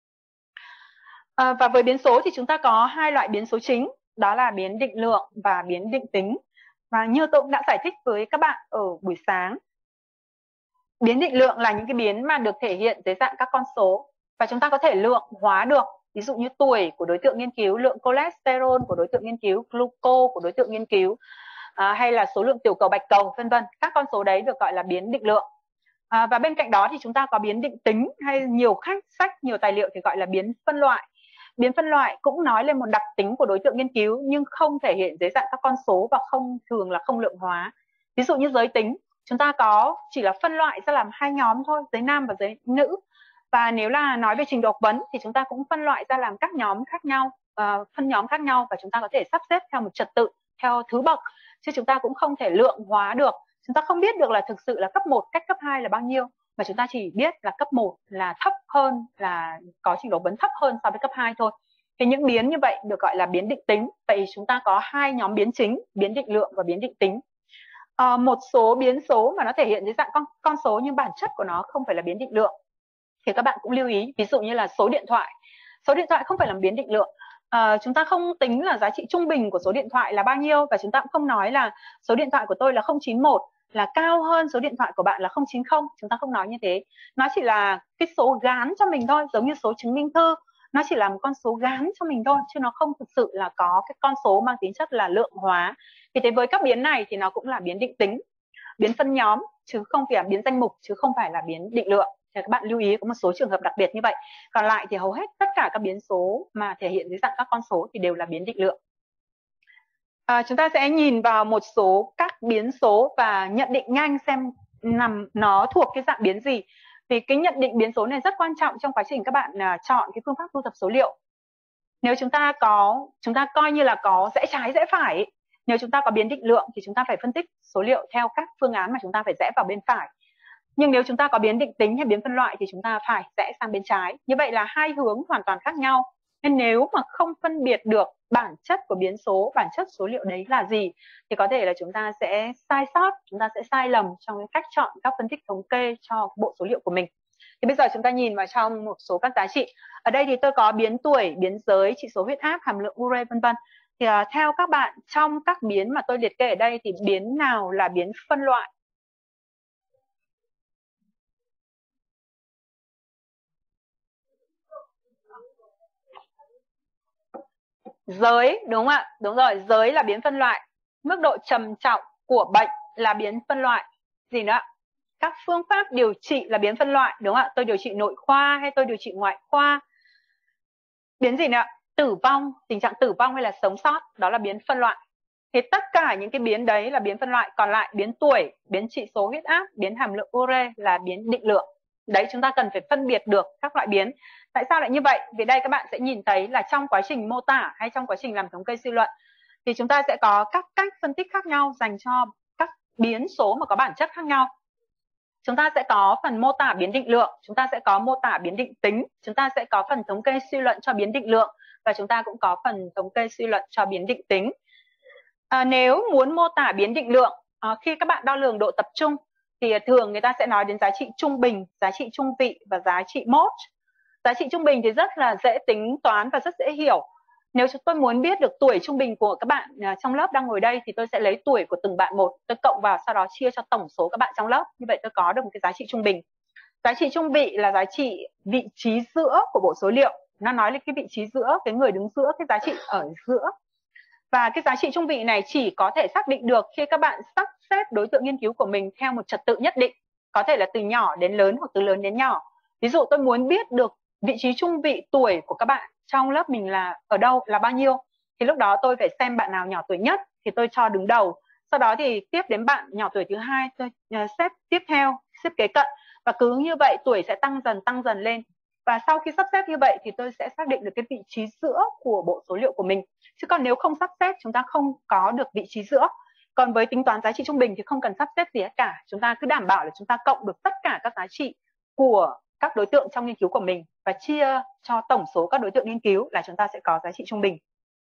À, và với biến số thì chúng ta có hai loại biến số chính, đó là biến định lượng và biến định tính. Và như tôi cũng đã giải thích với các bạn ở buổi sáng, biến định lượng là những cái biến mà được thể hiện dưới dạng các con số và chúng ta có thể lượng hóa được. Ví dụ như tuổi của đối tượng nghiên cứu, lượng cholesterol của đối tượng nghiên cứu, gluco của đối tượng nghiên cứu, à, hay là số lượng tiểu cầu bạch cầu, vân vân. Các con số đấy được gọi là biến định lượng. À, và bên cạnh đó thì chúng ta có biến định tính, hay nhiều khách sách, nhiều tài liệu thì gọi là biến phân loại. Biến phân loại cũng nói lên một đặc tính của đối tượng nghiên cứu nhưng không thể hiện dưới dạng các con số và không thường là không lượng hóa. Ví dụ như giới tính, chúng ta có chỉ là phân loại ra làm hai nhóm thôi, giới nam và giới nữ. Và nếu là nói về trình độ học vấn thì chúng ta cũng phân loại ra làm các nhóm khác nhau, uh, phân nhóm khác nhau, và chúng ta có thể sắp xếp theo một trật tự, theo thứ bậc, chứ chúng ta cũng không thể lượng hóa được. Chúng ta không biết được là thực sự là cấp một cách cấp hai là bao nhiêu, mà chúng ta chỉ biết là cấp một là thấp hơn, là có trình độ học vấn thấp hơn so với cấp hai thôi. Thì những biến như vậy được gọi là biến định tính. Vậy chúng ta có hai nhóm biến chính, biến định lượng và biến định tính. À, một số biến số mà nó thể hiện dưới dạng con, con số nhưng bản chất của nó không phải là biến định lượng thì các bạn cũng lưu ý. Ví dụ như là số điện thoại. Số điện thoại không phải là biến định lượng. À, chúng ta không tính là giá trị trung bình của số điện thoại là bao nhiêu, và chúng ta cũng không nói là số điện thoại của tôi là không chín một là cao hơn số điện thoại của bạn là không chín không. Chúng ta không nói như thế. Nó chỉ là cái số gán cho mình thôi, giống như số chứng minh thư. Nó chỉ là một con số gán cho mình thôi, chứ nó không thực sự là có cái con số mang tính chất là lượng hóa. Thì thế với các biến này thì nó cũng là biến định tính, biến phân nhóm, chứ không phải là biến danh mục, chứ không phải là biến định lượng. Thì các bạn lưu ý có một số trường hợp đặc biệt như vậy. Còn lại thì hầu hết tất cả các biến số mà thể hiện dưới dạng các con số thì đều là biến định lượng. À, chúng ta sẽ nhìn vào một số các biến số và nhận định nhanh xem nằm nó thuộc cái dạng biến gì. Vì cái nhận định biến số này rất quan trọng trong quá trình các bạn uh, chọn cái phương pháp thu thập số liệu. Nếu chúng ta có, chúng ta coi như là có rẽ trái rẽ phải ấy. Nếu chúng ta có biến định lượng thì chúng ta phải phân tích số liệu theo các phương án mà chúng ta phải rẽ vào bên phải. Nhưng nếu chúng ta có biến định tính hay biến phân loại thì chúng ta phải rẽ sang bên trái. Như vậy là hai hướng hoàn toàn khác nhau. Nên nếu mà không phân biệt được bản chất của biến số, bản chất số liệu đấy là gì, thì có thể là chúng ta sẽ sai sót, chúng ta sẽ sai lầm trong cái cách chọn các phân tích thống kê cho bộ số liệu của mình. Thì bây giờ chúng ta nhìn vào trong một số các giá trị. Ở đây thì tôi có biến tuổi, biến giới, chỉ số huyết áp, hàm lượng ure, vân vân. Thì uh, theo các bạn, trong các biến mà tôi liệt kê ở đây thì biến nào là biến phân loại? Giới, đúng không ạ? Đúng rồi, giới là biến phân loại. Mức độ trầm trọng của bệnh là biến phân loại. Gì nữa ạ? Các phương pháp điều trị là biến phân loại, đúng không ạ? Tôi điều trị nội khoa hay tôi điều trị ngoại khoa. Biến gì nữa ạ? Tử vong, tình trạng tử vong hay là sống sót, đó là biến phân loại. thì tất cả những cái biến đấy là biến phân loại, còn lại biến tuổi, biến chỉ số huyết áp, biến hàm lượng ure là biến định lượng. Đấy, chúng ta cần phải phân biệt được các loại biến. Tại sao lại như vậy? Vì đây các bạn sẽ nhìn thấy là trong quá trình mô tả hay trong quá trình làm thống kê suy luận thì chúng ta sẽ có các cách phân tích khác nhau dành cho các biến số mà có bản chất khác nhau. Chúng ta sẽ có phần mô tả biến định lượng, chúng ta sẽ có mô tả biến định tính, chúng ta sẽ có phần thống kê suy luận cho biến định lượng, và chúng ta cũng có phần thống kê suy luận cho biến định tính. À, nếu muốn mô tả biến định lượng, à, khi các bạn đo lường độ tập trung thì thường người ta sẽ nói đến giá trị trung bình, giá trị trung vị và giá trị mốt. Giá trị trung bình thì rất là dễ tính toán và rất dễ hiểu. Nếu chúng tôi muốn biết được tuổi trung bình của các bạn trong lớp đang ngồi đây thì tôi sẽ lấy tuổi của từng bạn một, tôi cộng vào, sau đó chia cho tổng số các bạn trong lớp. Như vậy tôi có được một cái giá trị trung bình. Giá trị trung vị là giá trị vị trí giữa của bộ số liệu. Nó nói lên cái vị trí giữa, cái người đứng giữa, cái giá trị ở giữa. Và cái giá trị trung vị này chỉ có thể xác định được khi các bạn sắp xếp đối tượng nghiên cứu của mình theo một trật tự nhất định. Có thể là từ nhỏ đến lớn hoặc từ lớn đến nhỏ. Ví dụ tôi muốn biết được vị trí trung vị tuổi của các bạn trong lớp mình là ở đâu, là bao nhiêu, thì lúc đó tôi phải xem bạn nào nhỏ tuổi nhất thì tôi cho đứng đầu. Sau đó thì tiếp đến bạn nhỏ tuổi thứ hai, tôi xếp tiếp theo, xếp kế cận. Và cứ như vậy tuổi sẽ tăng dần tăng dần lên. Và sau khi sắp xếp như vậy thì tôi sẽ xác định được cái vị trí giữa của bộ số liệu của mình. Chứ còn nếu không sắp xếp chúng ta không có được vị trí giữa. Còn với tính toán giá trị trung bình thì không cần sắp xếp gì hết cả. Chúng ta cứ đảm bảo là chúng ta cộng được tất cả các giá trị của các đối tượng trong nghiên cứu của mình và chia cho tổng số các đối tượng nghiên cứu là chúng ta sẽ có giá trị trung bình.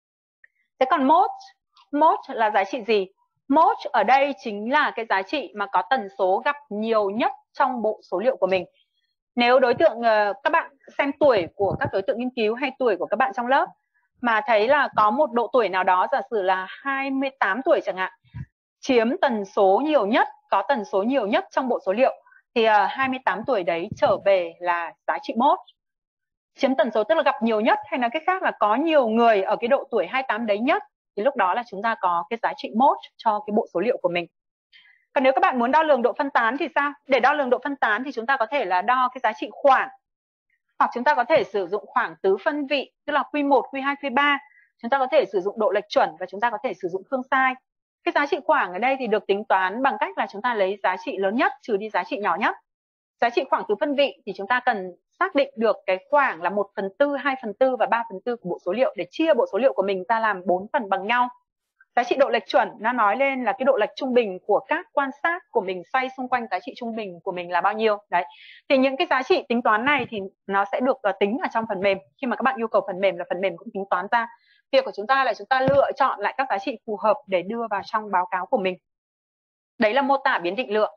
Thế còn mốt, mốt là giá trị gì? Mốt ở đây chính là cái giá trị mà có tần số gặp nhiều nhất trong bộ số liệu của mình. Nếu đối tượng, các bạn xem tuổi của các đối tượng nghiên cứu hay tuổi của các bạn trong lớp mà thấy là có một độ tuổi nào đó, giả sử là hai mươi tám tuổi chẳng hạn, chiếm tần số nhiều nhất, có tần số nhiều nhất trong bộ số liệu, thì hai mươi tám tuổi đấy trở về là giá trị mốt. Chiếm tần số tức là gặp nhiều nhất, hay nói cách khác là có nhiều người ở cái độ tuổi hai mươi tám đấy nhất, thì lúc đó là chúng ta có cái giá trị mốt cho cái bộ số liệu của mình. Còn nếu các bạn muốn đo lường độ phân tán thì sao? Để đo lường độ phân tán thì chúng ta có thể là đo cái giá trị khoảng, hoặc chúng ta có thể sử dụng khoảng tứ phân vị, tức là Q một, Q hai, Q ba. Chúng ta có thể sử dụng độ lệch chuẩn và chúng ta có thể sử dụng phương sai. Cái giá trị khoảng ở đây thì được tính toán bằng cách là chúng ta lấy giá trị lớn nhất trừ đi giá trị nhỏ nhất. Giá trị khoảng tứ phân vị thì chúng ta cần xác định được cái khoảng là một phần tư, hai phần tư và ba phần tư của bộ số liệu để chia bộ số liệu của mình ra làm bốn phần bằng nhau. Giá trị độ lệch chuẩn nó nói lên là cái độ lệch trung bình của các quan sát của mình xoay xung quanh giá trị trung bình của mình là bao nhiêu. Đấy. Thì những cái giá trị tính toán này thì nó sẽ được uh, tính ở trong phần mềm. Khi mà các bạn yêu cầu phần mềm là phần mềm cũng tính toán ra. Việc của chúng ta là chúng ta lựa chọn lại các giá trị phù hợp để đưa vào trong báo cáo của mình. Đấy là mô tả biến định lượng.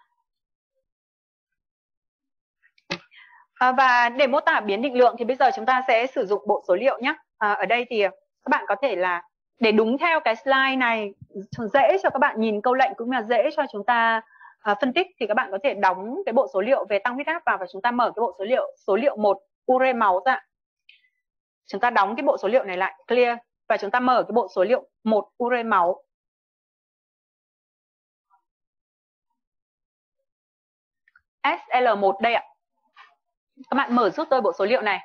À, và để mô tả biến định lượng thì bây giờ chúng ta sẽ sử dụng bộ số liệu nhé. À, ở đây thì các bạn có thể là để đúng theo cái slide này, dễ cho các bạn nhìn câu lệnh cũng là dễ cho chúng ta uh, phân tích, thì các bạn có thể đóng cái bộ số liệu về tăng huyết áp vào và chúng ta mở cái bộ số liệu số liệu một ure máu ra. Chúng ta đóng cái bộ số liệu này lại, clear, và chúng ta mở cái bộ số liệu một ure máu. S L một đây ạ. Các bạn mở giúp tôi bộ số liệu này.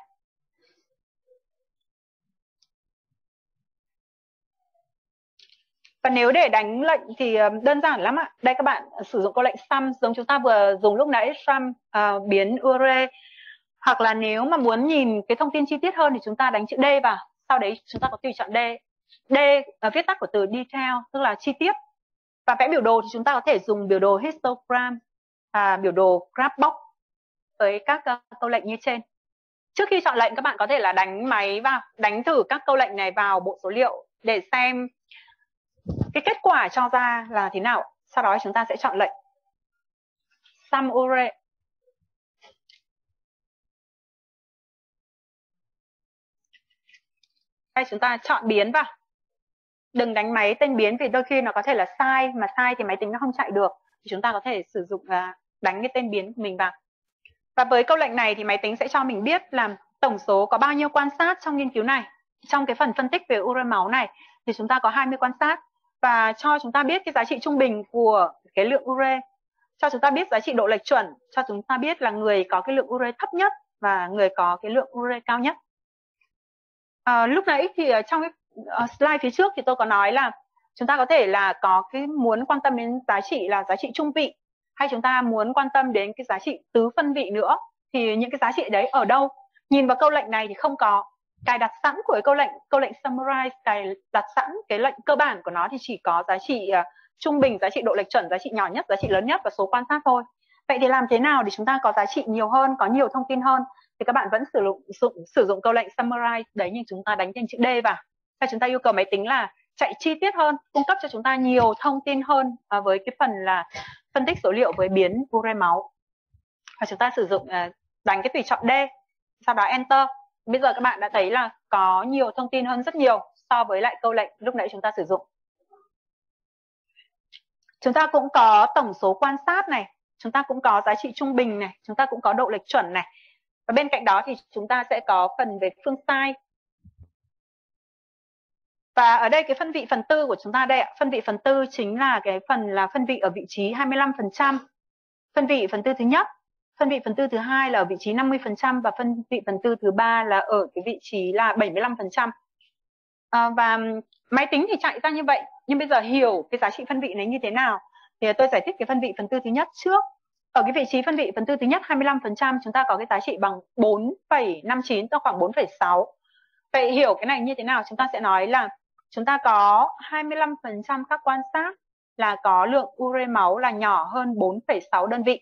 Và nếu để đánh lệnh thì đơn giản lắm ạ. Đây các bạn sử dụng câu lệnh sum giống chúng ta vừa dùng lúc nãy, sum uh, biến ure. Hoặc là nếu mà muốn nhìn cái thông tin chi tiết hơn thì chúng ta đánh chữ D vào. Sau đấy chúng ta có tùy chọn D. D uh, viết tắt của từ detail tức là chi tiết. Và vẽ biểu đồ thì chúng ta có thể dùng biểu đồ histogram, à, biểu đồ graph box với các uh, câu lệnh như trên. Trước khi chọn lệnh các bạn có thể là đánh máy vào, đánh thử các câu lệnh này vào bộ số liệu để xem cái kết quả cho ra là thế nào. Sau đó chúng ta sẽ chọn lệnh sum ure. Đây chúng ta chọn biến vào. Đừng đánh máy tên biến vì đôi khi nó có thể là sai, mà sai thì máy tính nó không chạy được. Thì chúng ta có thể sử dụng là đánh cái tên biến của mình vào. Và với câu lệnh này thì máy tính sẽ cho mình biết là tổng số có bao nhiêu quan sát trong nghiên cứu này. Trong cái phần phân tích về ure máu này thì chúng ta có hai mươi quan sát. Và cho chúng ta biết cái giá trị trung bình của cái lượng ure, cho chúng ta biết giá trị độ lệch chuẩn, cho chúng ta biết là người có cái lượng ure thấp nhất và người có cái lượng ure cao nhất. À, lúc nãy thì trong cái slide phía trước thì tôi có nói là Chúng ta có thể là có cái muốn quan tâm đến giá trị là giá trị trung vị, hay chúng ta muốn quan tâm đến cái giá trị tứ phân vị nữa, thì những cái giá trị đấy ở đâu? Nhìn vào câu lệnh này thì không có. Cài đặt sẵn của cái câu lệnh câu lệnh summarize, cài đặt sẵn cái lệnh cơ bản của nó thì chỉ có giá trị uh, trung bình, giá trị độ lệch chuẩn, giá trị nhỏ nhất, giá trị lớn nhất và số quan sát thôi. Vậy thì làm thế nào để chúng ta có giá trị nhiều hơn, có nhiều thông tin hơn? Thì các bạn vẫn sử dụng sử, sử dụng câu lệnh summarize đấy, nhưng chúng ta đánh thêm chữ D vào. Và chúng ta yêu cầu máy tính là chạy chi tiết hơn, cung cấp cho chúng ta nhiều thông tin hơn uh, với cái phần là phân tích số liệu với biến ure máu. Và chúng ta sử dụng uh, đánh cái tùy chọn D, sau đó enter. Bây giờ các bạn đã thấy là có nhiều thông tin hơn rất nhiều so với lại câu lệnh lúc nãy chúng ta sử dụng. Chúng ta cũng có tổng số quan sát này, chúng ta cũng có giá trị trung bình này, chúng ta cũng có độ lệch chuẩn này. Và bên cạnh đó thì chúng ta sẽ có phần về phương sai. Và ở đây cái phân vị phần tư của chúng ta đây ạ, phân vị phần tư chính là cái phần là phân vị ở vị trí hai mươi lăm phần trăm. Phân vị phần tư thứ nhất, phân vị phần tư thứ hai là ở vị trí năm mươi phần trăm và phân vị phần tư thứ ba là ở cái vị trí là bảy mươi lăm phần trăm. À, và máy tính thì chạy ra như vậy, nhưng bây giờ hiểu cái giá trị phân vị này như thế nào thì tôi giải thích cái phân vị phần tư thứ nhất trước. Ở cái vị trí phân vị phần tư thứ nhất hai mươi lăm phần trăm chúng ta có cái giá trị bằng bốn phẩy năm chín, tức khoảng bốn phẩy sáu. Vậy hiểu cái này như thế nào? Chúng ta sẽ nói là chúng ta có hai mươi lăm phần trăm các quan sát là có lượng ure máu là nhỏ hơn bốn phẩy sáu đơn vị.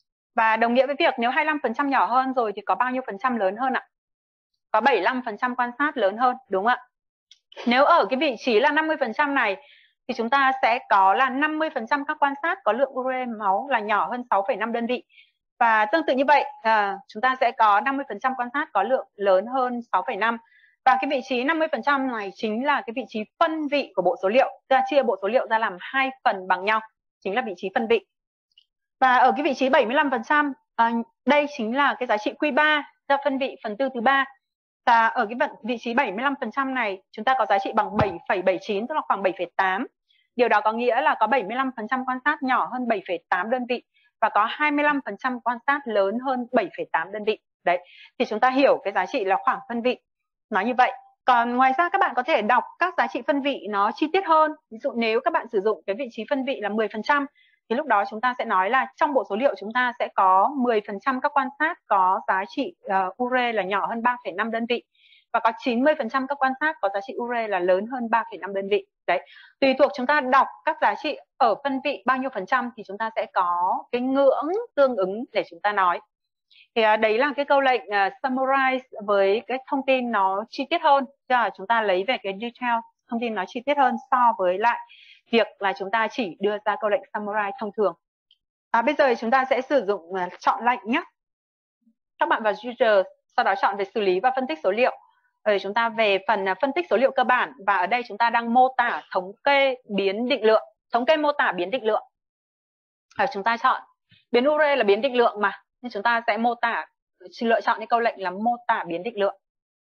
Và đồng nghĩa với việc nếu hai mươi lăm phần trăm nhỏ hơn rồi thì có bao nhiêu phần trăm lớn hơn ạ? Có bảy mươi lăm phần trăm quan sát lớn hơn, đúng không ạ? Nếu ở cái vị trí là năm mươi phần trăm này thì chúng ta sẽ có là năm mươi phần trăm các quan sát có lượng ure máu là nhỏ hơn sáu phẩy năm đơn vị. Và tương tự như vậy, à, chúng ta sẽ có năm mươi phần trăm quan sát có lượng lớn hơn sáu phẩy năm. Và cái vị trí năm mươi phần trăm này chính là cái vị trí phân vị của bộ số liệu. Tức là chia bộ số liệu ra làm hai phần bằng nhau, chính là vị trí phân vị. Và ở cái vị trí bảy mươi lăm phần trăm, à, đây chính là cái giá trị Q ba, ra phân vị phần tư thứ ba. Và ở cái vị trí bảy mươi lăm phần trăm này, chúng ta có giá trị bằng bảy phẩy bảy chín, tức là khoảng bảy phẩy tám. Điều đó có nghĩa là có bảy mươi lăm phần trăm quan sát nhỏ hơn bảy phẩy tám đơn vị và có hai mươi lăm phần trăm quan sát lớn hơn bảy phẩy tám đơn vị. Đấy, thì chúng ta hiểu cái giá trị là khoảng phân vị. Nói như vậy. Còn ngoài ra các bạn có thể đọc các giá trị phân vị nó chi tiết hơn. Ví dụ nếu các bạn sử dụng cái vị trí phân vị là mười phần trăm thì lúc đó chúng ta sẽ nói là trong bộ số liệu chúng ta sẽ có mười phần trăm các quan sát có giá trị uh, ure là nhỏ hơn ba phẩy năm đơn vị và có chín mươi phần trăm các quan sát có giá trị ure là lớn hơn ba phẩy năm đơn vị. Đấy, tùy thuộc chúng ta đọc các giá trị ở phân vị bao nhiêu phần trăm thì chúng ta sẽ có cái ngưỡng tương ứng để chúng ta nói. Thì uh, đấy là cái câu lệnh uh, summarize với cái thông tin nó chi tiết hơn. Chứ là chúng ta lấy về cái detail, thông tin nó chi tiết hơn so với lại việc là chúng ta chỉ đưa ra câu lệnh summarize thông thường. À, bây giờ chúng ta sẽ sử dụng uh, chọn lệnh nhé. Các bạn vào user, sau đó chọn về xử lý và phân tích số liệu. Rồi chúng ta về phần uh, phân tích số liệu cơ bản, và ở đây chúng ta đang mô tả thống kê biến định lượng. Thống kê mô tả biến định lượng. Rồi chúng ta chọn biến ure là biến định lượng mà, nên chúng ta sẽ mô tả, lựa chọn cái câu lệnh là mô tả biến định lượng.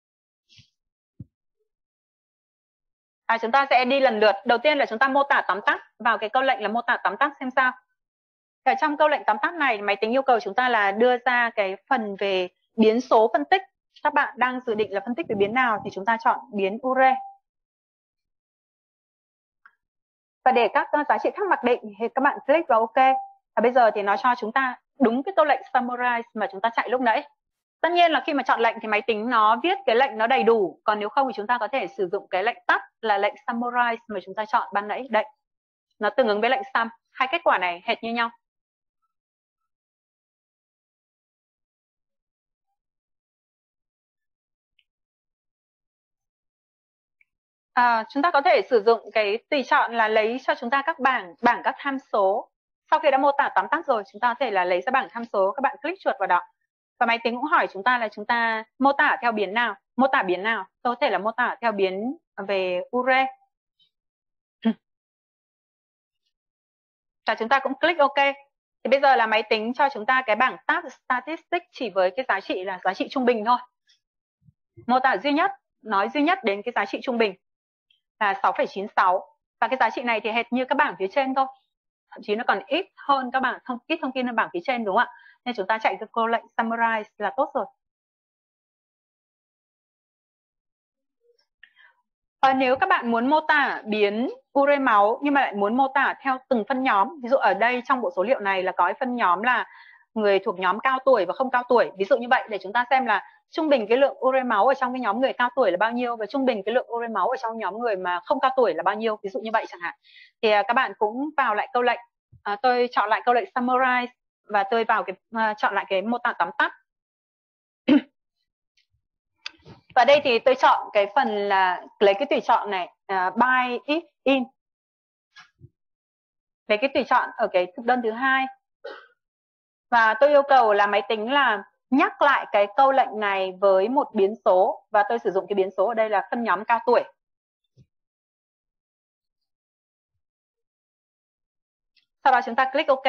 À, chúng ta sẽ đi lần lượt. Đầu tiên là chúng ta mô tả tóm tắt vào cái câu lệnh là mô tả tóm tắt xem sao. Ở trong câu lệnh tóm tắt này, máy tính yêu cầu chúng ta là đưa ra cái phần về biến số phân tích. Các bạn đang dự định là phân tích về biến nào thì chúng ta chọn biến ure. Và để các giá trị khác mặc định thì các bạn click vào OK. Và bây giờ thì nó cho chúng ta đúng cái câu lệnh summarize mà chúng ta chạy lúc nãy. Tất nhiên là khi mà chọn lệnh thì máy tính nó viết cái lệnh nó đầy đủ. Còn nếu không thì chúng ta có thể sử dụng cái lệnh tắt là lệnh summarize mà chúng ta chọn ban nãy. Đây, nó tương ứng với lệnh sum. Hai kết quả này hệt như nhau. À, chúng ta có thể sử dụng cái tùy chọn là lấy cho chúng ta các bảng bảng các tham số. Sau khi đã mô tả tóm tắt rồi, chúng ta có thể là lấy ra bảng tham số, các bạn click chuột vào đó. Và máy tính cũng hỏi chúng ta là chúng ta mô tả theo biến nào, mô tả biến nào. Tôi có thể là mô tả theo biến về ure. Và chúng ta cũng click OK. Thì bây giờ là máy tính cho chúng ta cái bảng tab statistics chỉ với cái giá trị là giá trị trung bình thôi. Mô tả duy nhất, nói duy nhất đến cái giá trị trung bình là sáu phẩy chín sáu. Và cái giá trị này thì hệt như các bảng phía trên thôi. Thậm chí nó còn ít hơn các bảng thông, ít thông tin hơn bảng phía trên, đúng không ạ? Nên chúng ta chạy cái câu lệnh summarize là tốt rồi. À, nếu các bạn muốn mô tả biến ure máu nhưng mà lại muốn mô tả theo từng phân nhóm, ví dụ ở đây trong bộ số liệu này là có cái phân nhóm là người thuộc nhóm cao tuổi và không cao tuổi, ví dụ như vậy, để chúng ta xem là trung bình cái lượng ure máu ở trong cái nhóm người cao tuổi là bao nhiêu và trung bình cái lượng ure máu ở trong nhóm người mà không cao tuổi là bao nhiêu, ví dụ như vậy chẳng hạn. Thì à, các bạn cũng vào lại câu lệnh, à, tôi chọn lại câu lệnh summarize và tôi vào cái à, chọn lại cái mô tả tóm tắt. Và đây thì tôi chọn cái phần là lấy cái tùy chọn này, uh, by if in, lấy cái tùy chọn ở cái thực đơn thứ hai, và tôi yêu cầu là máy tính là nhắc lại cái câu lệnh này với một biến số, và tôi sử dụng cái biến số ở đây là phân nhóm cao tuổi. Sau đó chúng ta click OK.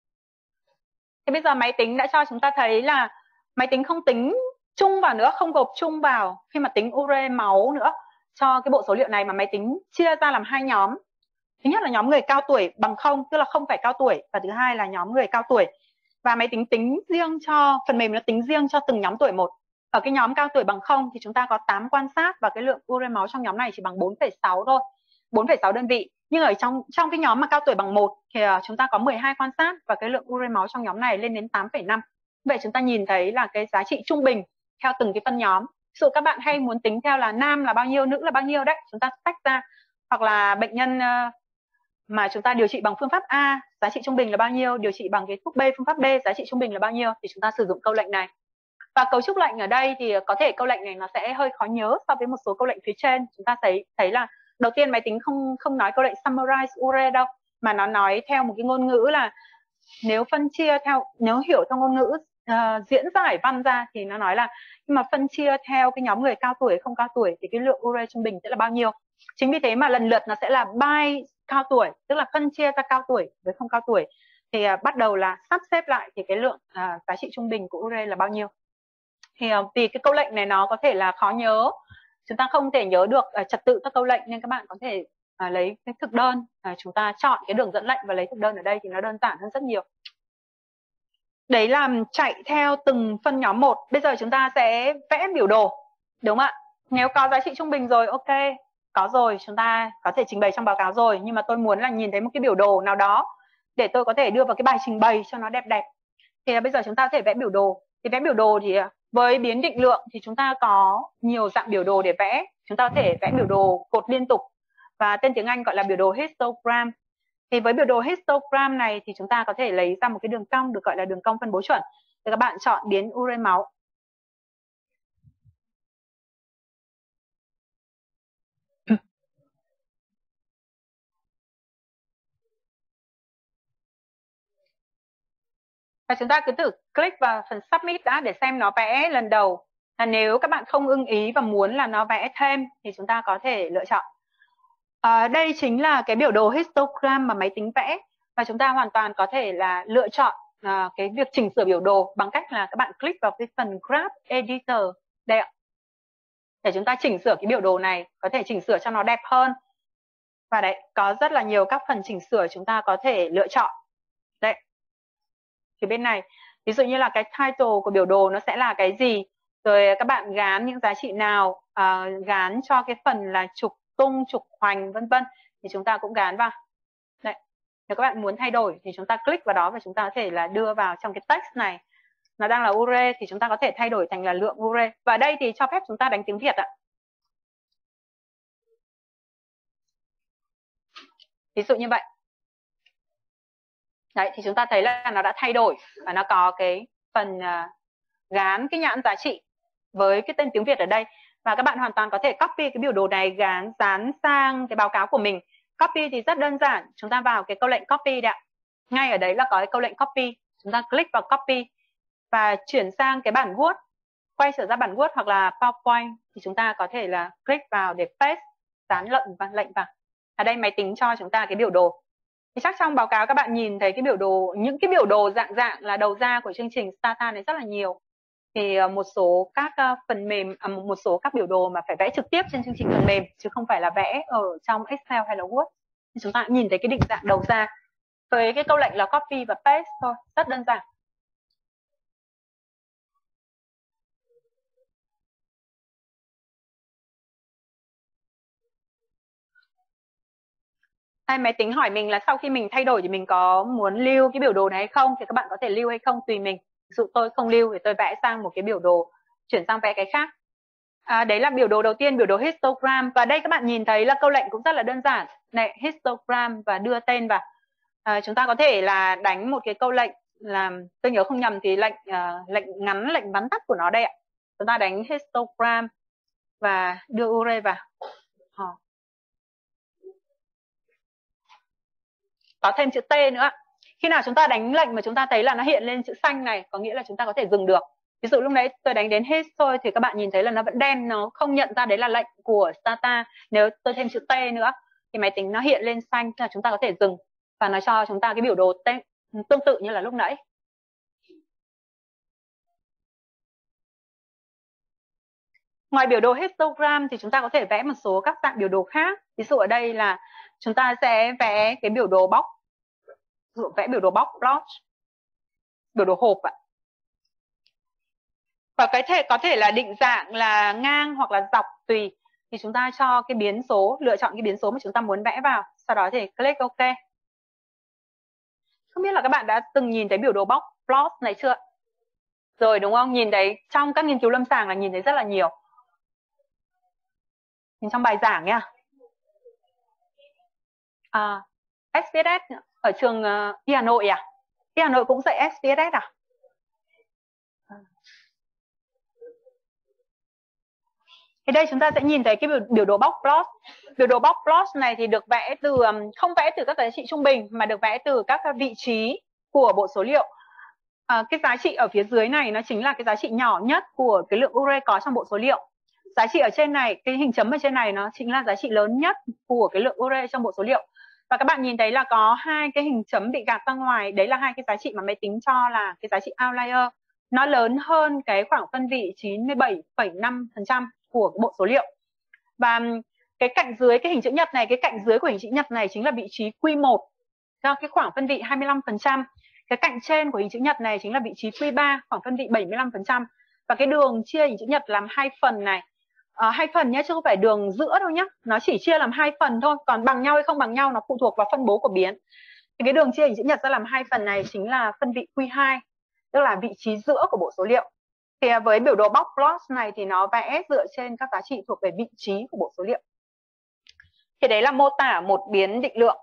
Thì bây giờ máy tính đã cho chúng ta thấy là máy tính không tính chung vào nữa, không gộp chung vào khi mà tính ure máu nữa cho cái bộ số liệu này, mà máy tính chia ra làm hai nhóm. Thứ nhất là nhóm người cao tuổi bằng không, tức là không phải cao tuổi, và thứ hai là nhóm người cao tuổi. Và máy tính tính riêng cho, phần mềm nó tính riêng cho từng nhóm tuổi một. Ở cái nhóm cao tuổi bằng không thì chúng ta có tám quan sát và cái lượng ure máu trong nhóm này chỉ bằng bốn phẩy sáu thôi, bốn phẩy sáu đơn vị. Nhưng ở trong trong cái nhóm mà cao tuổi bằng một thì chúng ta có mười hai quan sát và cái lượng ure máu trong nhóm này lên đến tám phẩy năm. Vậy chúng ta nhìn thấy là cái giá trị trung bình theo từng cái phân nhóm. Ví dụ các bạn hay muốn tính theo là nam là bao nhiêu, nữ là bao nhiêu đấy, chúng ta tách ra. Hoặc là bệnh nhân mà chúng ta điều trị bằng phương pháp A, giá trị trung bình là bao nhiêu, điều trị bằng cái thuốc B, phương pháp B, giá trị trung bình là bao nhiêu, thì chúng ta sử dụng câu lệnh này. Và cấu trúc lệnh ở đây thì có thể câu lệnh này nó sẽ hơi khó nhớ so với một số câu lệnh phía trên. Chúng ta thấy thấy là đầu tiên máy tính không không nói câu lệnh summarize ure đâu, mà nó nói theo một cái ngôn ngữ là nếu phân chia theo, nếu hiểu theo ngôn ngữ uh, diễn giải văn ra thì nó nói là nhưng mà phân chia theo cái nhóm người cao tuổi không cao tuổi thì cái lượng ure trung bình sẽ là bao nhiêu. Chính vì thế mà lần lượt nó sẽ là by cao tuổi, tức là phân chia ra cao tuổi với không cao tuổi, thì uh, bắt đầu là sắp xếp lại thì cái lượng uh, giá trị trung bình của ure là bao nhiêu. Thì uh, vì cái câu lệnh này nó có thể là khó nhớ, chúng ta không thể nhớ được uh, trật tự các câu lệnh, nên các bạn có thể uh, lấy cái thực đơn, uh, chúng ta chọn cái đường dẫn lệnh và lấy thực đơn ở đây thì nó đơn giản hơn rất nhiều. Đấy là chạy theo từng phân nhóm một. Bây giờ chúng ta sẽ vẽ biểu đồ, đúng không ạ? Nếu có giá trị trung bình rồi, ok, có rồi, chúng ta có thể trình bày trong báo cáo rồi, nhưng mà tôi muốn là nhìn thấy một cái biểu đồ nào đó để tôi có thể đưa vào cái bài trình bày cho nó đẹp đẹp. Thì bây giờ chúng ta có thể vẽ biểu đồ. Thì vẽ biểu đồ thì với biến định lượng thì chúng ta có nhiều dạng biểu đồ để vẽ. Chúng ta có thể vẽ biểu đồ cột liên tục, và tên tiếng Anh gọi là biểu đồ histogram. Thì với biểu đồ histogram này thì chúng ta có thể lấy ra một cái đường cong được gọi là đường cong phân bố chuẩn. Thì các bạn chọn biến ure máu. Và chúng ta cứ thử click vào phần submit đã để xem nó vẽ lần đầu. Và nếu các bạn không ưng ý và muốn là nó vẽ thêm thì chúng ta có thể lựa chọn. À, đây chính là cái biểu đồ histogram mà máy tính vẽ, và chúng ta hoàn toàn có thể là lựa chọn à, cái việc chỉnh sửa biểu đồ bằng cách là các bạn click vào cái phần Graph Editor đây ạ, để chúng ta chỉnh sửa cái biểu đồ này, có thể chỉnh sửa cho nó đẹp hơn. Và đấy, có rất là nhiều các phần chỉnh sửa chúng ta có thể lựa chọn. Đấy, thì bên này ví dụ như là cái title của biểu đồ nó sẽ là cái gì, rồi các bạn gán những giá trị nào, à, gán cho cái phần là trục tung, trục hoành vân vân thì chúng ta cũng gán vào. Đấy. Nếu các bạn muốn thay đổi thì chúng ta click vào đó và chúng ta có thể là đưa vào trong cái text này. Nó đang là ure thì chúng ta có thể thay đổi thành là lượng ure. Và đây thì cho phép chúng ta đánh tiếng Việt ạ. Ví dụ như vậy. Đấy, thì chúng ta thấy là nó đã thay đổi và nó có cái phần uh, gán cái nhãn giá trị với cái tên tiếng Việt ở đây. Và các bạn hoàn toàn có thể copy cái biểu đồ này gán dán sang cái báo cáo của mình. Copy thì rất đơn giản, chúng ta vào cái câu lệnh copy đấy ạ. Ngay ở đấy là có cái câu lệnh copy, chúng ta click vào copy và chuyển sang cái bản Word, quay trở ra bản Word hoặc là PowerPoint thì chúng ta có thể là click vào để paste, dán lệnh và lệnh vào. Ở đây máy tính cho chúng ta cái biểu đồ. Thì chắc trong báo cáo các bạn nhìn thấy cái biểu đồ, những cái biểu đồ dạng dạng là đầu ra của chương trình Stata này rất là nhiều. Thì một số các phần mềm, một số các biểu đồ mà phải vẽ trực tiếp trên chương trình phần mềm chứ không phải là vẽ ở trong Excel hay là Word. Thì chúng ta nhìn thấy cái định dạng đầu ra với cái câu lệnh là copy và paste thôi, rất đơn giản. Hay máy tính hỏi mình là sau khi mình thay đổi thì mình có muốn lưu cái biểu đồ này hay không, thì các bạn có thể lưu hay không tùy mình. Ví dụ tôi không lưu thì tôi vẽ sang một cái biểu đồ, chuyển sang vẽ cái khác. À, đấy là biểu đồ đầu tiên, biểu đồ histogram. Và đây các bạn nhìn thấy là câu lệnh cũng rất là đơn giản. Này, histogram và đưa tên vào. À, chúng ta có thể là đánh một cái câu lệnh là, tôi nhớ không nhầm thì lệnh uh, lệnh ngắn, lệnh vắn tắt của nó đây ạ. Chúng ta đánh histogram và đưa ure vào. À. Có thêm chữ T nữa. Khi nào chúng ta đánh lệnh mà chúng ta thấy là nó hiện lên chữ xanh này, có nghĩa là chúng ta có thể dừng được. Ví dụ lúc đấy tôi đánh đến hit thôi thì các bạn nhìn thấy là nó vẫn đen, nó không nhận ra đấy là lệnh của Stata. Nếu tôi thêm chữ T nữa thì máy tính nó hiện lên xanh, là chúng ta có thể dừng và nó cho chúng ta cái biểu đồ tên, tương tự như là lúc nãy. Ngoài biểu đồ histogram thì chúng ta có thể vẽ một số các dạng biểu đồ khác. Ví dụ ở đây là chúng ta sẽ vẽ cái biểu đồ box, ví dụ vẽ biểu đồ box plot, biểu đồ hộp ạ. Và cái thể có thể là định dạng là ngang hoặc là dọc tùy, thì chúng ta cho cái biến số, lựa chọn cái biến số mà chúng ta muốn vẽ vào, sau đó thì click OK. Không biết là các bạn đã từng nhìn thấy biểu đồ box plot này chưa? Rồi đúng không? Nhìn thấy trong các nghiên cứu lâm sàng là nhìn thấy rất là nhiều. Nhìn trong bài giảng nha. À, ét pê ét ét ở trường uh, Y Hà Nội à? Y Hà Nội cũng dạy ét pê ét ét à? Thì đây chúng ta sẽ nhìn thấy cái biểu, biểu đồ box plot. Biểu đồ box plot này thì được vẽ từ, không vẽ từ các giá trị trung bình mà được vẽ từ các vị trí của bộ số liệu. À, cái giá trị ở phía dưới này nó chính là cái giá trị nhỏ nhất của cái lượng ure có trong bộ số liệu. Giá trị ở trên này, cái hình chấm ở trên này nó chính là giá trị lớn nhất của cái lượng ure trong bộ số liệu. Và các bạn nhìn thấy là có hai cái hình chấm bị gạt ra ngoài, đấy là hai cái giá trị mà máy tính cho là cái giá trị outlier. Nó lớn hơn cái khoảng phân vị chín mươi bảy phẩy năm phần trăm của bộ số liệu. Và cái cạnh dưới cái hình chữ nhật này, cái cạnh dưới của hình chữ nhật này chính là vị trí Q một, cho cái khoảng phân vị hai mươi lăm phần trăm. Cái cạnh trên của hình chữ nhật này chính là vị trí Q ba, khoảng phân vị bảy mươi lăm phần trăm. Và cái đường chia hình chữ nhật làm hai phần này, à, hai phần nhé, chứ không phải đường giữa đâu nhé. Nó chỉ chia làm hai phần thôi, còn bằng nhau hay không bằng nhau nó phụ thuộc vào phân bố của biến. Thì cái đường chia hình chữ nhật ra làm hai phần này chính là phân vị Q hai, tức là vị trí giữa của bộ số liệu. Thì với biểu đồ box plot này thì nó vẽ dựa trên các giá trị thuộc về vị trí của bộ số liệu. Thì đấy là mô tả một biến định lượng.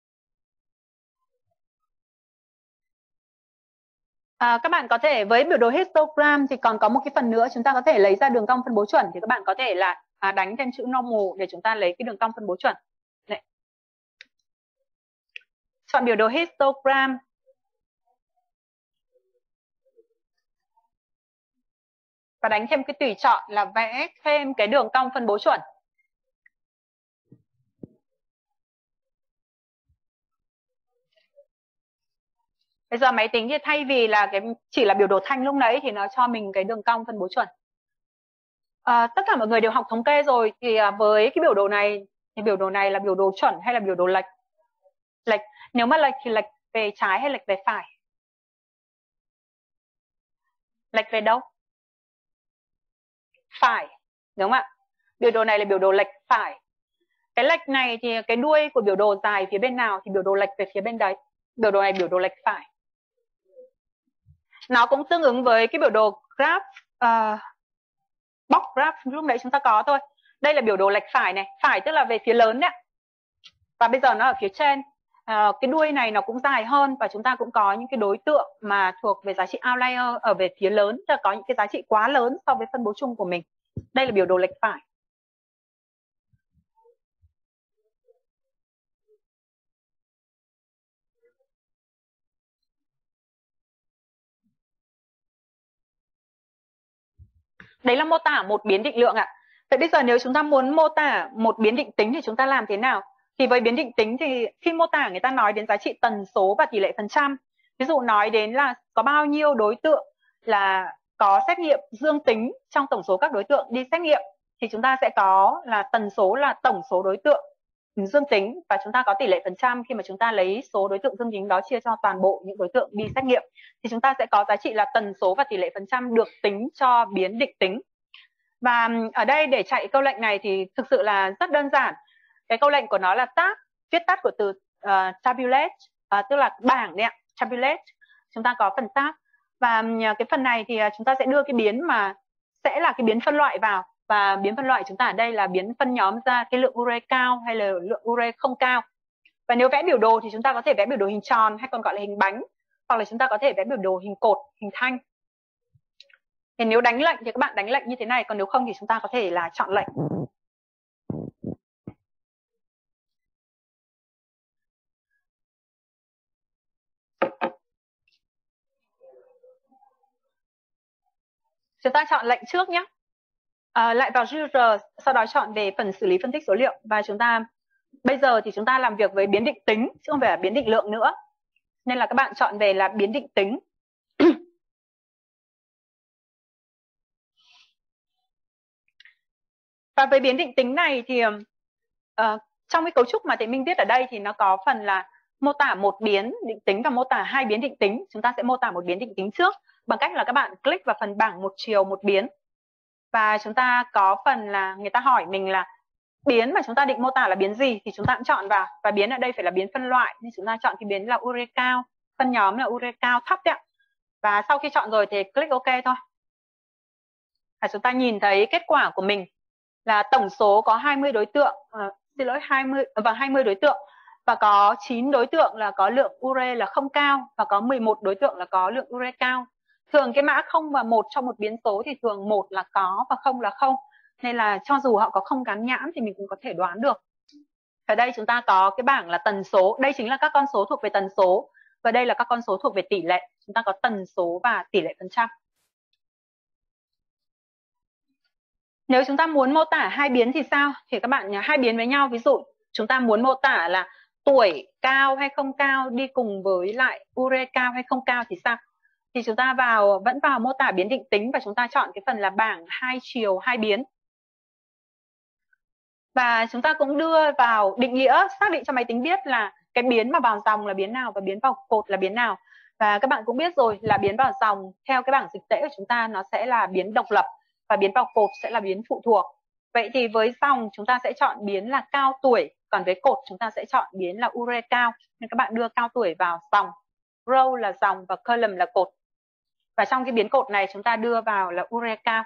À, các bạn có thể với biểu đồ histogram thì còn có một cái phần nữa, chúng ta có thể lấy ra đường cong phân bố chuẩn, thì các bạn có thể là à, đánh thêm chữ normal để chúng ta lấy cái đường cong phân bố chuẩn. Đấy. Chọn biểu đồ histogram. Và đánh thêm cái tùy chọn là vẽ thêm cái đường cong phân bố chuẩn. Bây giờ máy tính thì thay vì là cái chỉ là biểu đồ thanh lúc nãy thì nó cho mình cái đường cong phân bố chuẩn. À, tất cả mọi người đều học thống kê rồi, thì với cái biểu đồ này thì biểu đồ này là biểu đồ chuẩn hay là biểu đồ lệch? Lệch. Nếu mà lệch thì lệch về trái hay lệch về phải? Lệch về đâu? Phải, đúng không ạ? Biểu đồ này là biểu đồ lệch phải. Cái lệch này thì cái đuôi của biểu đồ dài phía bên nào thì biểu đồ lệch về phía bên đấy. Biểu đồ này biểu đồ lệch phải. Nó cũng tương ứng với cái biểu đồ graph, uh, box graph lúc nãy chúng ta có thôi. Đây là biểu đồ lệch phải này, phải tức là về phía lớn đấy. Và bây giờ nó ở phía trên. Uh, cái đuôi này nó cũng dài hơn và chúng ta cũng có những cái đối tượng mà thuộc về giá trị outlier ở về phía lớn, tức là có những cái giá trị quá lớn so với phân bố chung của mình. Đây là biểu đồ lệch phải. Đấy là mô tả một biến định lượng ạ. Vậy bây giờ nếu chúng ta muốn mô tả một biến định tính thì chúng ta làm thế nào? Thì với biến định tính thì khi mô tả người ta nói đến giá trị tần số và tỷ lệ phần trăm. Ví dụ nói đến là có bao nhiêu đối tượng là có xét nghiệm dương tính trong tổng số các đối tượng đi xét nghiệm, thì chúng ta sẽ có là tần số là tổng số đối tượng dương tính, và chúng ta có tỷ lệ phần trăm khi mà chúng ta lấy số đối tượng dương tính đó chia cho toàn bộ những đối tượng đi xét nghiệm, thì chúng ta sẽ có giá trị là tần số và tỷ lệ phần trăm được tính cho biến định tính. Và ở đây để chạy câu lệnh này thì thực sự là rất đơn giản. Cái câu lệnh của nó là tab viết tắt của từ uh, tabulate, uh, tức là bảng đấy ạ, tabulate. Chúng ta có phần tab, và cái phần này thì chúng ta sẽ đưa cái biến mà sẽ là cái biến phân loại vào, và biến phân loại chúng ta ở đây là biến phân nhóm ra cái lượng ure cao hay là lượng ure không cao. Và nếu vẽ biểu đồ thì chúng ta có thể vẽ biểu đồ hình tròn hay còn gọi là hình bánh, hoặc là chúng ta có thể vẽ biểu đồ hình cột, hình thanh. Thì nếu đánh lệnh thì các bạn đánh lệnh như thế này, còn nếu không thì chúng ta có thể là chọn lệnh. Chúng ta chọn lệnh trước nhé. À, lại vào user, sau đó chọn về phần xử lý phân tích số liệu, và chúng ta bây giờ thì chúng ta làm việc với biến định tính chứ không phải là biến định lượng nữa, nên là các bạn chọn về là biến định tính. Và với biến định tính này thì uh, trong cái cấu trúc mà thầy Minh viết ở đây thì nó có phần là mô tả một biến định tính và mô tả hai biến định tính. Chúng ta sẽ mô tả một biến định tính trước bằng cách là các bạn click vào phần bảng một chiều một biến, và chúng ta có phần là người ta hỏi mình là biến mà chúng ta định mô tả là biến gì thì chúng ta cũng chọn vào, và biến ở đây phải là biến phân loại nên chúng ta chọn cái biến là ure cao, phân nhóm là ure cao thấp đấy ạ. Và sau khi chọn rồi thì click OK thôi. Và chúng ta nhìn thấy kết quả của mình là tổng số có hai mươi đối tượng, uh, xin lỗi hai mươi và hai mươi đối tượng, và có chín đối tượng là có lượng ure là không cao, và có mười một đối tượng là có lượng ure cao. Thường cái mã không và một trong một biến số thì thường một là có và không là không, nên là cho dù họ có không gắn nhãn thì mình cũng có thể đoán được. Ở đây chúng ta có cái bảng là tần số, đây chính là các con số thuộc về tần số, và đây là các con số thuộc về tỷ lệ. Chúng ta có tần số và tỷ lệ phần trăm. Nếu chúng ta muốn mô tả hai biến thì sao? Thì các bạn hai biến với nhau, ví dụ chúng ta muốn mô tả là tuổi cao hay không cao đi cùng với lại ure cao hay không cao thì sao? Thì chúng ta vào vẫn vào mô tả biến định tính và chúng ta chọn cái phần là bảng hai chiều hai biến. Và chúng ta cũng đưa vào định nghĩa, xác định cho máy tính biết là cái biến mà vào dòng là biến nào và biến vào cột là biến nào. Và các bạn cũng biết rồi là biến vào dòng theo cái bảng dịch tễ của chúng ta nó sẽ là biến độc lập, và biến vào cột sẽ là biến phụ thuộc. Vậy thì với dòng chúng ta sẽ chọn biến là cao tuổi, còn với cột chúng ta sẽ chọn biến là ure cao. Nên các bạn đưa cao tuổi vào dòng, row là dòng và column là cột. Và trong cái biến cột này chúng ta đưa vào là ure cao.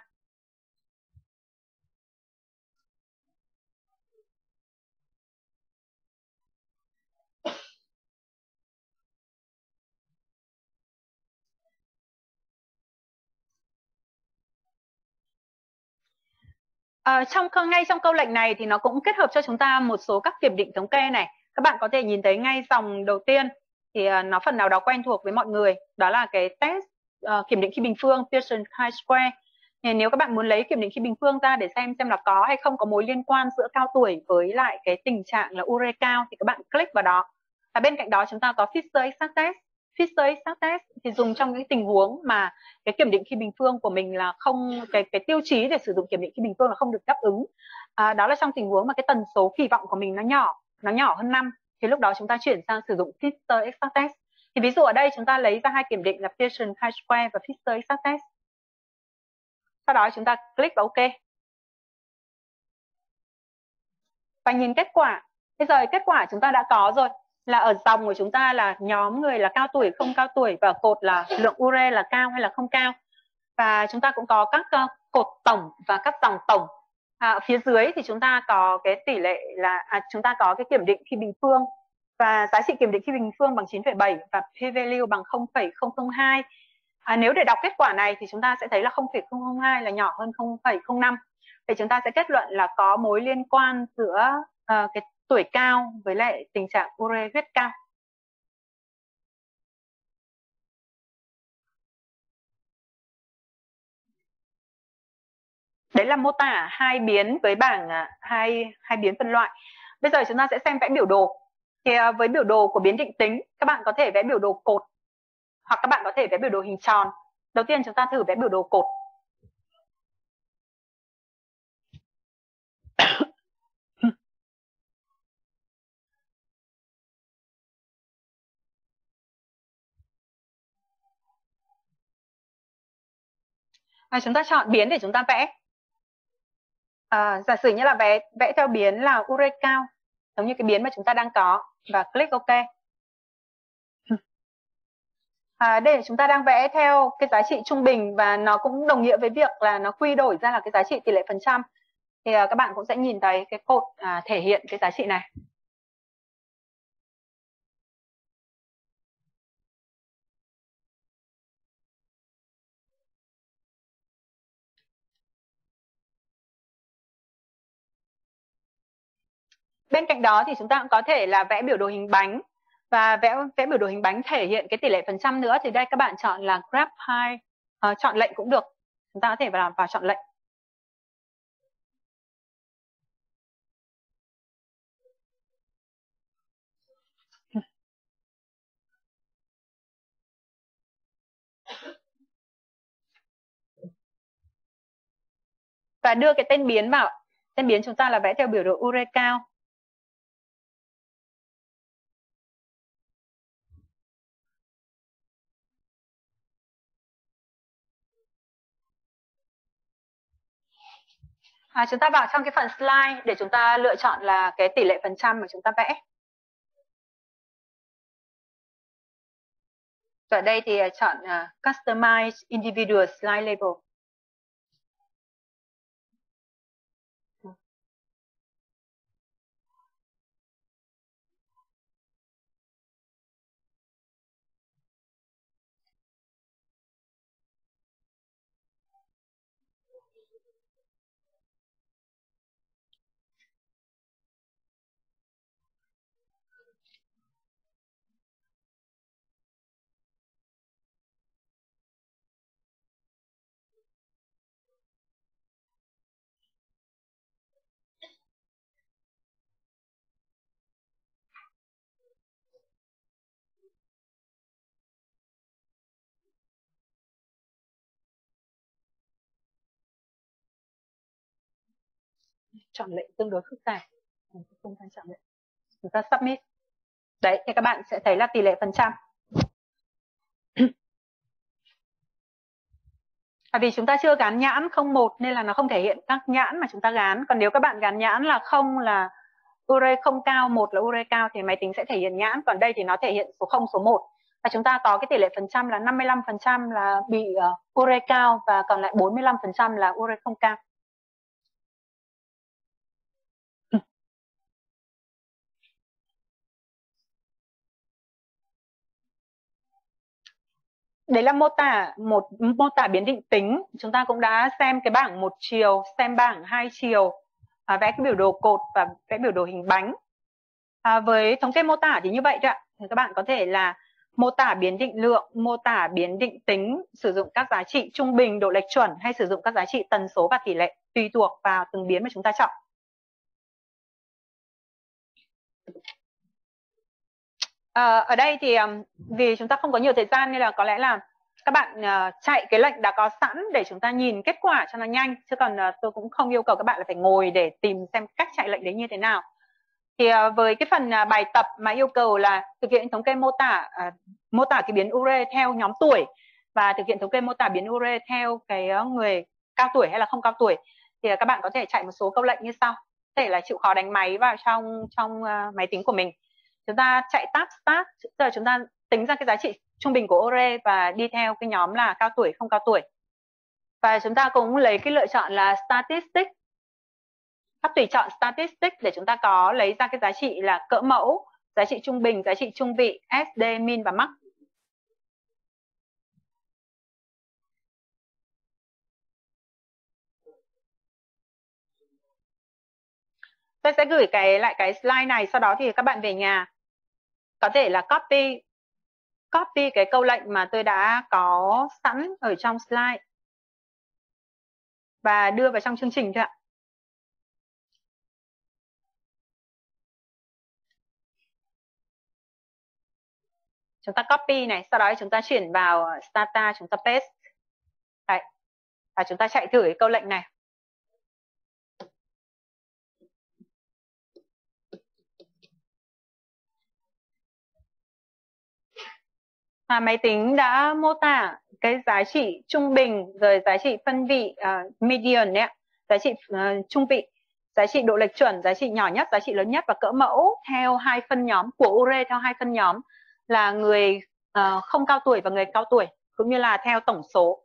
À, trong ngay trong câu lệnh này thì nó cũng kết hợp cho chúng ta một số các kiểm định thống kê này. Các bạn có thể nhìn thấy ngay dòng đầu tiên thì uh, nó phần nào đó quen thuộc với mọi người, đó là cái test uh, kiểm định khi bình phương Pearson chi-square. Thì nếu các bạn muốn lấy kiểm định khi bình phương ra để xem xem là có hay không có mối liên quan giữa cao tuổi với lại cái tình trạng là ure cao thì các bạn click vào đó. Và bên cạnh đó chúng ta có Fisher exact test. Fisher exact test thì dùng trong những tình huống mà cái kiểm định khi bình phương của mình là không, cái cái tiêu chí để sử dụng kiểm định khi bình phương là không được đáp ứng. À, đó là trong tình huống mà cái tần số kỳ vọng của mình nó nhỏ, nó nhỏ hơn năm, thì lúc đó chúng ta chuyển sang sử dụng Fisher exact test. Thì ví dụ ở đây chúng ta lấy ra hai kiểm định là Pearson chi-square và Fisher exact test. Sau đó chúng ta click vào OK. Và nhìn kết quả. Bây giờ kết quả chúng ta đã có rồi, là ở dòng của chúng ta là nhóm người là cao tuổi, không cao tuổi, và cột là lượng ure là cao hay là không cao. Và chúng ta cũng có các uh, cột tổng và các dòng tổng. À, phía dưới thì chúng ta có cái tỷ lệ là à, chúng ta có cái kiểm định khi bình phương, và giá trị kiểm định khi bình phương bằng chín phẩy bảy và p-value bằng không phẩy không không hai. À, nếu để đọc kết quả này thì chúng ta sẽ thấy là không phẩy không không hai là nhỏ hơn không phẩy không năm. Thì chúng ta sẽ kết luận là có mối liên quan giữa uh, cái tuổi cao với lại tình trạng ure huyết cao. Đấy là mô tả hai biến với bảng hai hai biến phân loại. Bây giờ chúng ta sẽ xem vẽ biểu đồ. Thì uh, với biểu đồ của biến định tính, các bạn có thể vẽ biểu đồ cột hoặc các bạn có thể vẽ biểu đồ hình tròn. Đầu tiên chúng ta thử vẽ biểu đồ cột. À, chúng ta chọn biến để chúng ta vẽ. À, giả sử như là vẽ vẽ theo biến là ure cao giống như cái biến mà chúng ta đang có, và click OK. À, đây chúng ta đang vẽ theo cái giá trị trung bình, và nó cũng đồng nghĩa với việc là nó quy đổi ra là cái giá trị tỷ lệ phần trăm. Thì à, các bạn cũng sẽ nhìn thấy cái cột à, thể hiện cái giá trị này. Bên cạnh đó thì chúng ta cũng có thể là vẽ biểu đồ hình bánh, và vẽ vẽ biểu đồ hình bánh thể hiện cái tỷ lệ phần trăm nữa. Thì đây các bạn chọn là grab hai, uh, chọn lệnh cũng được. Chúng ta có thể vào vào chọn lệnh. Và đưa cái tên biến vào. Tên biến chúng ta là vẽ theo biểu đồ Ure cao. À, chúng ta vào trong cái phần slide để chúng ta lựa chọn là cái tỷ lệ phần trăm mà chúng ta vẽ. Ở đây thì chọn uh, Customize Individual Slide Label. Chọn lệnh tương đối phức tạp, không quan trọng. Chúng ta submit. Đấy, thì các bạn sẽ thấy là tỷ lệ phần trăm. À, vì chúng ta chưa gắn nhãn không một nên là nó không thể hiện các nhãn mà chúng ta gắn. Còn nếu các bạn gắn nhãn là không là Ure không cao, một là Ure cao thì máy tính sẽ thể hiện nhãn. Còn đây thì nó thể hiện số không, số một. Và chúng ta có cái tỷ lệ phần trăm là năm mươi lăm phần trăm là bị uh, Ure cao, và còn lại bốn mươi lăm phần trăm là Ure không cao. Đấy là mô tả một mô tả biến định tính. Chúng ta cũng đã xem cái bảng một chiều, xem bảng hai chiều, à, vẽ cái biểu đồ cột và vẽ biểu đồ hình bánh. À, với thống kê mô tả thì như vậy thôi ạ. Thì các bạn có thể là mô tả biến định lượng, mô tả biến định tính, sử dụng các giá trị trung bình, độ lệch chuẩn, hay sử dụng các giá trị tần số và tỷ lệ tùy thuộc vào từng biến mà chúng ta chọn. À, ở đây thì vì chúng ta không có nhiều thời gian nên là có lẽ là các bạn uh, chạy cái lệnh đã có sẵn để chúng ta nhìn kết quả cho nó nhanh, chứ còn uh, tôi cũng không yêu cầu các bạn là phải ngồi để tìm xem cách chạy lệnh đấy như thế nào. Thì uh, với cái phần uh, bài tập mà yêu cầu là thực hiện thống kê mô tả uh, mô tả cái biến Ure theo nhóm tuổi, và thực hiện thống kê mô tả biến Ure theo cái uh, người cao tuổi hay là không cao tuổi, thì uh, các bạn có thể chạy một số câu lệnh như sau. Có thể là chịu khó đánh máy vào trong trong uh, máy tính của mình. Chúng ta chạy tab start, tức là chúng ta tính ra cái giá trị trung bình của Ure và đi theo cái nhóm là cao tuổi, không cao tuổi. Và chúng ta cũng lấy cái lựa chọn là statistics, các tùy chọn statistics để chúng ta có lấy ra cái giá trị là cỡ mẫu, giá trị trung bình, giá trị trung vị, ét đê, min và max. Tôi sẽ gửi cái lại cái slide này, sau đó thì các bạn về nhà có thể là copy copy cái câu lệnh mà tôi đã có sẵn ở trong slide và đưa vào trong chương trình thôi ạ. Chúng ta copy này, sau đó chúng ta chuyển vào Stata, chúng ta paste. Đấy. Và chúng ta chạy thử cái câu lệnh này. À, máy tính đã mô tả cái giá trị trung bình, rồi giá trị phân vị uh, median ấy, giá trị uh, trung vị. giá trị độ lệch chuẩn, giá trị nhỏ nhất, giá trị lớn nhất và cỡ mẫu theo hai phân nhóm của Ure, theo hai phân nhóm là người uh, không cao tuổi và người cao tuổi, cũng như là theo tổng số.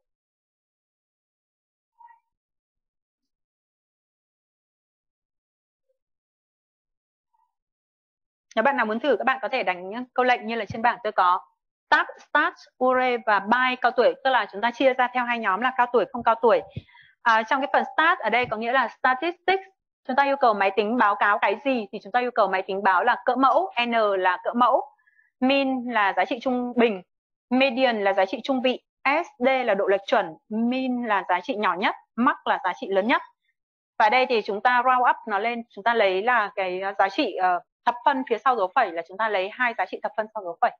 Nếu bạn nào muốn thử, các bạn có thể đánh câu lệnh như là trên bảng tôi có start, start, Ure và by cao tuổi, tức là chúng ta chia ra theo hai nhóm là cao tuổi, không cao tuổi. À, trong cái phần start ở đây có nghĩa là statistics, chúng ta yêu cầu máy tính báo cáo cái gì thì chúng ta yêu cầu máy tính báo là cỡ mẫu, n là cỡ mẫu, mean là giá trị trung bình, median là giá trị trung vị, ét đê là độ lệch chuẩn, mean là giá trị nhỏ nhất, max là giá trị lớn nhất. Và đây thì chúng ta round up nó lên, chúng ta lấy là cái giá trị uh, thập phân phía sau dấu phẩy là chúng ta lấy hai giá trị thập phân sau dấu phẩy.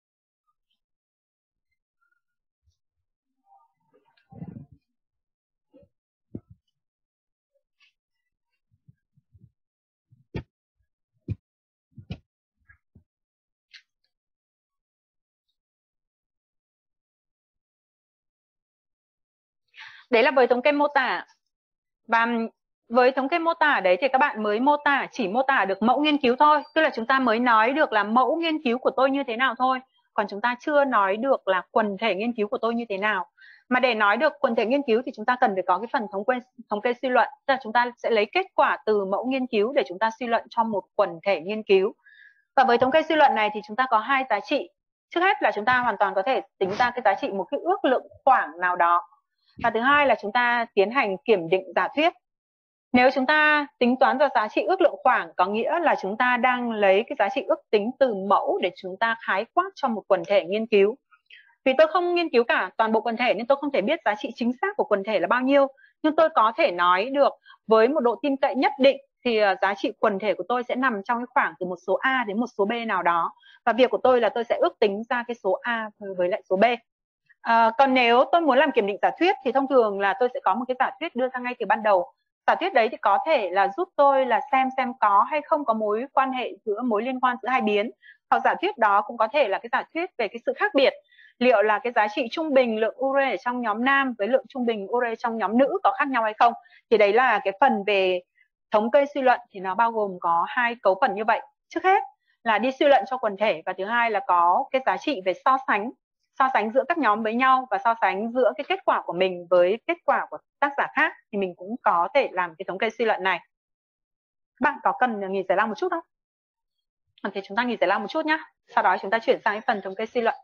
Đấy là với thống kê mô tả. Và với thống kê mô tả đấy thì các bạn mới mô tả, chỉ mô tả được mẫu nghiên cứu thôi. Tức là chúng ta mới nói được là mẫu nghiên cứu của tôi như thế nào thôi. Còn chúng ta chưa nói được là quần thể nghiên cứu của tôi như thế nào. Mà để nói được quần thể nghiên cứu thì chúng ta cần phải có cái phần thống kê, thống kê suy luận. Tức là chúng ta sẽ lấy kết quả từ mẫu nghiên cứu để chúng ta suy luận cho một quần thể nghiên cứu. Và với thống kê suy luận này thì chúng ta có hai giá trị. Trước hết là chúng ta hoàn toàn có thể tính ra cái giá trị một cái ước lượng khoảng nào đó. Và thứ hai là chúng ta tiến hành kiểm định giả thuyết. Nếu chúng ta tính toán ra giá trị ước lượng khoảng có nghĩa là chúng ta đang lấy cái giá trị ước tính từ mẫu để chúng ta khái quát cho một quần thể nghiên cứu. Vì tôi không nghiên cứu cả toàn bộ quần thể nên tôi không thể biết giá trị chính xác của quần thể là bao nhiêu. Nhưng tôi có thể nói được với một độ tin cậy nhất định thì giá trị quần thể của tôi sẽ nằm trong cái khoảng từ một số A đến một số B nào đó. Và việc của tôi là tôi sẽ ước tính ra cái số A với lại số B. À, còn nếu tôi muốn làm kiểm định giả thuyết thì thông thường là tôi sẽ có một cái giả thuyết đưa ra ngay từ ban đầu. Giả thuyết đấy thì có thể là giúp tôi là xem xem có hay không có mối quan hệ giữa mối liên quan giữa hai biến. Hoặc giả thuyết đó cũng có thể là cái giả thuyết về cái sự khác biệt. Liệu là cái giá trị trung bình lượng Ure ở trong nhóm nam với lượng trung bình Ure trong nhóm nữ có khác nhau hay không? Thì đấy là cái phần về thống kê suy luận thì nó bao gồm có hai cấu phần như vậy. Trước hết là đi suy luận cho quần thể và thứ hai là có cái giá trị về so sánh. So sánh giữa các nhóm với nhau và so sánh giữa cái kết quả của mình với kết quả của tác giả khác thì mình cũng có thể làm cái thống kê suy luận này. Bạn có cần nghỉ giải lao một chút không? Thì chúng ta nghỉ giải lao một chút nhé. Sau đó chúng ta chuyển sang cái phần thống kê suy luận.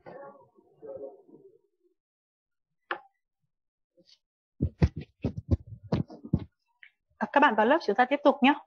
Các bạn vào lớp chúng ta tiếp tục nhé.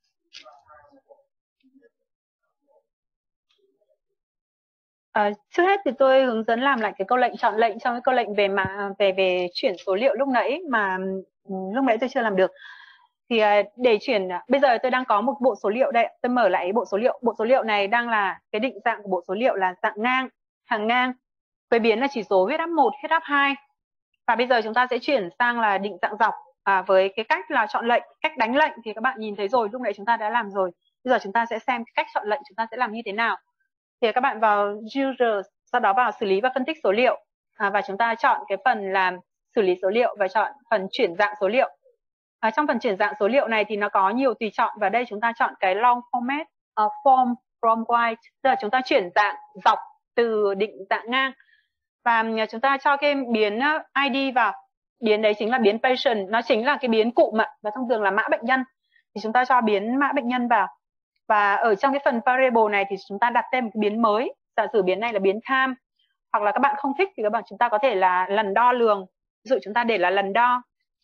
À, trước hết thì tôi hướng dẫn làm lại cái câu lệnh chọn lệnh trong cái câu lệnh về mà về về chuyển số liệu lúc nãy mà lúc nãy tôi chưa làm được. Thì để chuyển, bây giờ tôi đang có một bộ số liệu đây, tôi mở lại bộ số liệu. Bộ số liệu này đang là cái định dạng của bộ số liệu là dạng ngang, hàng ngang, với biến là chỉ số huyết áp một, huyết áp hai. Và bây giờ chúng ta sẽ chuyển sang là định dạng dọc à, với cái cách là chọn lệnh, cách đánh lệnh thì các bạn nhìn thấy rồi, lúc nãy chúng ta đã làm rồi. Bây giờ chúng ta sẽ xem cách chọn lệnh chúng ta sẽ làm như thế nào. Thì các bạn vào user, sau đó vào xử lý và phân tích số liệu à, và chúng ta chọn cái phần là xử lý số liệu và chọn phần chuyển dạng số liệu. À, trong phần chuyển dạng số liệu này thì nó có nhiều tùy chọn, và đây chúng ta chọn cái long format uh, form from wide, tức là chúng ta chuyển dạng dọc từ định dạng ngang, và chúng ta cho cái biến i đê vào. Biến đấy chính là biến patient, nó chính là cái biến cụm ạ, và thông thường là mã bệnh nhân, thì chúng ta cho biến mã bệnh nhân vào. Và ở trong cái phần variable này thì chúng ta đặt thêm một cái biến mới, giả sử biến này là biến time, hoặc là các bạn không thích thì các bạn chúng ta có thể là lần đo lường, ví dụ chúng ta để là lần đo,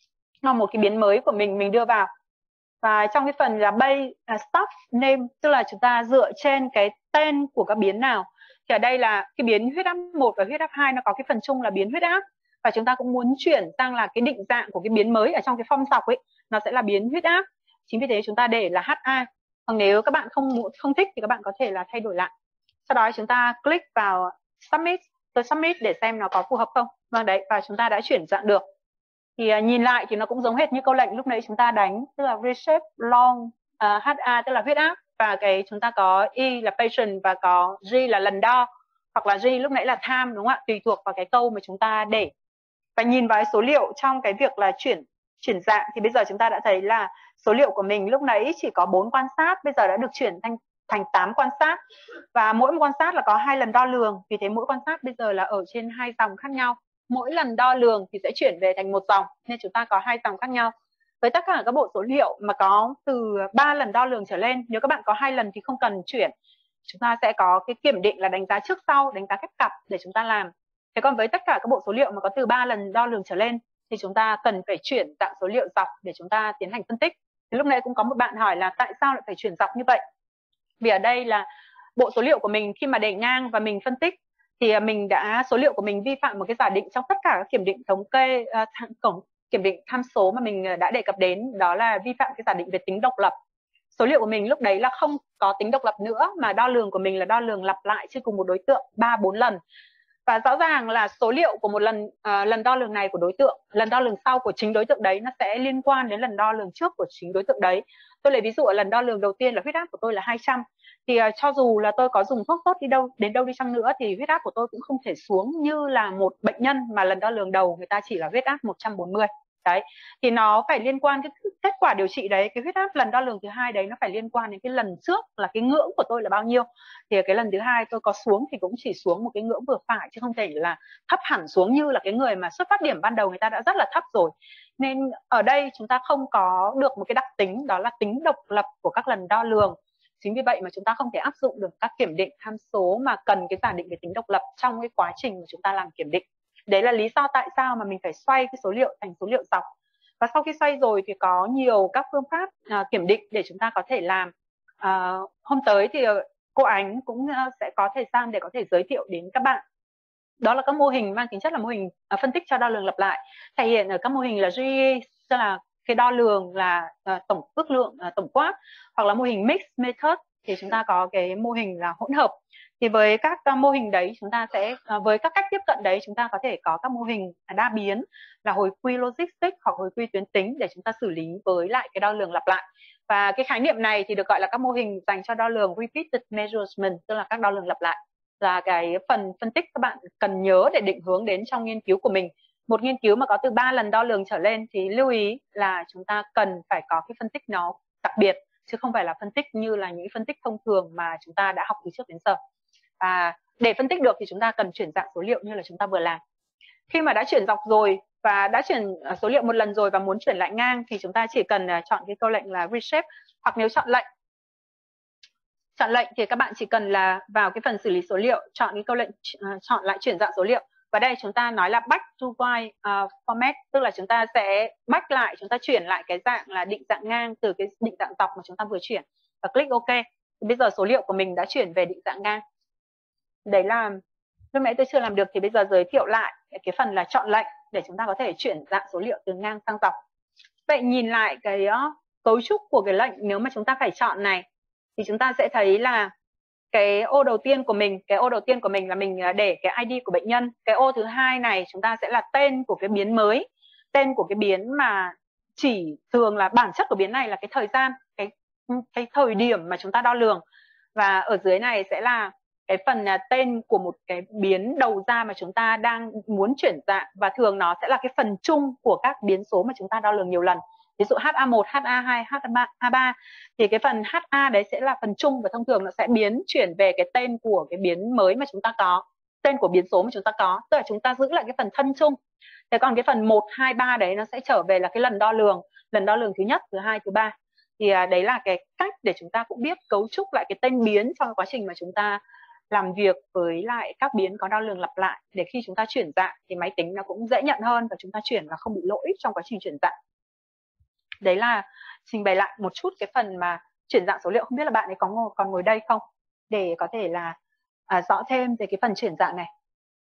là một cái biến mới của mình mình đưa vào. Và trong cái phần là base uh, stuff name, tức là chúng ta dựa trên cái tên của các biến nào, thì ở đây là cái biến huyết áp một và huyết áp hai nó có cái phần chung là biến huyết áp, và chúng ta cũng muốn chuyển sang là cái định dạng của cái biến mới ở trong cái form dọc ấy, nó sẽ là biến huyết áp. Chính vì thế chúng ta để là hát a. Còn nếu các bạn không không thích thì các bạn có thể là thay đổi lại. Sau đó chúng ta click vào submit, tôi submit để xem nó có phù hợp không. Vâng đấy, và chúng ta đã chuyển dạng được. Thì uh, nhìn lại thì nó cũng giống hệt như câu lệnh lúc nãy chúng ta đánh, tức là reshape long uh, hát a tức là huyết áp, và cái chúng ta có E là patient và có G là lần đo, hoặc là G lúc nãy là time, đúng không ạ? Tùy thuộc vào cái câu mà chúng ta để. Và nhìn vào số liệu trong cái việc là chuyển chuyển dạng thì bây giờ chúng ta đã thấy là số liệu của mình lúc nãy chỉ có bốn quan sát, bây giờ đã được chuyển thành thành tám quan sát, và mỗi một quan sát là có hai lần đo lường, vì thế mỗi quan sát bây giờ là ở trên hai dòng khác nhau. Mỗi lần đo lường thì sẽ chuyển về thành một dòng, nên chúng ta có hai dòng khác nhau. Với tất cả các bộ số liệu mà có từ ba lần đo lường trở lên, nếu các bạn có hai lần thì không cần chuyển, chúng ta sẽ có cái kiểm định là đánh giá trước sau, đánh giá khép cặp để chúng ta làm. Thế còn với tất cả các bộ số liệu mà có từ ba lần đo lường trở lên thì chúng ta cần phải chuyển dạng số liệu dọc để chúng ta tiến hành phân tích. Thì lúc nãy cũng có một bạn hỏi là tại sao lại phải chuyển dọc như vậy? Vì ở đây là bộ số liệu của mình khi mà để ngang và mình phân tích thì mình đã, số liệu của mình vi phạm một cái giả định trong tất cả các kiểm định thống kê, uh, kiểm định tham số mà mình đã đề cập đến, đó là vi phạm cái giả định về tính độc lập. Số liệu của mình lúc đấy là không có tính độc lập nữa, mà đo lường của mình là đo lường lặp lại trên cùng một đối tượng ba bốn lần. Và rõ ràng là số liệu của một lần uh, lần đo lường này của đối tượng, lần đo lường sau của chính đối tượng đấy nó sẽ liên quan đến lần đo lường trước của chính đối tượng đấy. Tôi lấy ví dụ ở lần đo lường đầu tiên là huyết áp của tôi là hai trăm, thì uh, cho dù là tôi có dùng thuốc sốt đi đâu đến đâu đi chăng nữa thì huyết áp của tôi cũng không thể xuống như là một bệnh nhân mà lần đo lường đầu người ta chỉ là huyết áp một trăm bốn mươi. Đấy, thì nó phải liên quan cái kết quả điều trị đấy, cái huyết áp lần đo lường thứ hai đấy nó phải liên quan đến cái lần trước là cái ngưỡng của tôi là bao nhiêu. Thì cái lần thứ hai tôi có xuống thì cũng chỉ xuống một cái ngưỡng vừa phải, chứ không thể là thấp hẳn xuống như là cái người mà xuất phát điểm ban đầu người ta đã rất là thấp rồi. Nên ở đây chúng ta không có được một cái đặc tính đó là tính độc lập của các lần đo lường. Chính vì vậy mà chúng ta không thể áp dụng được các kiểm định tham số mà cần cái giả định về tính độc lập trong cái quá trình mà chúng ta làm kiểm định. Đấy là lý do tại sao mà mình phải xoay cái số liệu thành số liệu dọc. Và sau khi xoay rồi thì có nhiều các phương pháp uh, kiểm định để chúng ta có thể làm. Uh, hôm tới thì cô Ánh cũng uh, sẽ có thời gian để có thể giới thiệu đến các bạn. Đó là các mô hình mang tính chất là mô hình uh, phân tích cho đo lường lặp lại. Thể hiện ở các mô hình là giê e, tức là cái đo lường là uh, tổng ước lượng, uh, tổng quát. Hoặc là mô hình mixed method thì chúng ta có cái mô hình là hỗn hợp. Thì với các uh, mô hình đấy chúng ta sẽ, uh, với các cách tiếp cận đấy chúng ta có thể có các mô hình đa biến là hồi quy logistic hoặc hồi quy tuyến tính để chúng ta xử lý với lại cái đo lường lặp lại. Và cái khái niệm này thì được gọi là các mô hình dành cho đo lường repeated measurement, tức là các đo lường lặp lại. Là cái phần phân tích các bạn cần nhớ để định hướng đến trong nghiên cứu của mình. Một nghiên cứu mà có từ ba lần đo lường trở lên thì lưu ý là chúng ta cần phải có cái phân tích nó đặc biệt, chứ không phải là phân tích như là những phân tích thông thường mà chúng ta đã học từ trước đến giờ. Và để phân tích được thì chúng ta cần chuyển dạng số liệu như là chúng ta vừa làm. Khi mà đã chuyển dọc rồi và đã chuyển số liệu một lần rồi và muốn chuyển lại ngang thì chúng ta chỉ cần chọn cái câu lệnh là reshape, hoặc nếu chọn lệnh Chọn lệnh thì các bạn chỉ cần là vào cái phần xử lý số liệu, chọn cái câu lệnh uh, chọn lại chuyển dạng số liệu. Và đây chúng ta nói là back to white uh, format, tức là chúng ta sẽ back lại, chúng ta chuyển lại cái dạng là định dạng ngang từ cái định dạng dọc mà chúng ta vừa chuyển, và click OK. Thì bây giờ số liệu của mình đã chuyển về định dạng ngang. Đấy là lúc nãy tôi chưa làm được, thì bây giờ giới thiệu lại cái phần là chọn lệnh để chúng ta có thể chuyển dạng số liệu từ ngang sang dọc. Vậy nhìn lại cái uh, cấu trúc của cái lệnh nếu mà chúng ta phải chọn này, thì chúng ta sẽ thấy là cái ô đầu tiên của mình, cái ô đầu tiên của mình là mình để cái i đê của bệnh nhân. Cái ô thứ hai này chúng ta sẽ là tên của cái biến mới, tên của cái biến mà chỉ thường là bản chất của biến này là cái thời gian, cái cái thời điểm mà chúng ta đo lường. Và ở dưới này sẽ là cái phần là tên của một cái biến đầu ra mà chúng ta đang muốn chuyển dạng, và thường nó sẽ là cái phần chung của các biến số mà chúng ta đo lường nhiều lần. Ví dụ hát a một, hát a hai, hát a ba thì cái phần hát a đấy sẽ là phần chung, và thông thường nó sẽ biến chuyển về cái tên của cái biến mới mà chúng ta có, tên của biến số mà chúng ta có, tức là chúng ta giữ lại cái phần thân chung. Thế còn cái phần một, hai, ba đấy nó sẽ trở về là cái lần đo lường, lần đo lường thứ nhất, thứ hai, thứ ba. Thì à, đấy là cái cách để chúng ta cũng biết cấu trúc lại cái tên biến trong quá trình mà chúng ta làm việc với lại các biến có đo lường lặp lại, để khi chúng ta chuyển dạng thì máy tính nó cũng dễ nhận hơn, và chúng ta chuyển và không bị lỗi trong quá trình chuyển dạng. Đấy là trình bày lại một chút cái phần mà chuyển dạng số liệu. Không biết là bạn ấy có ngồi, còn ngồi đây không, để có thể là à, rõ thêm về cái phần chuyển dạng này.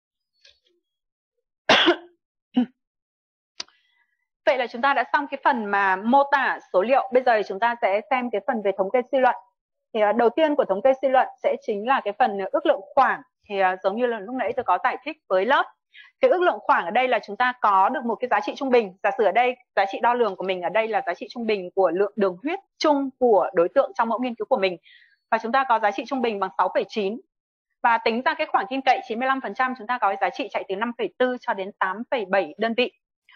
Vậy là chúng ta đã xong cái phần mà mô tả số liệu. Bây giờ chúng ta sẽ xem cái phần về thống kê suy luận. Thì uh, đầu tiên của thống kê suy luận sẽ chính là cái phần ước lượng khoảng. Thì uh, giống như là lúc nãy tôi có giải thích với lớp, cái ước lượng khoảng ở đây là chúng ta có được một cái giá trị trung bình. Giả sử ở đây giá trị đo lường của mình ở đây là giá trị trung bình của lượng đường huyết chung của đối tượng trong mẫu nghiên cứu của mình, và chúng ta có giá trị trung bình bằng sáu phẩy chín. Và tính ra cái khoảng tin cậy chín mươi lăm phần trăm, chúng ta có cái giá trị chạy từ năm phẩy bốn cho đến tám phẩy bảy đơn vị.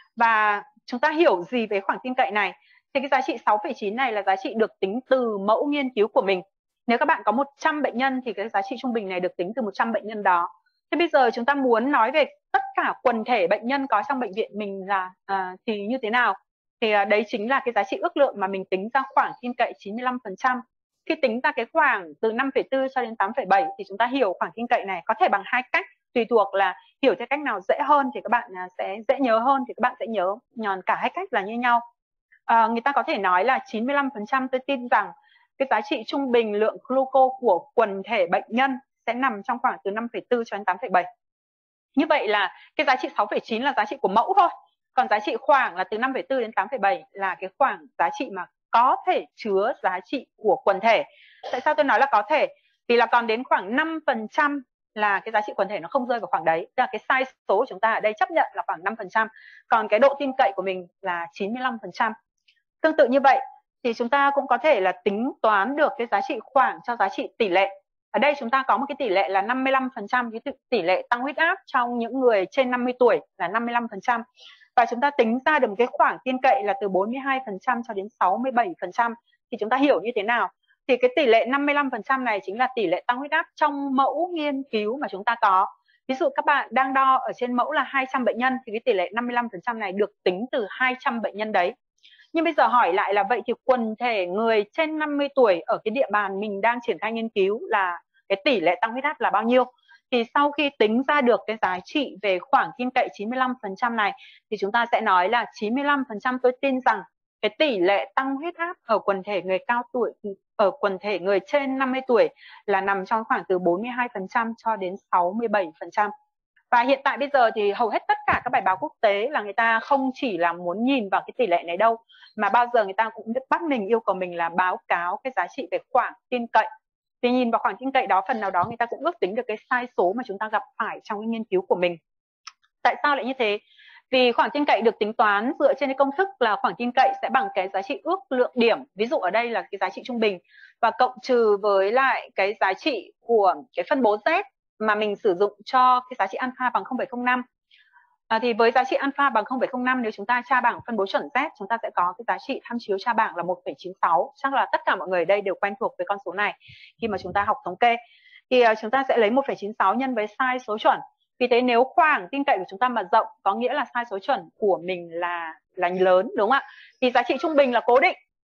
Và chúng ta hiểu gì về khoảng tin cậy này? Thì cái giá trị sáu phẩy chín này là giá trị được tính từ mẫu nghiên cứu của mình. Nếu các bạn có một trăm bệnh nhân thì cái giá trị trung bình này được tính từ một trăm bệnh nhân đó. Thế bây giờ chúng ta muốn nói về tất cả quần thể bệnh nhân có trong bệnh viện mình là à, thì như thế nào? Thì à, đấy chính là cái giá trị ước lượng mà mình tính ra khoảng tin cậy chín mươi lăm phần trăm. Khi tính ra cái khoảng từ năm phẩy bốn cho đến tám phẩy bảy thì chúng ta hiểu khoảng tin cậy này có thể bằng hai cách, tùy thuộc là hiểu theo cách nào dễ hơn thì các bạn sẽ dễ nhớ hơn thì các bạn sẽ nhớ, nhòn cả hai cách là như nhau. À, người ta có thể nói là chín mươi lăm phần trăm tôi tin rằng cái giá trị trung bình lượng gluco của quần thể bệnh nhân sẽ nằm trong khoảng từ năm phẩy bốn cho đến tám phẩy bảy. Như vậy là cái giá trị sáu phẩy chín là giá trị của mẫu thôi. Còn giá trị khoảng là từ năm phẩy bốn đến tám phẩy bảy là cái khoảng giá trị mà có thể chứa giá trị của quần thể. Tại sao tôi nói là có thể? Vì là còn đến khoảng năm phần trăm là cái giá trị quần thể nó không rơi vào khoảng đấy. Tức là cái size số của chúng ta ở đây chấp nhận là khoảng năm phần trăm. Còn cái độ tin cậy của mình là chín mươi lăm phần trăm. Tương tự như vậy thì chúng ta cũng có thể là tính toán được cái giá trị khoảng cho giá trị tỷ lệ. Ở đây chúng ta có một cái tỷ lệ là năm mươi lăm phần trăm, cái tỷ lệ tăng huyết áp trong những người trên năm mươi tuổi là năm mươi lăm phần trăm. Và chúng ta tính ra được một cái khoảng tin cậy là từ bốn mươi hai phần trăm cho đến sáu mươi bảy phần trăm. Thì chúng ta hiểu như thế nào? Thì cái tỷ lệ năm mươi lăm phần trăm này chính là tỷ lệ tăng huyết áp trong mẫu nghiên cứu mà chúng ta có. Ví dụ các bạn đang đo ở trên mẫu là hai trăm bệnh nhân thì cái tỷ lệ năm mươi lăm phần trăm này được tính từ hai trăm bệnh nhân đấy. Nhưng bây giờ hỏi lại là vậy thì quần thể người trên năm mươi tuổi ở cái địa bàn mình đang triển khai nghiên cứu là cái tỷ lệ tăng huyết áp là bao nhiêu? Thì sau khi tính ra được cái giá trị về khoảng tin cậy chín mươi lăm phần trăm này thì chúng ta sẽ nói là chín mươi lăm phần trăm tôi tin rằng cái tỷ lệ tăng huyết áp ở quần thể người cao tuổi, ở quần thể người trên năm mươi tuổi là nằm trong khoảng từ bốn mươi hai phần trăm cho đến sáu mươi bảy phần trăm. Và hiện tại bây giờ thì hầu hết tất cả các bài báo quốc tế là người ta không chỉ là muốn nhìn vào cái tỷ lệ này đâu, mà bao giờ người ta cũng bắt mình, yêu cầu mình là báo cáo cái giá trị về khoảng tin cậy. Thì nhìn vào khoảng tin cậy đó, phần nào đó người ta cũng ước tính được cái sai số mà chúng ta gặp phải trong cái nghiên cứu của mình. Tại sao lại như thế? Vì khoảng tin cậy được tính toán dựa trên cái công thức là khoảng tin cậy sẽ bằng cái giá trị ước lượng điểm. Ví dụ ở đây là cái giá trị trung bình và cộng trừ với lại cái giá trị của cái phân bố Z mà mình sử dụng cho cái giá trị alpha bằng không phẩy không năm. À, thì với giá trị alpha bằng không phẩy không năm, nếu chúng ta tra bảng phân bố chuẩn Z, chúng ta sẽ có cái giá trị tham chiếu tra bảng là một phẩy chín sáu. Chắc là tất cả mọi người ở đây đều quen thuộc với con số này khi mà chúng ta học thống kê. Thì uh, chúng ta sẽ lấy một phẩy chín sáu nhân với size số chuẩn. Vì thế nếu khoảng tin cậy của chúng ta mà rộng, có nghĩa là size số chuẩn của mình là là lớn, đúng không ạ? Thì giá trị trung bình là cố định.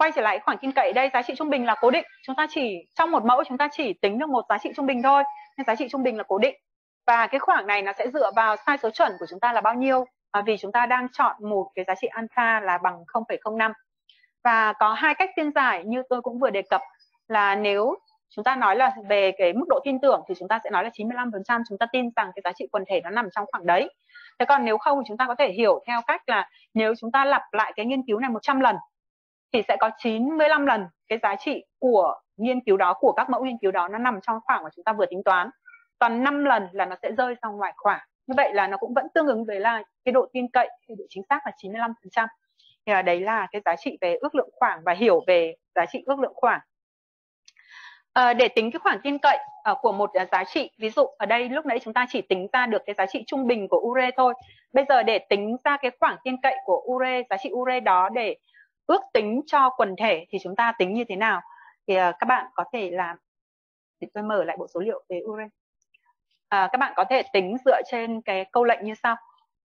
quay trở lại khoảng tin cậy đây, giá trị trung bình là cố định. Chúng ta chỉ trong một mẫu chúng ta chỉ tính được một giá trị trung bình thôi, nên giá trị trung bình là cố định. Và cái khoảng này nó sẽ dựa vào sai số chuẩn của chúng ta là bao nhiêu, à, vì chúng ta đang chọn một cái giá trị alpha là bằng không phẩy không năm. Và có hai cách phiên giải như tôi cũng vừa đề cập, là nếu chúng ta nói là về cái mức độ tin tưởng thì chúng ta sẽ nói là chín mươi lăm phần trăm chúng ta tin rằng cái giá trị quần thể nó nằm trong khoảng đấy. Thế còn nếu không thì chúng ta có thể hiểu theo cách là nếu chúng ta lặp lại cái nghiên cứu này một trăm lần thì sẽ có chín mươi lăm lần cái giá trị của nghiên cứu đó, của các mẫu nghiên cứu đó nó nằm trong khoảng mà chúng ta vừa tính toán. Còn năm lần là nó sẽ rơi ra ngoài khoảng. Như vậy là nó cũng vẫn tương ứng với là cái độ tin cậy, cái độ chính xác là chín mươi lăm phần trăm. Thì là đấy là cái giá trị về ước lượng khoảng và hiểu về giá trị ước lượng khoảng. À, để tính cái khoảng tin cậy uh, của một uh, giá trị, ví dụ ở đây lúc nãy chúng ta chỉ tính ra được cái giá trị trung bình của ure thôi. Bây giờ để tính ra cái khoảng tin cậy của ure, giá trị ure đó để ước tính cho quần thể thì chúng ta tính như thế nào? Thì uh, các bạn có thể làm, để tôi mở lại bộ số liệu về ure. À, các bạn có thể tính dựa trên cái câu lệnh như sau.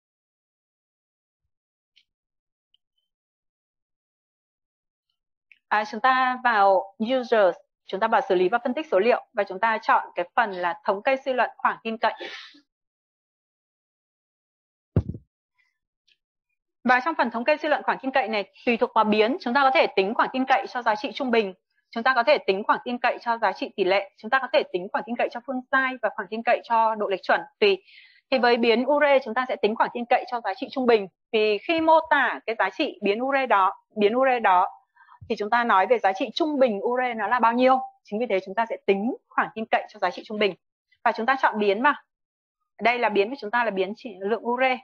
À, chúng ta vào users, chúng ta vào xử lý và phân tích số liệu và chúng ta chọn cái phần là thống kê suy luận khoảng tin cậy. Và trong phần thống kê suy luận khoảng tin cậy này, tùy thuộc vào biến, chúng ta có thể tính khoảng tin cậy cho giá trị trung bình, chúng ta có thể tính khoảng tin cậy cho giá trị tỷ lệ, chúng ta có thể tính khoảng tin cậy cho phương sai và khoảng tin cậy cho độ lệch chuẩn tùy. Thì với biến ure chúng ta sẽ tính khoảng tin cậy cho giá trị trung bình, vì khi mô tả cái giá trị biến ure đó, biến ure đó thì chúng ta nói về giá trị trung bình ure nó là bao nhiêu. Chính vì thế chúng ta sẽ tính khoảng tin cậy cho giá trị trung bình. Và chúng ta chọn biến vào. Đây là biến của chúng ta là biến chỉ lượng ure.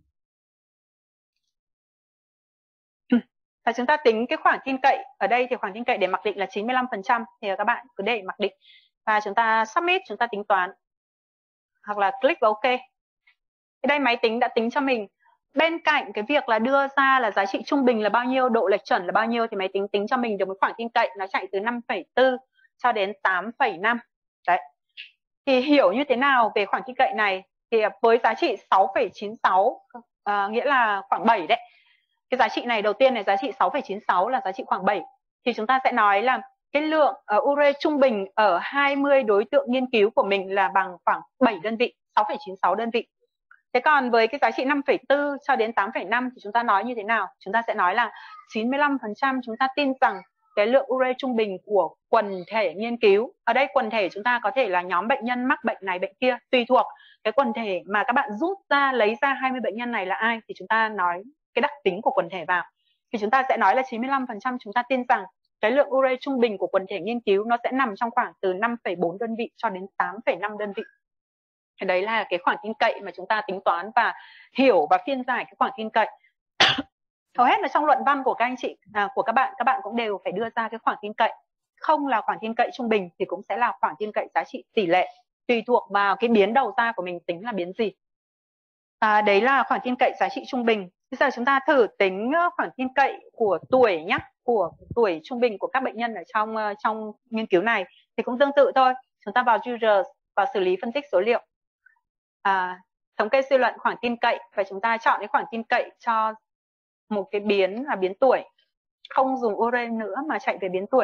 Và chúng ta tính cái khoảng tin cậy. Ở đây thì khoảng tin cậy để mặc định là chín mươi lăm phần trăm. Thì các bạn cứ để mặc định. Và chúng ta submit, chúng ta tính toán. Hoặc là click vào OK. Ở đây máy tính đã tính cho mình. Bên cạnh cái việc là đưa ra là giá trị trung bình là bao nhiêu, độ lệch chuẩn là bao nhiêu, thì máy tính tính cho mình được một khoảng tin cậy nó chạy từ năm phẩy bốn cho đến tám phẩy năm. Đấy. Thì hiểu như thế nào về khoảng tin cậy này? Thì với giá trị sáu phẩy chín sáu, à, nghĩa là khoảng bảy đấy. Cái giá trị này đầu tiên này, giá trị sáu phẩy chín sáu là giá trị khoảng bảy. Thì chúng ta sẽ nói là cái lượng uh, ure trung bình ở hai mươi đối tượng nghiên cứu của mình là bằng khoảng bảy đơn vị, sáu phẩy chín sáu đơn vị. Thế còn với cái giá trị năm phẩy bốn cho đến tám phẩy năm thì chúng ta nói như thế nào? Chúng ta sẽ nói là chín mươi lăm phần trăm chúng ta tin rằng cái lượng ure trung bình của quần thể nghiên cứu. Ở đây quần thể chúng ta có thể là nhóm bệnh nhân mắc bệnh này bệnh kia, tùy thuộc cái quần thể mà các bạn rút ra, lấy ra hai mươi bệnh nhân này là ai thì chúng ta nói cái đặc tính của quần thể vào. Thì chúng ta sẽ nói là chín mươi lăm phần trăm chúng ta tin rằng cái lượng ure trung bình của quần thể nghiên cứu nó sẽ nằm trong khoảng từ năm phẩy bốn đơn vị cho đến tám phẩy năm đơn vị. Thì đấy là cái khoảng tin cậy mà chúng ta tính toán và hiểu và phiên giải cái khoảng tin cậy. Hầu hết là trong luận văn của các anh chị, à, của các bạn, các bạn cũng đều phải đưa ra cái khoảng tin cậy. Không là khoảng tin cậy trung bình thì cũng sẽ là khoảng tin cậy giá trị tỷ lệ, tùy thuộc vào cái biến đầu ra của mình tính là biến gì. À, đấy là khoảng tin cậy giá trị trung bình. Bây giờ chúng ta thử tính khoảng tin cậy của tuổi nhé, của tuổi trung bình của các bệnh nhân ở trong trong nghiên cứu này thì cũng tương tự thôi. Chúng ta vào users, vào xử lý phân tích số liệu, à, thống kê suy luận khoảng tin cậy và chúng ta chọn cái khoảng tin cậy cho một cái biến là biến tuổi, không dùng ure nữa mà chạy về biến tuổi.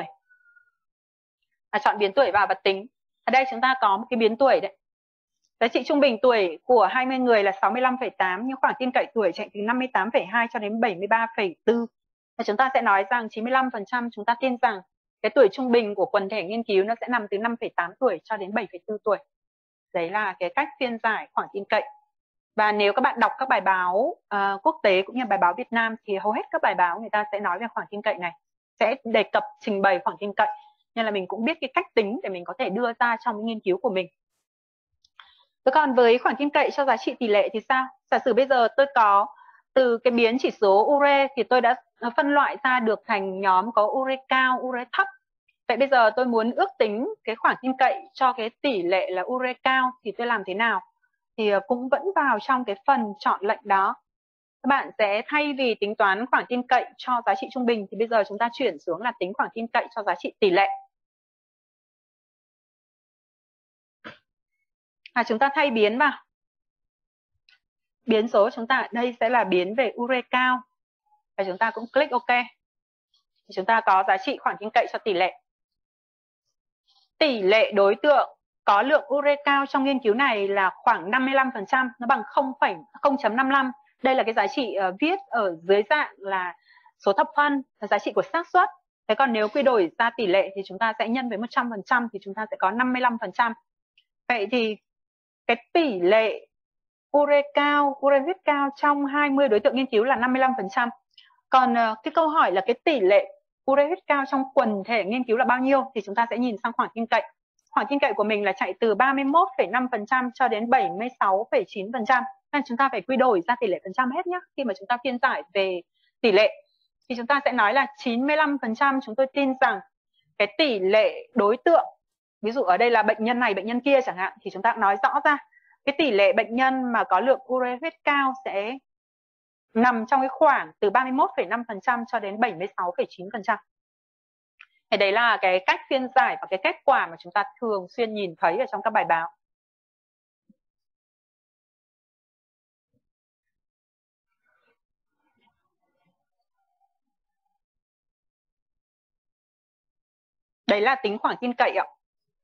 À, chọn biến tuổi vào và tính. Ở đây chúng ta có một cái biến tuổi đấy. Giá trị trung bình tuổi của hai mươi người là sáu mươi lăm phẩy tám, nhưng khoảng tin cậy tuổi chạy từ năm mươi tám phẩy hai cho đến bảy mươi ba phẩy bốn. Và chúng ta sẽ nói rằng chín mươi lăm phần trăm chúng ta tin rằng cái tuổi trung bình của quần thể nghiên cứu nó sẽ nằm từ năm phẩy tám tuổi cho đến bảy phẩy bốn tuổi. Đấy là cái cách phiên giải khoảng tin cậy. Và nếu các bạn đọc các bài báo uh, quốc tế cũng như bài báo Việt Nam thì hầu hết các bài báo người ta sẽ nói về khoảng tin cậy này, sẽ đề cập trình bày khoảng tin cậy. Nên là mình cũng biết cái cách tính để mình có thể đưa ra trong cái nghiên cứu của mình. Thế còn với khoảng tin cậy cho giá trị tỷ lệ thì sao? Giả sử bây giờ tôi có từ cái biến chỉ số ure thì tôi đã phân loại ra được thành nhóm có ure cao, ure thấp. Vậy bây giờ tôi muốn ước tính cái khoảng tin cậy cho cái tỷ lệ là ure cao thì tôi làm thế nào? Thì cũng vẫn vào trong cái phần chọn lệnh đó. Các bạn sẽ thay vì tính toán khoảng tin cậy cho giá trị trung bình thì bây giờ chúng ta chuyển xuống là tính khoảng tin cậy cho giá trị tỷ lệ. À, chúng ta thay biến vào. Biến số chúng ta ở đây sẽ là biến về ure cao. Và chúng ta cũng click OK. thì chúng ta có giá trị khoảng tin cậy cho tỷ lệ. Tỷ lệ đối tượng có lượng ure cao trong nghiên cứu này là khoảng năm mươi lăm phần trăm, nó bằng không phẩy năm mươi lăm. Đây là cái giá trị uh, viết ở dưới dạng là số thập phân, là giá trị của xác suất. Thế còn nếu quy đổi ra tỷ lệ thì chúng ta sẽ nhân với một trăm phần trăm thì chúng ta sẽ có năm mươi lăm phần trăm. Vậy thì cái tỷ lệ ure cao, ure huyết cao trong hai mươi đối tượng nghiên cứu là năm mươi lăm phần trăm. Còn uh, cái câu hỏi là cái tỷ lệ ure huyết cao trong quần thể nghiên cứu là bao nhiêu thì chúng ta sẽ nhìn sang khoảng tin cậy. Khoảng tin cậy của mình là chạy từ ba mươi mốt phẩy năm phần trăm cho đến bảy mươi sáu phẩy chín phần trăm. Nên chúng ta phải quy đổi ra tỷ lệ phần trăm hết nhé. Khi mà chúng ta phiên giải về tỷ lệ thì chúng ta sẽ nói là chín mươi lăm phần trăm chúng tôi tin rằng cái tỷ lệ đối tượng, ví dụ ở đây là bệnh nhân này, bệnh nhân kia chẳng hạn, thì chúng ta cũng nói rõ ra cái tỷ lệ bệnh nhân mà có lượng ure huyết cao sẽ nằm trong cái khoảng từ ba mươi mốt phẩy năm phần trăm cho đến bảy mươi sáu phẩy chín phần trăm. Thì đấy là cái cách phiên giải và cái kết quả mà chúng ta thường xuyên nhìn thấy ở trong các bài báo. Đấy là tính khoảng tin cậy ạ.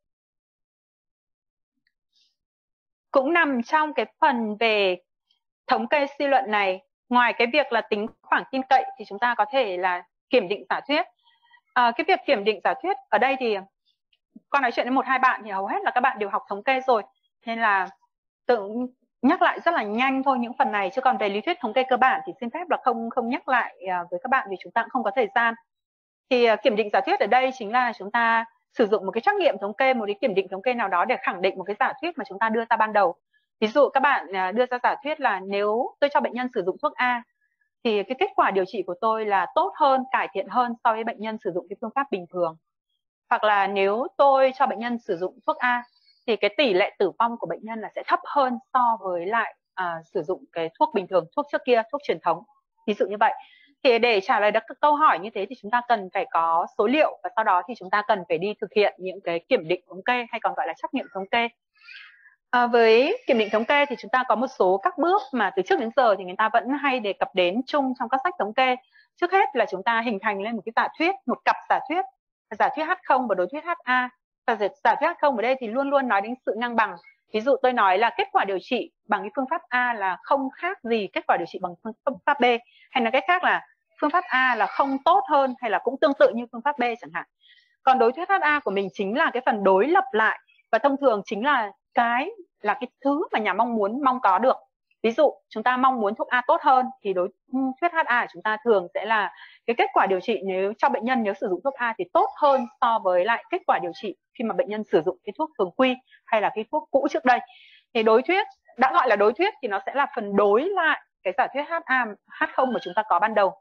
Cũng nằm trong cái phần về thống kê suy luận này, ngoài cái việc là tính khoảng tin cậy thì chúng ta có thể là kiểm định giả thuyết. À, cái việc kiểm định giả thuyết ở đây thì con nói chuyện với một hai bạn thì hầu hết là các bạn đều học thống kê rồi, nên là tự nhắc lại rất là nhanh thôi những phần này, chứ còn về lý thuyết thống kê cơ bản thì xin phép là không không nhắc lại với các bạn vì chúng ta cũng không có thời gian. Thì kiểm định giả thuyết ở đây chính là chúng ta sử dụng một cái trắc nghiệm thống kê, một cái kiểm định thống kê nào đó để khẳng định một cái giả thuyết mà chúng ta đưa ra ban đầu. Ví dụ các bạn đưa ra giả thuyết là nếu tôi cho bệnh nhân sử dụng thuốc A thì cái kết quả điều trị của tôi là tốt hơn, cải thiện hơn so với bệnh nhân sử dụng cái phương pháp bình thường. Hoặc là nếu tôi cho bệnh nhân sử dụng thuốc A thì cái tỷ lệ tử vong của bệnh nhân là sẽ thấp hơn so với lại à, sử dụng cái thuốc bình thường, thuốc trước kia, thuốc truyền thống. Ví dụ như vậy. Thì để trả lời được câu hỏi như thế thì chúng ta cần phải có số liệu, và sau đó thì chúng ta cần phải đi thực hiện những cái kiểm định thống kê hay còn gọi là trắc nghiệm thống kê. À, với kiểm định thống kê thì chúng ta có một số các bước mà từ trước đến giờ thì người ta vẫn hay đề cập đến chung trong các sách thống kê. Trước hết là chúng ta hình thành lên một cái giả thuyết, một cặp giả thuyết, giả thuyết H không và đối thuyết H A. Và giả thuyết H không ở đây thì luôn luôn nói đến sự ngang bằng. Ví dụ tôi nói là kết quả điều trị bằng cái phương pháp A là không khác gì kết quả điều trị bằng phương pháp B, hay là cách khác là phương pháp A là không tốt hơn hay là cũng tương tự như phương pháp B chẳng hạn. Còn đối thuyết H A của mình chính là cái phần đối lập lại, và thông thường chính là cái là cái thứ mà nhà mong muốn mong có được. Ví dụ chúng ta mong muốn thuốc A tốt hơn thì đối thuyết H A của chúng ta thường sẽ là cái kết quả điều trị nếu cho bệnh nhân nếu sử dụng thuốc A thì tốt hơn so với lại kết quả điều trị khi mà bệnh nhân sử dụng cái thuốc thường quy hay là cái thuốc cũ trước đây. Thì đối thuyết, đã gọi là đối thuyết thì nó sẽ là phần đối lại cái giả thuyết H A, H không mà chúng ta có ban đầu.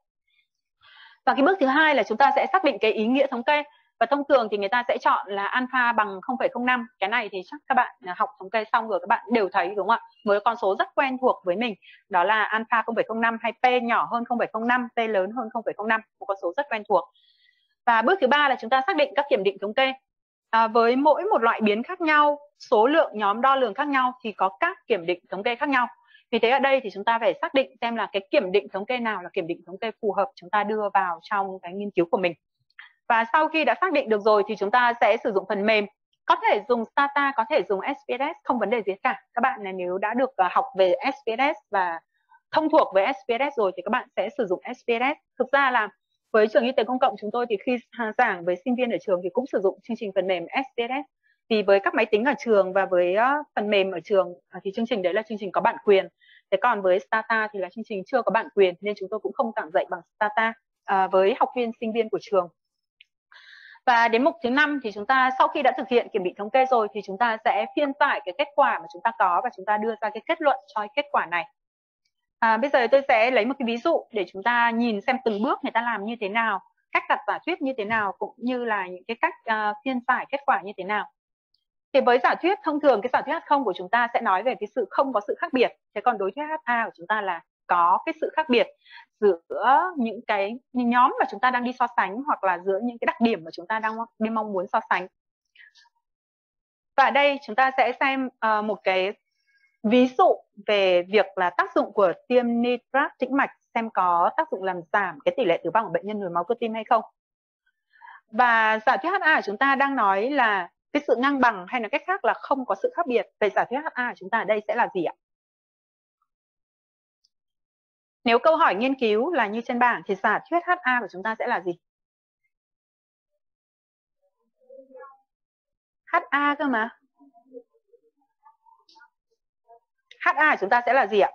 Và cái bước thứ hai là chúng ta sẽ xác định cái ý nghĩa thống kê. Và thông thường thì người ta sẽ chọn là alpha bằng không phẩy không năm. Cái này thì chắc các bạn học thống kê xong rồi các bạn đều thấy đúng không ạ? Một con số rất quen thuộc với mình, đó là alpha không phẩy không năm hay P nhỏ hơn không phẩy không năm, P lớn hơn không phẩy không năm, một con số rất quen thuộc. Và bước thứ ba là chúng ta xác định các kiểm định thống kê. À, với mỗi một loại biến khác nhau, số lượng nhóm đo lường khác nhau thì có các kiểm định thống kê khác nhau. Vì thế ở đây thì chúng ta phải xác định xem là cái kiểm định thống kê nào là kiểm định thống kê phù hợp chúng ta đưa vào trong cái nghiên cứu của mình. Và sau khi đã xác định được rồi thì chúng ta sẽ sử dụng phần mềm. Có thể dùng Stata, có thể dùng S P S S, không vấn đề gì cả. Các bạn này nếu đã được học về S P S S và thông thuộc với S P S S rồi thì các bạn sẽ sử dụng S P S S. Thực ra là với trường y tế công cộng chúng tôi thì khi giảng với sinh viên ở trường thì cũng sử dụng chương trình phần mềm S P S S. Vì với các máy tính ở trường và với phần mềm ở trường thì chương trình đấy là chương trình có bản quyền. Thế còn với Stata thì là chương trình chưa có bản quyền nên chúng tôi cũng không giảng dạy bằng Stata à, với học viên, sinh viên của trường. Và đến mục thứ năm thì chúng ta sau khi đã thực hiện kiểm định thống kê rồi thì chúng ta sẽ phiên giải cái kết quả mà chúng ta có và chúng ta đưa ra cái kết luận cho cái kết quả này. À, bây giờ tôi sẽ lấy một cái ví dụ để chúng ta nhìn xem từng bước người ta làm như thế nào, cách đặt giả thuyết như thế nào, cũng như là những cái cách uh, phiên giải kết quả như thế nào. Thì với giả thuyết thông thường cái giả thuyết H không của chúng ta sẽ nói về cái sự không có sự khác biệt. Thế còn đối thuyết H A của chúng ta là có cái sự khác biệt giữa những cái nhóm mà chúng ta đang đi so sánh hoặc là giữa những cái đặc điểm mà chúng ta đang đi mong muốn so sánh. Và ở đây chúng ta sẽ xem uh, một cái ví dụ về việc là tác dụng của tiêm nitrat tĩnh mạch xem có tác dụng làm giảm cái tỷ lệ tử vong của bệnh nhân nhồi máu cơ tim hay không. Và giả thuyết hát a của chúng ta đang nói là cái sự ngang bằng, hay nói cách khác là không có sự khác biệt. Vậy giả thuyết hát a của chúng ta ở đây sẽ là gì ạ? Nếu câu hỏi nghiên cứu là như trên bảng thì giả thuyết hát a của chúng ta sẽ là gì? hát a cơ mà. hát a của chúng ta sẽ là gì ạ?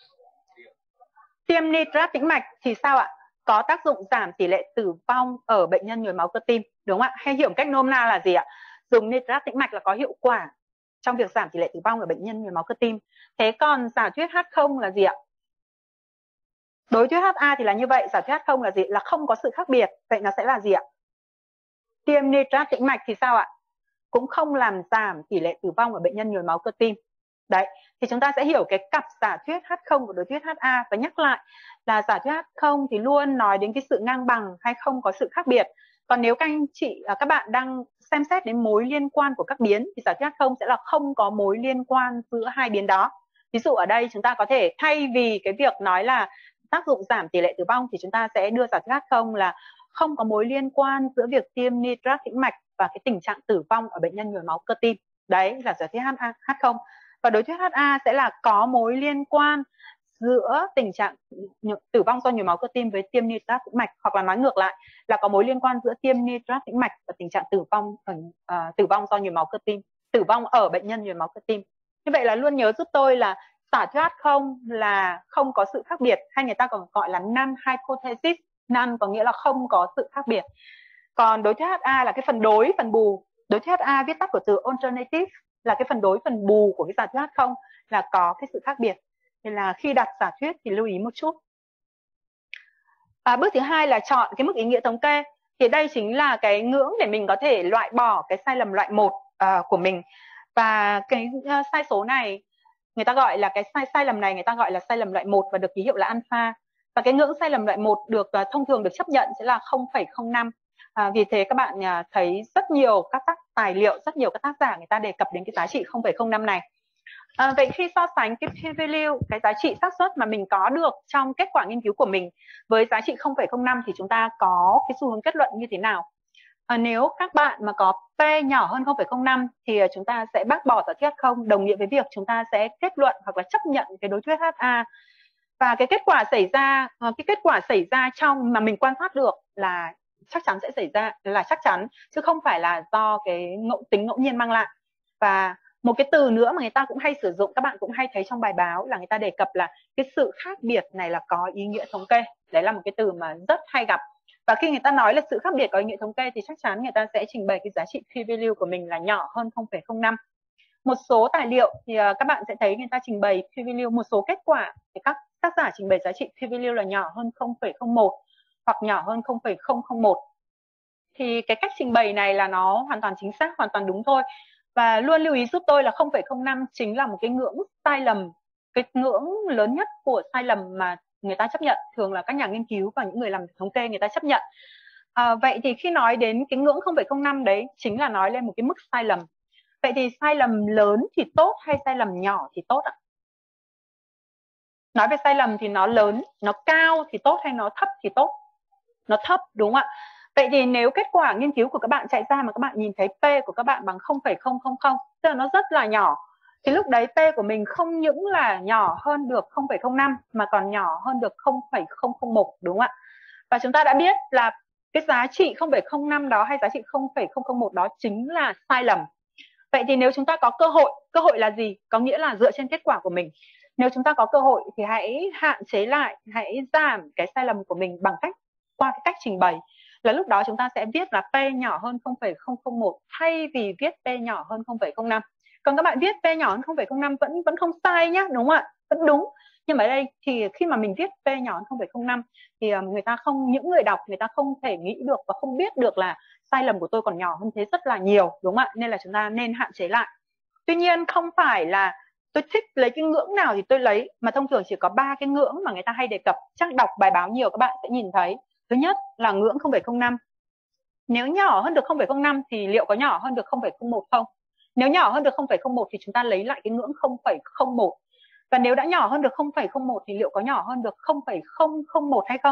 Tiêm nitrat tĩnh mạch thì sao ạ? Có tác dụng giảm tỷ lệ tử vong ở bệnh nhân nhồi máu cơ tim, đúng không ạ? Hay hiểu một cách nôm na là gì ạ? Dùng nitrat tĩnh mạch là có hiệu quả trong việc giảm tỷ lệ tử vong ở bệnh nhân nhồi máu cơ tim. Thế còn giả thuyết H không là gì ạ? Đối thuyết hát a thì là như vậy, giả thuyết H không là gì? Là không có sự khác biệt. Vậy nó sẽ là gì ạ? Tiêm nitrat tĩnh mạch thì sao ạ? Cũng không làm giảm tỷ lệ tử vong ở bệnh nhân nhồi máu cơ tim. Đấy, thì chúng ta sẽ hiểu cái cặp giả thuyết H không và đối thuyết hát a. Và nhắc lại là giả thuyết H không thì luôn nói đến cái sự ngang bằng hay không có sự khác biệt. Còn nếu các anh chị, các bạn đang xem xét đến mối liên quan của các biến thì giả thuyết H không sẽ là không có mối liên quan giữa hai biến đó. Ví dụ ở đây chúng ta có thể thay vì cái việc nói là tác dụng giảm tỷ lệ tử vong thì chúng ta sẽ đưa giả thuyết H không là không có mối liên quan giữa việc tiêm nitrat tĩnh mạch và cái tình trạng tử vong ở bệnh nhân nhồi máu cơ tim. Đấy là giả thuyết H không. Và đối thuyết hát a sẽ là có mối liên quan giữa tình trạng tử vong do nhồi máu cơ tim với tiêm nitrat tĩnh mạch, hoặc là nói ngược lại là có mối liên quan giữa tiêm nitrat tĩnh mạch và tình trạng tử vong ở, uh, tử vong do nhồi máu cơ tim, tử vong ở bệnh nhân nhồi máu cơ tim. Như vậy là luôn nhớ giúp tôi là giả thuyết H không là không có sự khác biệt, hay người ta còn gọi là null hypothesis. Null có nghĩa là không có sự khác biệt. Còn đối thuyết hát a là cái phần đối, phần bù. Đối thuyết hát a viết tắt của từ alternative là cái phần đối, phần bù của cái giả thuyết H không là có cái sự khác biệt. Nên là khi đặt giả thuyết thì lưu ý một chút. À, bước thứ hai là chọn cái mức ý nghĩa thống kê. Thì đây chính là cái ngưỡng để mình có thể loại bỏ cái sai lầm loại một uh, của mình. Và cái uh, sai số này người ta gọi là cái sai sai lầm này người ta gọi là sai lầm loại một và được ký hiệu là alpha. Và cái ngưỡng sai lầm loại một được uh, thông thường được chấp nhận sẽ là không phẩy không năm. À, vì thế các bạn uh, thấy rất nhiều các tác tài liệu, rất nhiều các tác giả người ta đề cập đến cái giá trị không phẩy không năm này. À, vậy khi so sánh cái p-value, cái giá trị xác suất mà mình có được trong kết quả nghiên cứu của mình với giá trị không phẩy không năm thì chúng ta có cái xu hướng kết luận như thế nào? À, nếu các bạn mà có P nhỏ hơn không phẩy không năm thì chúng ta sẽ bác bỏ giả thuyết không, đồng nghĩa với việc chúng ta sẽ kết luận hoặc là chấp nhận cái đối thuyết hát a. Và cái kết quả xảy ra, cái kết quả xảy ra trong mà mình quan sát được là chắc chắn sẽ xảy ra, là chắc chắn, chứ không phải là do cái ngẫu tính ngẫu nhiên mang lại. Và một cái từ nữa mà người ta cũng hay sử dụng, các bạn cũng hay thấy trong bài báo là người ta đề cập là cái sự khác biệt này là có ý nghĩa thống kê. Đấy là một cái từ mà rất hay gặp. Và khi người ta nói là sự khác biệt có ý nghĩa thống kê thì chắc chắn người ta sẽ trình bày cái giá trị p-value của mình là nhỏ hơn không phẩy không năm. Một số tài liệu thì các bạn sẽ thấy người ta trình bày p-value, một số kết quả thì các tác giả trình bày giá trị p-value là nhỏ hơn không phẩy không một hoặc nhỏ hơn không phẩy không không một. Thì cái cách trình bày này là nó hoàn toàn chính xác, hoàn toàn đúng thôi. Và luôn lưu ý giúp tôi là không phẩy không năm chính là một cái ngưỡng sai lầm, cái ngưỡng lớn nhất của sai lầm mà người ta chấp nhận, thường là các nhà nghiên cứu và những người làm thống kê người ta chấp nhận. À, vậy thì khi nói đến cái ngưỡng không phẩy không năm đấy chính là nói lên một cái mức sai lầm. Vậy thì sai lầm lớn thì tốt hay sai lầm nhỏ thì tốt ạ? Nói về sai lầm thì nó lớn, nó cao thì tốt hay nó thấp thì tốt? Nó thấp, đúng không ạ? Vậy thì nếu kết quả nghiên cứu của các bạn chạy ra mà các bạn nhìn thấy P của các bạn bằng không phẩy không không không, tức là nó rất là nhỏ, thì lúc đấy P của mình không những là nhỏ hơn được không phẩy không năm mà còn nhỏ hơn được không phẩy không không một, đúng không ạ? Và chúng ta đã biết là cái giá trị không phẩy không năm đó hay giá trị không phẩy không không một đó chính là sai lầm. Vậy thì nếu chúng ta có cơ hội, cơ hội là gì? Có nghĩa là dựa trên kết quả của mình. Nếu chúng ta có cơ hội thì hãy hạn chế lại, hãy giảm cái sai lầm của mình bằng cách qua cái cách trình bày. Là lúc đó chúng ta sẽ viết là P nhỏ hơn không phẩy không không một thay vì viết P nhỏ hơn không phẩy không năm. Còn các bạn viết P nhỏ hơn không phẩy không năm vẫn vẫn không sai nhá, đúng không ạ? Vẫn đúng. Nhưng mà ở đây thì khi mà mình viết P nhỏ hơn không phẩy không năm thì người ta không, những người đọc người ta không thể nghĩ được và không biết được là sai lầm của tôi còn nhỏ hơn thế rất là nhiều, đúng không ạ? Nên là chúng ta nên hạn chế lại. Tuy nhiên không phải là tôi thích lấy cái ngưỡng nào thì tôi lấy, mà thông thường chỉ có ba cái ngưỡng mà người ta hay đề cập. Chắc đọc bài báo nhiều các bạn sẽ nhìn thấy. Thứ nhất là ngưỡng không phẩy không năm. Nếu nhỏ hơn được không phẩy không năm thì liệu có nhỏ hơn được không phẩy không một không? Nếu nhỏ hơn được không phẩy không một thì chúng ta lấy lại cái ngưỡng không phẩy không một. Và nếu đã nhỏ hơn được không phẩy không một thì liệu có nhỏ hơn được không phẩy không không một hay không?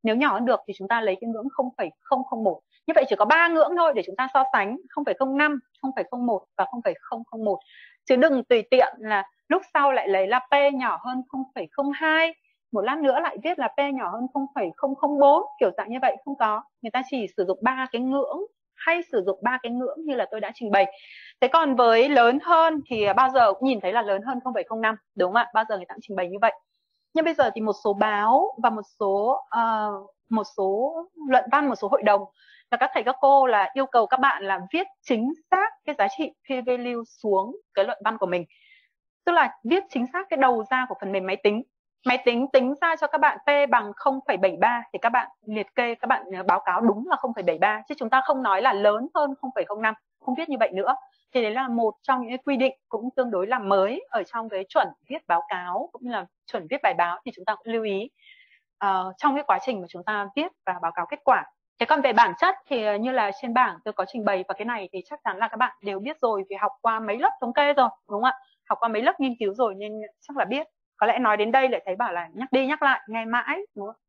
Nếu nhỏ hơn được thì chúng ta lấy cái ngưỡng không phẩy không không một. Như vậy chỉ có ba ngưỡng thôi để chúng ta so sánh, không phẩy không năm, không phẩy không một và không phẩy không không một. Chứ đừng tùy tiện là lúc sau lại lấy là P nhỏ hơn không phẩy không hai, một lát nữa lại viết là P nhỏ hơn không phẩy không không bốn, kiểu dạng như vậy không có. Người ta chỉ sử dụng ba cái ngưỡng, hay sử dụng ba cái ngưỡng như là tôi đã trình bày. Thế còn với lớn hơn thì bao giờ cũng nhìn thấy là lớn hơn không phẩy không năm, đúng không ạ? Bao giờ người ta cũng trình bày như vậy. Nhưng bây giờ thì một số báo và một số uh, một số luận văn, một số hội đồng và các thầy các cô là yêu cầu các bạn là viết chính xác cái giá trị p-value xuống cái luận văn của mình. Tức là viết chính xác cái đầu ra của phần mềm máy tính. Máy tính tính ra cho các bạn P bằng không phẩy bảy ba thì các bạn liệt kê, các bạn báo cáo đúng là không phẩy bảy ba, chứ chúng ta không nói là lớn hơn không phẩy không năm, không viết như vậy nữa. Thì đấy là một trong những quy định cũng tương đối là mới ở trong cái chuẩn viết báo cáo cũng như là chuẩn viết bài báo, thì chúng ta cũng lưu ý uh, trong cái quá trình mà chúng ta viết và báo cáo kết quả. Thế còn về bản chất thì như là trên bảng tôi có trình bày, và cái này thì chắc chắn là các bạn đều biết rồi vì học qua mấy lớp thống kê rồi, đúng không ạ? Học qua mấy lớp nghiên cứu rồi nên chắc là biết. Có lẽ nói đến đây lại thấy bảo là nhắc đi nhắc lại nghe mãi, đúng không?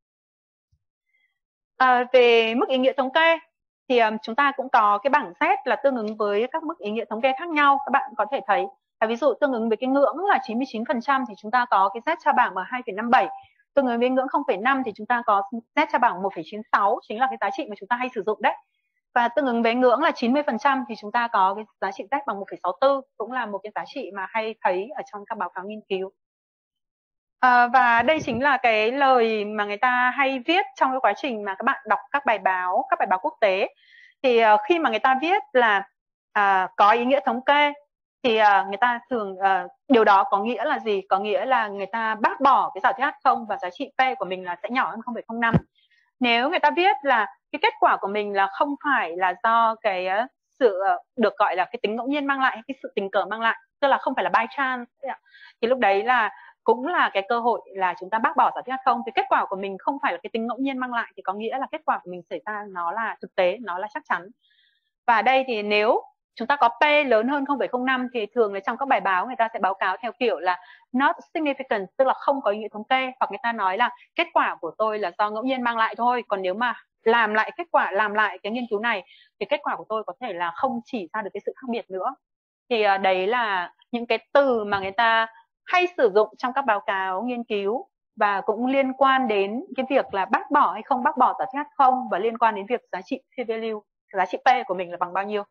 À, về mức ý nghĩa thống kê thì um, chúng ta cũng có cái bảng Z là tương ứng với các mức ý nghĩa thống kê khác nhau. Các bạn có thể thấy là ví dụ tương ứng với cái ngưỡng là chín mươi chín phần trăm thì chúng ta có cái Z tra bảng bằng hai phẩy năm bảy. Tương ứng với ngưỡng không phẩy năm thì chúng ta có Z tra bảng một phẩy chín sáu, chính là cái giá trị mà chúng ta hay sử dụng đấy. Và tương ứng với ngưỡng là chín mươi phần trăm thì chúng ta có cái giá trị Z bằng một phẩy sáu tư, cũng là một cái giá trị mà hay thấy ở trong các báo cáo nghiên cứu. À, và đây chính là cái lời mà người ta hay viết trong cái quá trình mà các bạn đọc các bài báo, các bài báo quốc tế. Thì uh, khi mà người ta viết là uh, có ý nghĩa thống kê thì uh, người ta thường uh, điều đó có nghĩa là gì? Có nghĩa là người ta bác bỏ cái giả thuyết H không và giá trị P của mình là sẽ nhỏ hơn không phẩy không năm. Nếu người ta viết là cái kết quả của mình là không phải là do cái uh, sự uh, được gọi là cái tính ngẫu nhiên mang lại, cái sự tình cờ mang lại, tức là không phải là by chance, thì lúc đấy là cũng là cái cơ hội là chúng ta bác bỏ giả thuyết H không. Thì kết quả của mình không phải là cái tính ngẫu nhiên mang lại thì có nghĩa là kết quả của mình xảy ra nó là thực tế, nó là chắc chắn. Và đây thì nếu chúng ta có P lớn hơn không phẩy không năm thì thường là trong các bài báo người ta sẽ báo cáo theo kiểu là not significant, tức là không có ý nghĩa thống kê, hoặc người ta nói là kết quả của tôi là do ngẫu nhiên mang lại thôi. Còn nếu mà làm lại kết quả, làm lại cái nghiên cứu này thì kết quả của tôi có thể là không chỉ ra được cái sự khác biệt nữa. Thì đấy là những cái từ mà người ta hay sử dụng trong các báo cáo nghiên cứu và cũng liên quan đến cái việc là bác bỏ hay không bác bỏ giả thuyết H không, và liên quan đến việc giá trị p-value, giá trị P của mình là bằng bao nhiêu.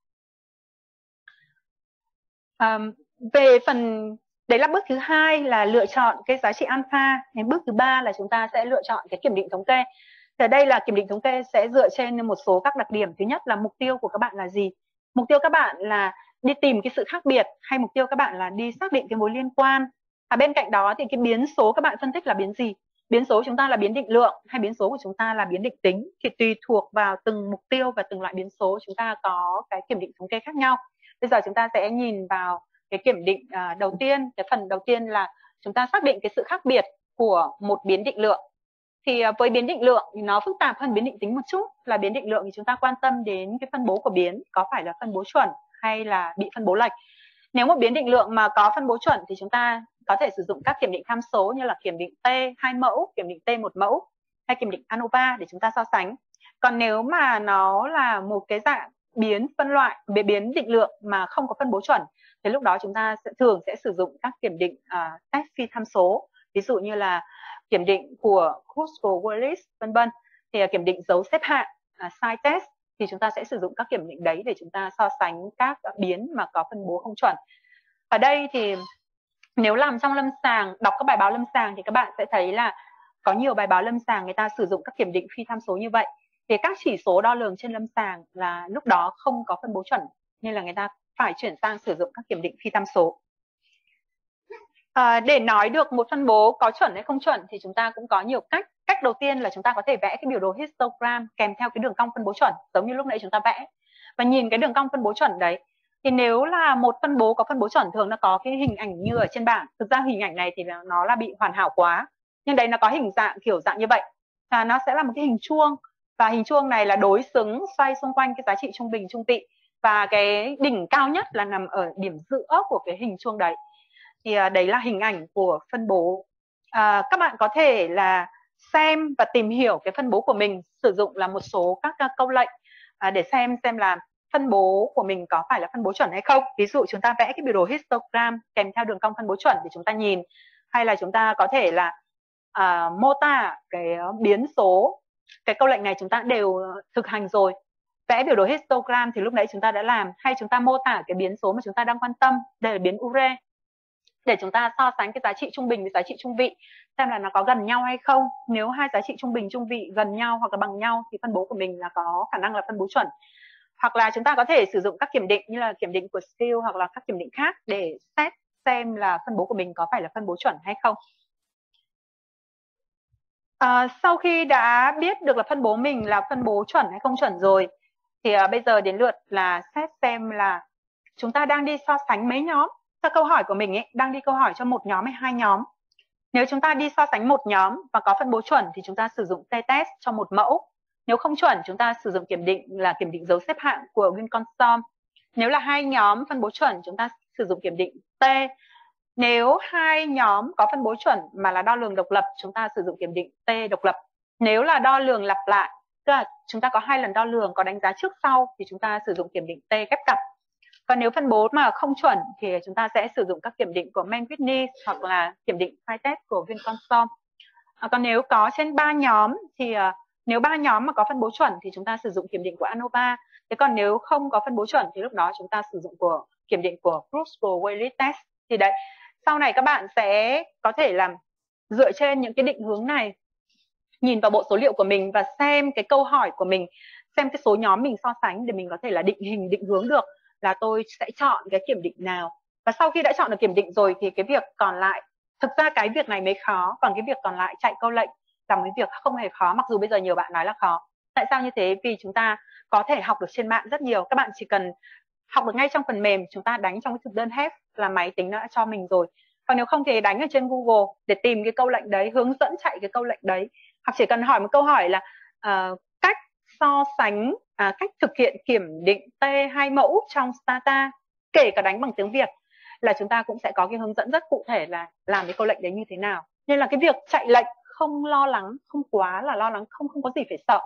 À, về phần đấy là bước thứ hai là lựa chọn cái giá trị alpha. Đến bước thứ ba là chúng ta sẽ lựa chọn cái kiểm định thống kê. Thì đây là kiểm định thống kê sẽ dựa trên một số các đặc điểm. Thứ nhất là mục tiêu của các bạn là gì? Mục tiêu các bạn là đi tìm cái sự khác biệt, hay mục tiêu các bạn là đi xác định cái mối liên quan? À, bên cạnh đó thì cái biến số các bạn phân tích là biến gì? Biến số chúng ta là biến định lượng hay biến số của chúng ta là biến định tính, thì tùy thuộc vào từng mục tiêu và từng loại biến số chúng ta có cái kiểm định thống kê khác nhau. Bây giờ chúng ta sẽ nhìn vào cái kiểm định uh, đầu tiên. Cái phần đầu tiên là chúng ta xác định cái sự khác biệt của một biến định lượng. Thì uh, với biến định lượng thì nó phức tạp hơn biến định tính một chút. Là biến định lượng thì chúng ta quan tâm đến cái phân bố của biến, có phải là phân bố chuẩn hay là bị phân bố lệch. Nếu một biến định lượng mà có phân bố chuẩn thì chúng ta có thể sử dụng các kiểm định tham số như là kiểm định T hai mẫu, kiểm định T một mẫu hay kiểm định ANOVA để chúng ta so sánh. Còn nếu mà nó là một cái dạng biến phân loại, biến định lượng mà không có phân bố chuẩn thì lúc đó chúng ta sẽ thường sẽ sử dụng các kiểm định uh, test phi tham số, ví dụ như là kiểm định của Kurzweil-Wallis vân vân, thì uh, kiểm định dấu xếp hạng uh, size test, thì chúng ta sẽ sử dụng các kiểm định đấy để chúng ta so sánh các biến mà có phân bố không chuẩn. Ở đây thì nếu làm trong lâm sàng, đọc các bài báo lâm sàng thì các bạn sẽ thấy là có nhiều bài báo lâm sàng người ta sử dụng các kiểm định phi tham số như vậy. Thì các chỉ số đo lường trên lâm sàng là lúc đó không có phân bố chuẩn, nên là người ta phải chuyển sang sử dụng các kiểm định phi tham số. À, để nói được một phân bố có chuẩn hay không chuẩn thì chúng ta cũng có nhiều cách. Cách đầu tiên là chúng ta có thể vẽ cái biểu đồ histogram kèm theo cái đường cong phân bố chuẩn, giống như lúc nãy chúng ta vẽ. Và nhìn cái đường cong phân bố chuẩn đấy, thì nếu là một phân bố có phân bố chuẩn thường nó có cái hình ảnh như ở trên bảng. Thực ra hình ảnh này thì nó là bị hoàn hảo quá, nhưng đấy nó có hình dạng kiểu dạng như vậy. À, nó sẽ là một cái hình chuông, và hình chuông này là đối xứng xoay xung quanh cái giá trị trung bình trung tị, và cái đỉnh cao nhất là nằm ở điểm giữa của cái hình chuông đấy. Thì à, đấy là hình ảnh của phân bố. À, các bạn có thể là xem và tìm hiểu cái phân bố của mình, sử dụng là một số các uh, câu lệnh uh, để xem xem là phân bố của mình có phải là phân bố chuẩn hay không. Ví dụ chúng ta vẽ cái biểu đồ histogram kèm theo đường cong phân bố chuẩn để chúng ta nhìn, hay là chúng ta có thể là uh, mô tả cái biến số. Cái câu lệnh này chúng ta đều thực hành rồi. Vẽ biểu đồ histogram thì lúc nãy chúng ta đã làm, hay chúng ta mô tả cái biến số mà chúng ta đang quan tâm, đây là biến Ure, để chúng ta so sánh cái giá trị trung bình với giá trị trung vị, xem là nó có gần nhau hay không. Nếu hai giá trị trung bình trung vị gần nhau hoặc là bằng nhau thì phân bố của mình là có khả năng là phân bố chuẩn. Hoặc là chúng ta có thể sử dụng các kiểm định như là kiểm định của Skill hoặc là các kiểm định khác để xét xem là phân bố của mình có phải là phân bố chuẩn hay không. À, sau khi đã biết được là phân bố mình là phân bố chuẩn hay không chuẩn rồi, thì à, bây giờ đến lượt là xét xem là chúng ta đang đi so sánh mấy nhóm. Theo câu hỏi của mình ấy, đang đi câu hỏi cho một nhóm hay hai nhóm. Nếu chúng ta đi so sánh một nhóm và có phân bố chuẩn thì chúng ta sử dụng t-test cho một mẫu. Nếu không chuẩn, chúng ta sử dụng kiểm định là kiểm định dấu xếp hạng của Winconstom. Nếu là hai nhóm phân bố chuẩn, chúng ta sử dụng kiểm định T. Nếu hai nhóm có phân bố chuẩn mà là đo lường độc lập, chúng ta sử dụng kiểm định T độc lập. Nếu là đo lường lặp lại, tức là chúng ta có hai lần đo lường, có đánh giá trước sau, thì chúng ta sử dụng kiểm định T ghép cặp. Còn nếu phân bố mà không chuẩn thì chúng ta sẽ sử dụng các kiểm định của Mann-Whitney hoặc là kiểm định phi test của Winconstom. À, còn nếu có trên ba nhóm thì uh, nếu ba nhóm mà có phân bố chuẩn thì chúng ta sử dụng kiểm định của ANOVA. Thế còn nếu không có phân bố chuẩn thì lúc đó chúng ta sử dụng của kiểm định của Kruskal-Wallis test. Thì đấy, sau này các bạn sẽ có thể làm dựa trên những cái định hướng này, nhìn vào bộ số liệu của mình và xem cái câu hỏi của mình, xem cái số nhóm mình so sánh để mình có thể là định hình, định hướng được là tôi sẽ chọn cái kiểm định nào. Và sau khi đã chọn được kiểm định rồi thì cái việc còn lại, thực ra cái việc này mới khó, còn cái việc còn lại chạy câu lệnh là một việc không hề khó, mặc dù bây giờ nhiều bạn nói là khó. Tại sao như thế? Vì chúng ta có thể học được trên mạng rất nhiều. Các bạn chỉ cần học được ngay trong phần mềm, chúng ta đánh trong cái thực đơn H E F là máy tính nó đã cho mình rồi. Còn nếu không thì đánh ở trên Google để tìm cái câu lệnh đấy, hướng dẫn chạy cái câu lệnh đấy. Hoặc chỉ cần hỏi một câu hỏi là uh, cách so sánh, à, cách thực hiện kiểm định T hai mẫu trong Stata, kể cả đánh bằng tiếng Việt, là chúng ta cũng sẽ có cái hướng dẫn rất cụ thể là làm cái câu lệnh đấy như thế nào. Nên là cái việc chạy lệnh không lo lắng, không quá là lo lắng, không không có gì phải sợ.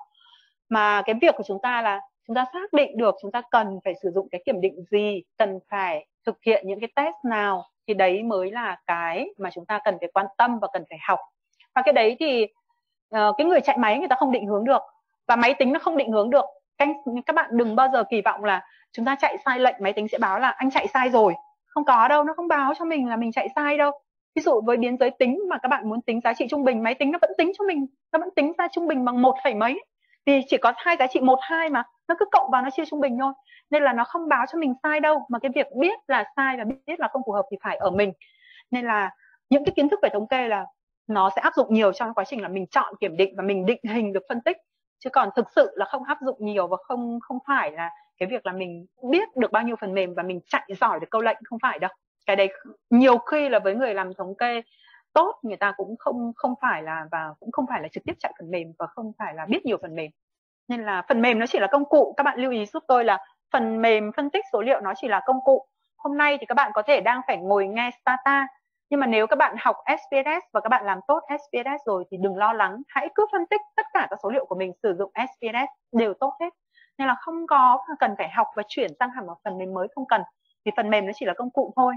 Mà cái việc của chúng ta là chúng ta xác định được chúng ta cần phải sử dụng cái kiểm định gì, cần phải thực hiện những cái test nào, thì đấy mới là cái mà chúng ta cần phải quan tâm và cần phải học. Và cái đấy thì uh, cái người chạy máy người ta không định hướng được, và máy tính nó không định hướng được. Các, các bạn đừng bao giờ kỳ vọng là chúng ta chạy sai lệnh máy tính sẽ báo là anh chạy sai rồi. Không có đâu, nó không báo cho mình là mình chạy sai đâu. Ví dụ với biến giới tính mà các bạn muốn tính giá trị trung bình, máy tính nó vẫn tính cho mình, nó vẫn tính ra trung bình bằng một phẩy mấy, vì chỉ có hai giá trị một, hai mà nó cứ cộng vào nó chia trung bình thôi, nên là nó không báo cho mình sai đâu. Mà cái việc biết là sai và biết là không phù hợp thì phải ở mình. Nên là những cái kiến thức về thống kê là nó sẽ áp dụng nhiều trong quá trình là mình chọn kiểm định và mình định hình được phân tích, chứ còn thực sự là không áp dụng nhiều, và không không phải là cái việc là mình biết được bao nhiêu phần mềm và mình chạy giỏi được câu lệnh, không phải đâu. Cái đấy nhiều khi là với người làm thống kê tốt, người ta cũng không không phải là và cũng không phải là trực tiếp chạy phần mềm và không phải là biết nhiều phần mềm. Nên là phần mềm nó chỉ là công cụ. Các bạn lưu ý giúp tôi là phần mềm phân tích số liệu nó chỉ là công cụ. Hôm nay thì các bạn có thể đang phải ngồi nghe Stata, nhưng mà nếu các bạn học ét pê ét và các bạn làm tốt ét pê ét rồi thì đừng lo lắng, hãy cứ phân tích tất cả các số liệu của mình sử dụng ét pê ét đều tốt hết. Nên là không có cần phải học và chuyển sang hẳn một phần mềm mới, không cần, vì phần mềm nó chỉ là công cụ thôi.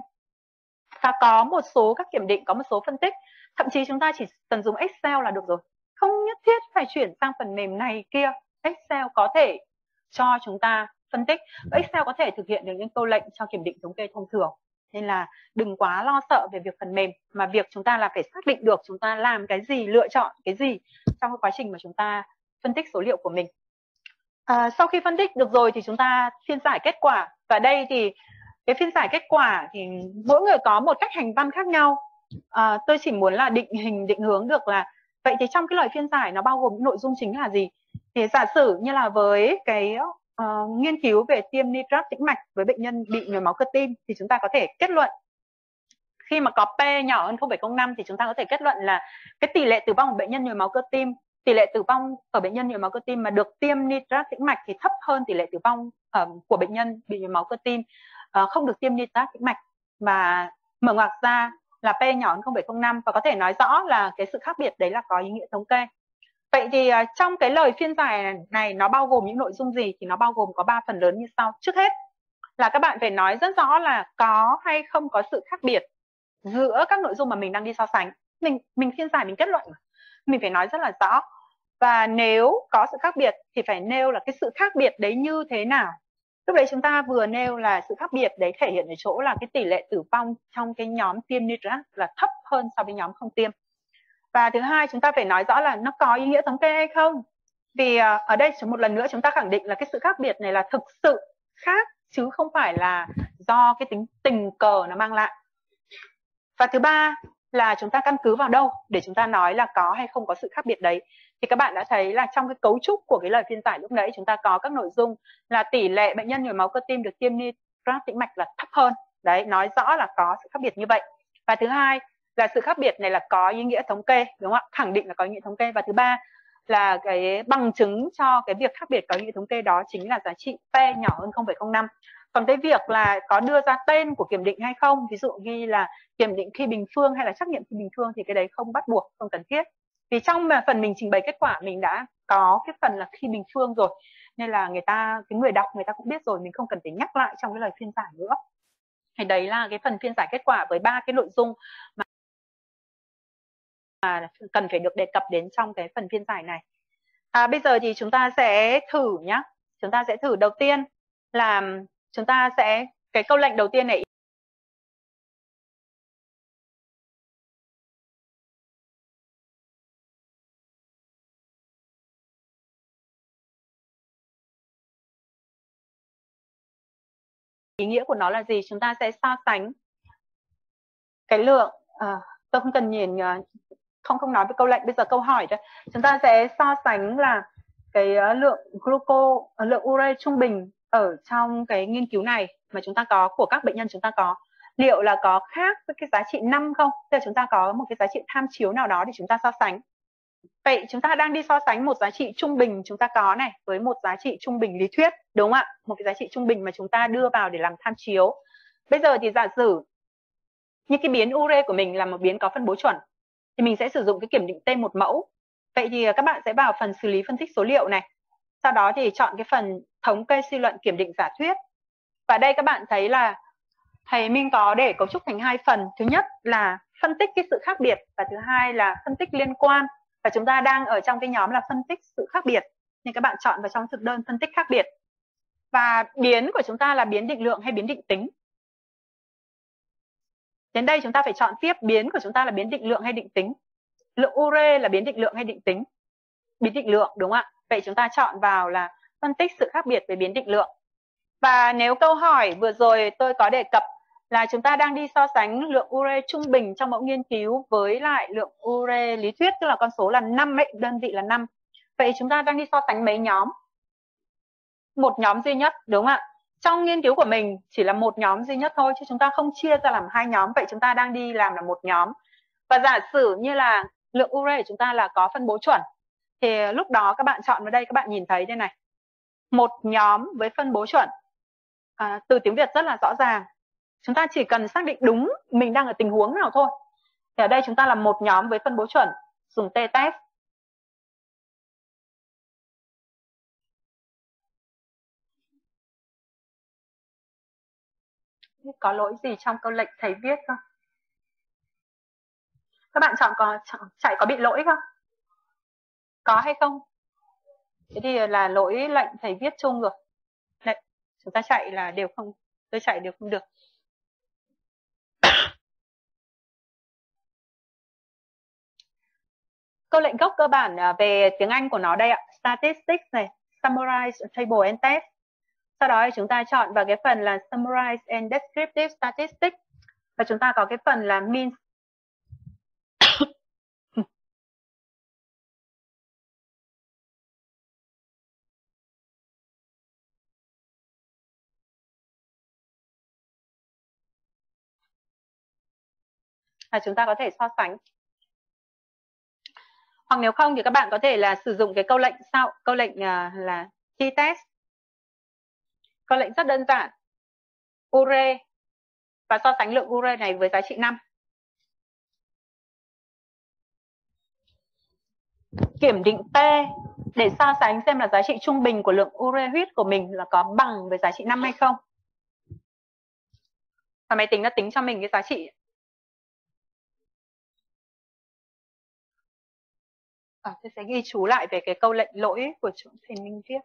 Và có một số các kiểm định, có một số phân tích, thậm chí chúng ta chỉ cần dùng Excel là được rồi, không nhất thiết phải chuyển sang phần mềm này kia. Excel có thể cho chúng ta phân tích, và Excel có thể thực hiện được những câu lệnh cho kiểm định thống kê thông thường. Nên là đừng quá lo sợ về việc phần mềm, mà việc chúng ta là phải xác định được chúng ta làm cái gì, lựa chọn cái gì trong cái quá trình mà chúng ta phân tích số liệu của mình. À, sau khi phân tích được rồi thì chúng ta phiên giải kết quả. Và đây thì cái phiên giải kết quả thì mỗi người có một cách hành văn khác nhau. À, tôi chỉ muốn là định hình, định hướng được là vậy thì trong cái lời phiên giải nó bao gồm những nội dung chính là gì. Thì giả sử như là với cái uh, nghiên cứu về tiêm nitrat tĩnh mạch với bệnh nhân bị nhồi máu cơ tim, thì chúng ta có thể kết luận khi mà có P nhỏ hơn không phẩy không năm thì chúng ta có thể kết luận là cái tỷ lệ tử vong của bệnh nhân nhồi máu cơ tim, tỷ lệ tử vong ở bệnh nhân nhồi máu cơ tim mà được tiêm nitrat tĩnh mạch thì thấp hơn tỷ lệ tử vong uh, của bệnh nhân bị nhồi máu cơ tim uh, không được tiêm nitrat tĩnh mạch. Và mở ngoặc ra, là P nhỏ hơn không phẩy không năm và có thể nói rõ là cái sự khác biệt đấy là có ý nghĩa thống kê. Vậy thì uh, trong cái lời phiên giải này nó bao gồm những nội dung gì? Thì nó bao gồm có ba phần lớn như sau. Trước hết là các bạn phải nói rất rõ là có hay không có sự khác biệt giữa các nội dung mà mình đang đi so sánh. Mình mình phiên giải, mình kết luận, mình phải nói rất là rõ. Và nếu có sự khác biệt thì phải nêu là cái sự khác biệt đấy như thế nào. Lúc đấy chúng ta vừa nêu là sự khác biệt đấy thể hiện ở chỗ là cái tỷ lệ tử vong trong cái nhóm tiêm nitrat là thấp hơn so với nhóm không tiêm. Và thứ hai, chúng ta phải nói rõ là nó có ý nghĩa thống kê hay không. Vì ở đây một lần nữa chúng ta khẳng định là cái sự khác biệt này là thực sự khác chứ không phải là do cái tính tình cờ nó mang lại. Và thứ ba là chúng ta căn cứ vào đâu để chúng ta nói là có hay không có sự khác biệt đấy. Thì các bạn đã thấy là trong cái cấu trúc của cái lời phiên giải lúc nãy chúng ta có các nội dung là tỷ lệ bệnh nhân nhồi máu cơ tim được tiêm nitrat tĩnh mạch là thấp hơn. Đấy, nói rõ là có sự khác biệt như vậy. Và thứ hai là sự khác biệt này là có ý nghĩa thống kê, đúng không ạ? Khẳng định là có ý nghĩa thống kê. Và thứ ba là cái bằng chứng cho cái việc khác biệt có ý nghĩa thống kê đó chính là giá trị P nhỏ hơn không phẩy không năm. Còn cái việc là có đưa ra tên của kiểm định hay không, ví dụ ghi là kiểm định khi bình phương hay là trắc nghiệm khi bình phương thì cái đấy không bắt buộc, không cần thiết. Vì trong phần mình trình bày kết quả mình đã có cái phần là khi bình phương rồi, nên là người ta, cái người đọc người ta cũng biết rồi, mình không cần phải nhắc lại trong cái lời phiên giải nữa. Thì đấy là cái phần phiên giải kết quả với ba cái nội dung mà mà cần phải được đề cập đến trong cái phần phiên giải này. À, bây giờ thì chúng ta sẽ thử nhá. Chúng ta sẽ thử đầu tiên là chúng ta sẽ, cái câu lệnh đầu tiên này ý nghĩa của nó là gì? Chúng ta sẽ so sánh cái lượng, à, tôi không cần nhìn, không không nói với câu lệnh, bây giờ câu hỏi thôi. Chúng ta sẽ so sánh là cái lượng gluco, lượng ure trung bình ở trong cái nghiên cứu này mà chúng ta có, của các bệnh nhân chúng ta có, liệu là có khác với cái giá trị năm không? Tức là chúng ta có một cái giá trị tham chiếu nào đó để chúng ta so sánh. Vậy chúng ta đang đi so sánh một giá trị trung bình chúng ta có này với một giá trị trung bình lý thuyết, đúng không ạ? Một cái giá trị trung bình mà chúng ta đưa vào để làm tham chiếu. Bây giờ thì giả sử như cái biến ure của mình là một biến có phân bố chuẩn thì mình sẽ sử dụng cái kiểm định tên một mẫu. Vậy thì các bạn sẽ vào phần xử lý phân tích số liệu này. Sau đó thì chọn cái phần thống kê suy luận kiểm định giả thuyết. Và đây các bạn thấy là thầy Minh có để cấu trúc thành hai phần. Thứ nhất là phân tích cái sự khác biệt và thứ hai là phân tích liên quan. Và chúng ta đang ở trong cái nhóm là phân tích sự khác biệt, nên các bạn chọn vào trong thực đơn phân tích khác biệt. Và biến của chúng ta là biến định lượng hay biến định tính. Đến đây chúng ta phải chọn tiếp biến của chúng ta là biến định lượng hay định tính. Lượng ure là biến định lượng hay định tính? Biến định lượng, đúng không ạ? Vậy chúng ta chọn vào là phân tích sự khác biệt về biến định lượng. Và nếu câu hỏi vừa rồi tôi có đề cập là chúng ta đang đi so sánh lượng ure trung bình trong mẫu nghiên cứu với lại lượng ure lý thuyết, tức là con số là năm ấy, đơn vị là năm. Vậy chúng ta đang đi so sánh mấy nhóm? Một nhóm duy nhất, đúng không ạ? Trong nghiên cứu của mình chỉ là một nhóm duy nhất thôi, chứ chúng ta không chia ra làm hai nhóm. Vậy chúng ta đang đi làm là một nhóm. Và giả sử như là lượng ure của chúng ta là có phân bố chuẩn, thì lúc đó các bạn chọn vào đây, các bạn nhìn thấy đây này, một nhóm với phân bố chuẩn. À, từ tiếng Việt rất là rõ ràng. Chúng ta chỉ cần xác định đúng mình đang ở tình huống nào thôi. Thì ở đây chúng ta là một nhóm với phân bố chuẩn, dùng t-test. Có lỗi gì trong câu lệnh thầy viết không? Các bạn chọn có chạy có bị lỗi không? Có hay không? Thế thì là lỗi lệnh thầy viết chung rồi. Đấy, chúng ta chạy là đều không, tôi chạy đều không được. Câu lệnh gốc cơ bản về tiếng Anh của nó đây ạ, statistics này, summarize table and test. Sau đó chúng ta chọn vào cái phần là summarize and descriptive statistics và chúng ta có cái phần là means. Là chúng ta có thể so sánh. Hoặc nếu không thì các bạn có thể là sử dụng cái câu lệnh sau, câu lệnh là t-test. Câu lệnh rất đơn giản. Ure và so sánh lượng ure này với giá trị năm. kiểm định T để so sánh xem là giá trị trung bình của lượng ure huyết của mình là có bằng với giá trị năm hay không. Và máy tính đã tính cho mình cái giá trị. À, tôi sẽ ghi chú lại về cái câu lệnh lỗi của chỗ thầy Minh viết.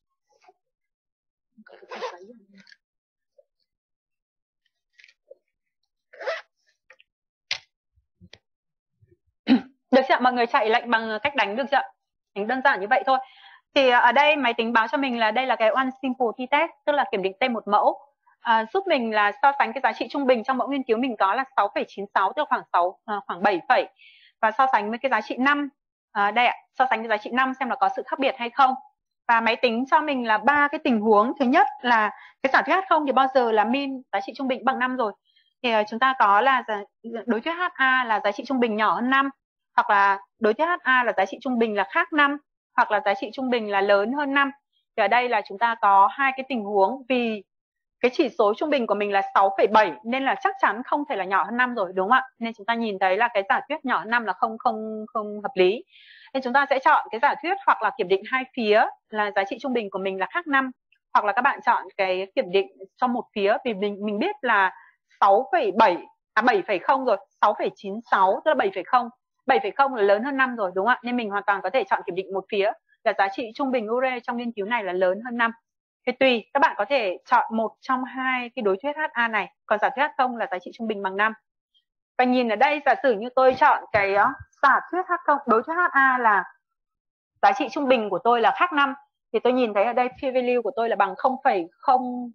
Được chưa? Mọi người chạy lệnh bằng cách đánh được chưa? Đánh đơn giản như vậy thôi. Thì ở đây máy tính báo cho mình là đây là cái one simple t-test, tức là kiểm định T một mẫu. À, giúp mình là so sánh cái giá trị trung bình trong mẫu nghiên cứu mình có là sáu phẩy chín sáu, tức là khoảng sáu à, khoảng bảy phẩy, và so sánh với cái giá trị năm. À, đây ạ, so sánh với giá trị năm xem là có sự khác biệt hay không. Và máy tính cho mình là ba cái tình huống. Thứ nhất là cái giả thuyết H không thì bao giờ là min giá trị trung bình bằng năm rồi. Thì chúng ta có là đối thuyết hát a là giá trị trung bình nhỏ hơn năm, hoặc là đối thuyết hát a là giá trị trung bình là khác năm, hoặc là giá trị trung bình là lớn hơn năm. Thì ở đây là chúng ta có hai cái tình huống, vì cái chỉ số trung bình của mình là sáu phẩy bảy nên là chắc chắn không thể là nhỏ hơn năm rồi, đúng không ạ? Nên chúng ta nhìn thấy là cái giả thuyết nhỏ hơn năm là không không không hợp lý. Nên chúng ta sẽ chọn cái giả thuyết hoặc là kiểm định hai phía là giá trị trung bình của mình là khác năm, hoặc là các bạn chọn cái kiểm định cho một phía, vì mình mình biết là sáu phẩy bảy à bảy phẩy không rồi, sáu phẩy chín sáu tức là bảy phẩy không. bảy phẩy không là lớn hơn năm rồi, đúng không ạ? Nên mình hoàn toàn có thể chọn kiểm định một phía là giá trị trung bình ure trong nghiên cứu này là lớn hơn năm. Thì tùy, các bạn có thể chọn một trong hai cái đối thuyết hát a này, còn giả thuyết H không là giá trị trung bình bằng năm. Và nhìn ở đây, giả sử như tôi chọn cái giả thuyết H không, đối thuyết hát a là giá trị trung bình của tôi là khác năm, thì tôi nhìn thấy ở đây p value của tôi là bằng không phẩy không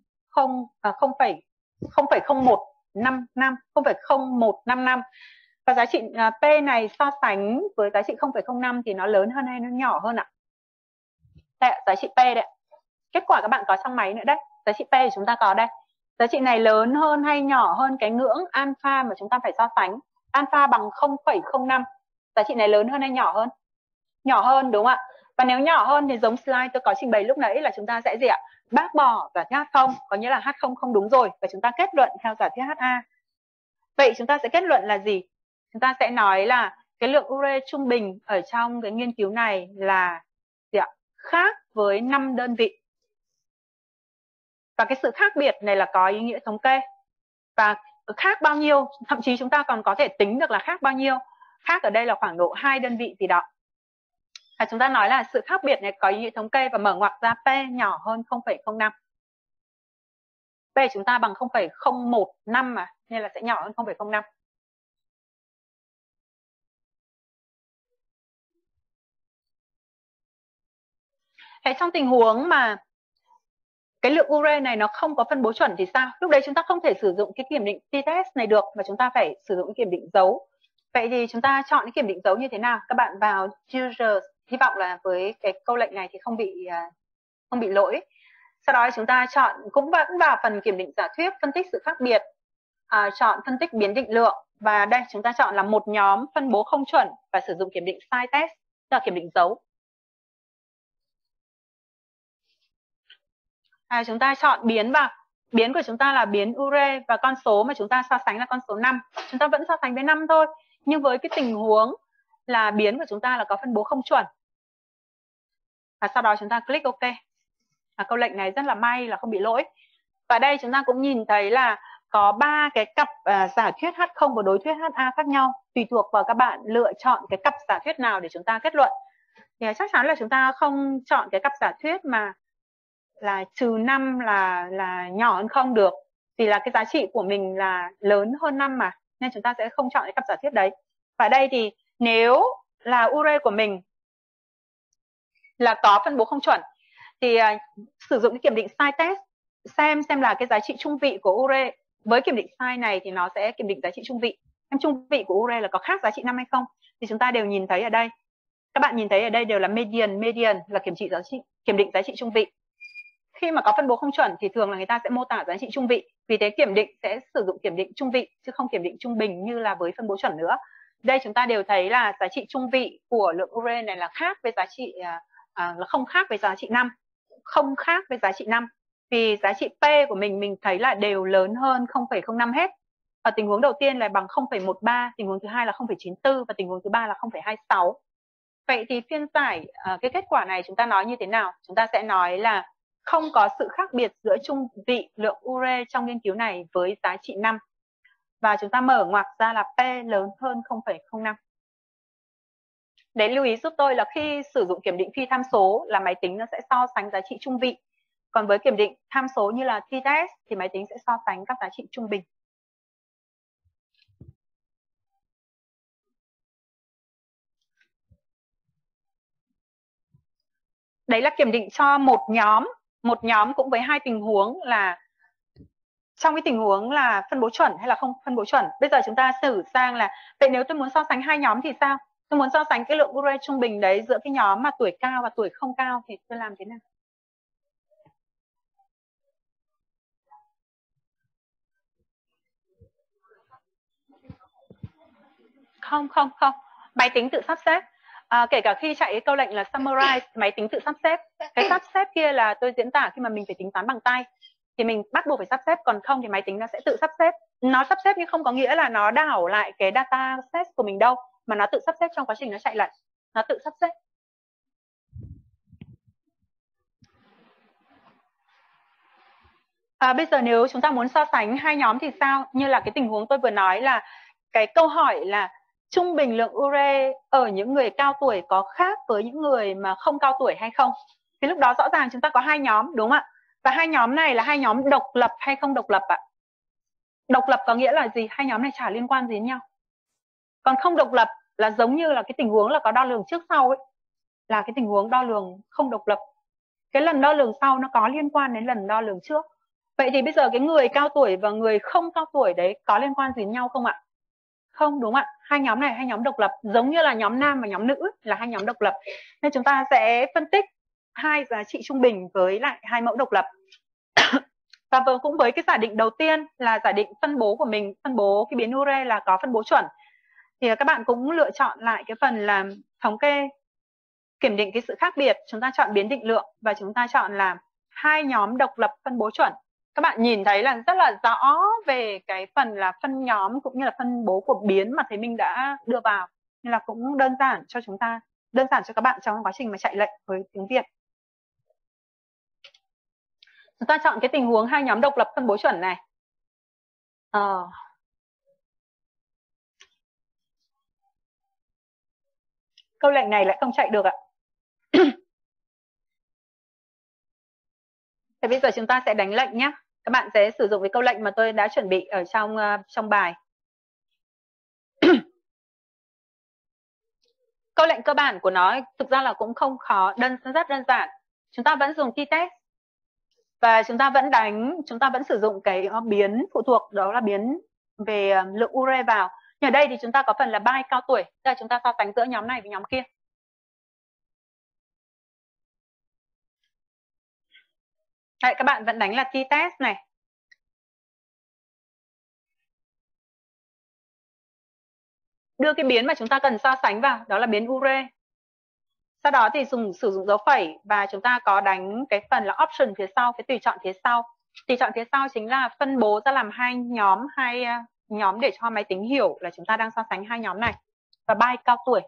một năm năm, không phẩy không một năm năm. Và giá trị P này so sánh với giá trị không phẩy không năm thì nó lớn hơn hay nó nhỏ hơn ạ? Đây, giá trị P đây. Kết quả các bạn có trong máy nữa đấy. Giá trị P thì chúng ta có đây. Giá trị này lớn hơn hay nhỏ hơn cái ngưỡng alpha mà chúng ta phải so sánh. Alpha bằng không phẩy không năm. Giá trị này lớn hơn hay nhỏ hơn? Nhỏ hơn, đúng không ạ? Và nếu nhỏ hơn thì giống slide tôi có trình bày lúc nãy là chúng ta sẽ gì ạ? Bác bỏ giả thuyết H không, có nghĩa là H không không đúng rồi, và chúng ta kết luận theo giả thuyết hát a. Vậy chúng ta sẽ kết luận là gì? Chúng ta sẽ nói là cái lượng ure trung bình ở trong cái nghiên cứu này là gì ạ? Khác với năm đơn vị. Và cái sự khác biệt này là có ý nghĩa thống kê. Và khác bao nhiêu, thậm chí chúng ta còn có thể tính được là khác bao nhiêu. Khác ở đây là khoảng độ hai đơn vị gì đó. Và chúng ta nói là sự khác biệt này có ý nghĩa thống kê và mở ngoặc ra P nhỏ hơn không phẩy không năm. P chúng ta bằng không phẩy không một năm mà, nên là sẽ nhỏ hơn không phẩy không năm. Thế trong tình huống mà cái lượng ure này nó không có phân bố chuẩn thì sao? Lúc đấy chúng ta không thể sử dụng cái kiểm định t-test này được, mà chúng ta phải sử dụng cái kiểm định dấu. Vậy thì chúng ta chọn cái kiểm định dấu như thế nào? Các bạn vào users, hy vọng là với cái câu lệnh này thì không bị không bị lỗi. Sau đó chúng ta chọn, cũng vẫn vào phần kiểm định giả thuyết, phân tích sự khác biệt, à, chọn phân tích biến định lượng, và đây chúng ta chọn là một nhóm phân bố không chuẩn và sử dụng kiểm định size test, tức là kiểm định dấu. À, chúng ta chọn biến vào, biến của chúng ta là biến ure, và con số mà chúng ta so sánh là con số năm. Chúng ta vẫn so sánh với năm thôi, nhưng với cái tình huống là biến của chúng ta là có phân bố không chuẩn. Và sau đó chúng ta click OK. À, câu lệnh này rất là may là không bị lỗi. Và đây chúng ta cũng nhìn thấy là có ba cái cặp uh, giả thuyết H không và đối thuyết hát a khác nhau, tùy thuộc vào các bạn lựa chọn cái cặp giả thuyết nào để chúng ta kết luận. Thì chắc chắn là chúng ta không chọn cái cặp giả thuyết mà là trừ năm là là nhỏ hơn không được, vì là cái giá trị của mình là lớn hơn năm mà, nên chúng ta sẽ không chọn cái cặp giả thuyết đấy. Và đây thì nếu là ure của mình là có phân bố không chuẩn thì uh, sử dụng cái kiểm định size test, xem xem là cái giá trị trung vị của ure với kiểm định size này thì nó sẽ kiểm định giá trị trung vị, xem trung vị của ure là có khác giá trị năm hay không. Thì chúng ta đều nhìn thấy ở đây, các bạn nhìn thấy ở đây đều là median, median là kiểm trị giá trị, kiểm định giá trị trung vị. Khi mà có phân bố không chuẩn thì thường là người ta sẽ mô tả giá trị trung vị, vì thế kiểm định sẽ sử dụng kiểm định trung vị chứ không kiểm định trung bình như là với phân bố chuẩn nữa. Đây chúng ta đều thấy là giá trị trung vị của lượng ure này là khác với giá trị à, là không khác với giá trị năm, không khác với giá trị năm, vì giá trị P của mình mình thấy là đều lớn hơn không phẩy không năm hết. Ở tình huống đầu tiên là bằng không phẩy một ba, tình huống thứ hai là không phẩy chín tư và tình huống thứ ba là không phẩy hai sáu. Vậy thì phiên giải uh, cái kết quả này chúng ta nói như thế nào? Chúng ta sẽ nói là không có sự khác biệt giữa chung vị lượng ure trong nghiên cứu này với giá trị năm. Và chúng ta mở ngoặc ra là P lớn hơn không phẩy không năm. Đấy, lưu ý giúp tôi là khi sử dụng kiểm định phi tham số là máy tính nó sẽ so sánh giá trị trung vị. Còn với kiểm định tham số như là t-test thì máy tính sẽ so sánh các giá trị trung bình. Đấy là kiểm định cho một nhóm, một nhóm cũng với hai tình huống là trong cái tình huống là phân bố chuẩn hay là không phân bố chuẩn. Bây giờ chúng ta thử sang là vậy nếu tôi muốn so sánh hai nhóm thì sao? Tôi muốn so sánh cái lượng ure trung bình đấy giữa cái nhóm mà tuổi cao và tuổi không cao thì tôi làm thế nào? Không, không, không. Máy tính tự sắp xếp. À, kể cả khi chạy cái câu lệnh là summarize, máy tính tự sắp xếp. Cái sắp xếp kia là tôi diễn tả khi mà mình phải tính toán bằng tay. Thì mình bắt buộc phải sắp xếp, còn không thì máy tính nó sẽ tự sắp xếp. Nó sắp xếp nhưng không có nghĩa là nó đảo lại cái data set của mình đâu, mà nó tự sắp xếp trong quá trình nó chạy lệnh. Nó tự sắp xếp. À, bây giờ nếu chúng ta muốn so sánh hai nhóm thì sao? Như là cái tình huống tôi vừa nói là cái câu hỏi là trung bình lượng ure ở những người cao tuổi có khác với những người mà không cao tuổi hay không? Thì lúc đó rõ ràng chúng ta có hai nhóm, đúng không ạ? Và hai nhóm này là hai nhóm độc lập hay không độc lập ạ? Độc lập có nghĩa là gì? Hai nhóm này chả liên quan gì đến nhau. Còn không độc lập là giống như là cái tình huống là có đo lường trước sau ấy, là cái tình huống đo lường không độc lập. Cái lần đo lường sau nó có liên quan đến lần đo lường trước. Vậy thì bây giờ cái người cao tuổi và người không cao tuổi đấy có liên quan gì đến nhau không ạ? Không, đúng ạ. Hai nhóm này hai nhóm độc lập, giống như là nhóm nam và nhóm nữ là hai nhóm độc lập. Nên chúng ta sẽ phân tích hai giá trị trung bình với lại hai mẫu độc lập. Và vừa cũng với cái giả định đầu tiên là giả định phân bố của mình, phân bố cái biến ure là có phân bố chuẩn. Thì các bạn cũng lựa chọn lại cái phần là thống kê kiểm định cái sự khác biệt, chúng ta chọn biến định lượng và chúng ta chọn là hai nhóm độc lập phân bố chuẩn. Các bạn nhìn thấy là rất là rõ về cái phần là phân nhóm cũng như là phân bố của biến mà thầy Minh đã đưa vào. Nên là cũng đơn giản cho chúng ta, đơn giản cho các bạn trong quá trình mà chạy lệnh với tiếng Việt. Chúng ta chọn cái tình huống hai nhóm độc lập phân bố chuẩn này. Ờ. Câu lệnh này lại không chạy được ạ. Thế bây giờ chúng ta sẽ đánh lệnh nhé. Các bạn sẽ sử dụng cái câu lệnh mà tôi đã chuẩn bị ở trong uh, trong bài. Câu lệnh cơ bản của nó thực ra là cũng không khó, đơn rất đơn giản. Chúng ta vẫn dùng t-test và chúng ta vẫn đánh, chúng ta vẫn sử dụng cái biến phụ thuộc, đó là biến về lượng ure vào. Nhưng ở đây thì chúng ta có phần là by cao tuổi, tức là chúng ta so sánh giữa nhóm này với nhóm kia. Đấy, các bạn vẫn đánh là t-test này. Đưa cái biến mà chúng ta cần so sánh vào, đó là biến ure. Sau đó thì dùng sử dụng dấu phẩy và chúng ta có đánh cái phần là option phía sau, cái tùy chọn phía sau. Tùy chọn phía sau chính là phân bố ra làm hai nhóm, hai nhóm để cho máy tính hiểu là chúng ta đang so sánh hai nhóm này. Và by cao tuổi.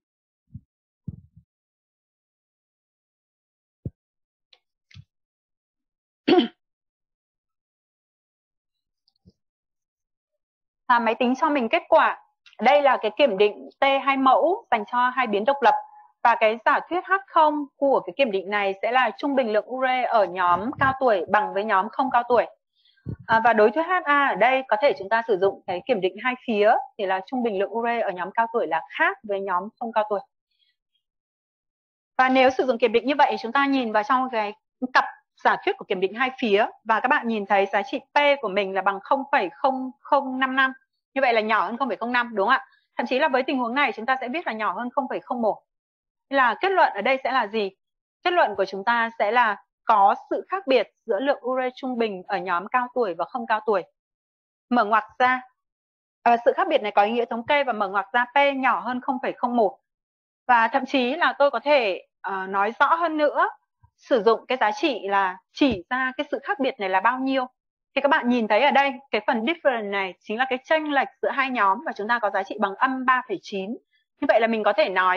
À, máy tính cho mình kết quả. Đây là cái kiểm định T hai mẫu dành cho hai biến độc lập. Và cái giả thuyết H không của cái kiểm định này sẽ là trung bình lượng ure ở nhóm cao tuổi bằng với nhóm không cao tuổi. À, và đối thuyết hát a ở đây có thể chúng ta sử dụng cái kiểm định hai phía thì là trung bình lượng ure ở nhóm cao tuổi là khác với nhóm không cao tuổi. Và nếu sử dụng kiểm định như vậy chúng ta nhìn vào trong cái cặp giả thuyết của kiểm định hai phía và các bạn nhìn thấy giá trị P của mình là bằng không phẩy không không năm năm. Như vậy là nhỏ hơn không phẩy không năm, đúng không ạ? Thậm chí là với tình huống này chúng ta sẽ biết là nhỏ hơn không phẩy không một. Là kết luận ở đây sẽ là gì? Kết luận của chúng ta sẽ là có sự khác biệt giữa lượng ure trung bình ở nhóm cao tuổi và không cao tuổi. Mở ngoặc ra, à, sự khác biệt này có ý nghĩa thống kê và mở ngoặc ra P nhỏ hơn không phẩy không một. Và thậm chí là tôi có thể uh, nói rõ hơn nữa, sử dụng cái giá trị là chỉ ra cái sự khác biệt này là bao nhiêu. Thì các bạn nhìn thấy ở đây, cái phần difference này chính là cái chênh lệch giữa hai nhóm và chúng ta có giá trị bằng âm ba phẩy chín. Như vậy là mình có thể nói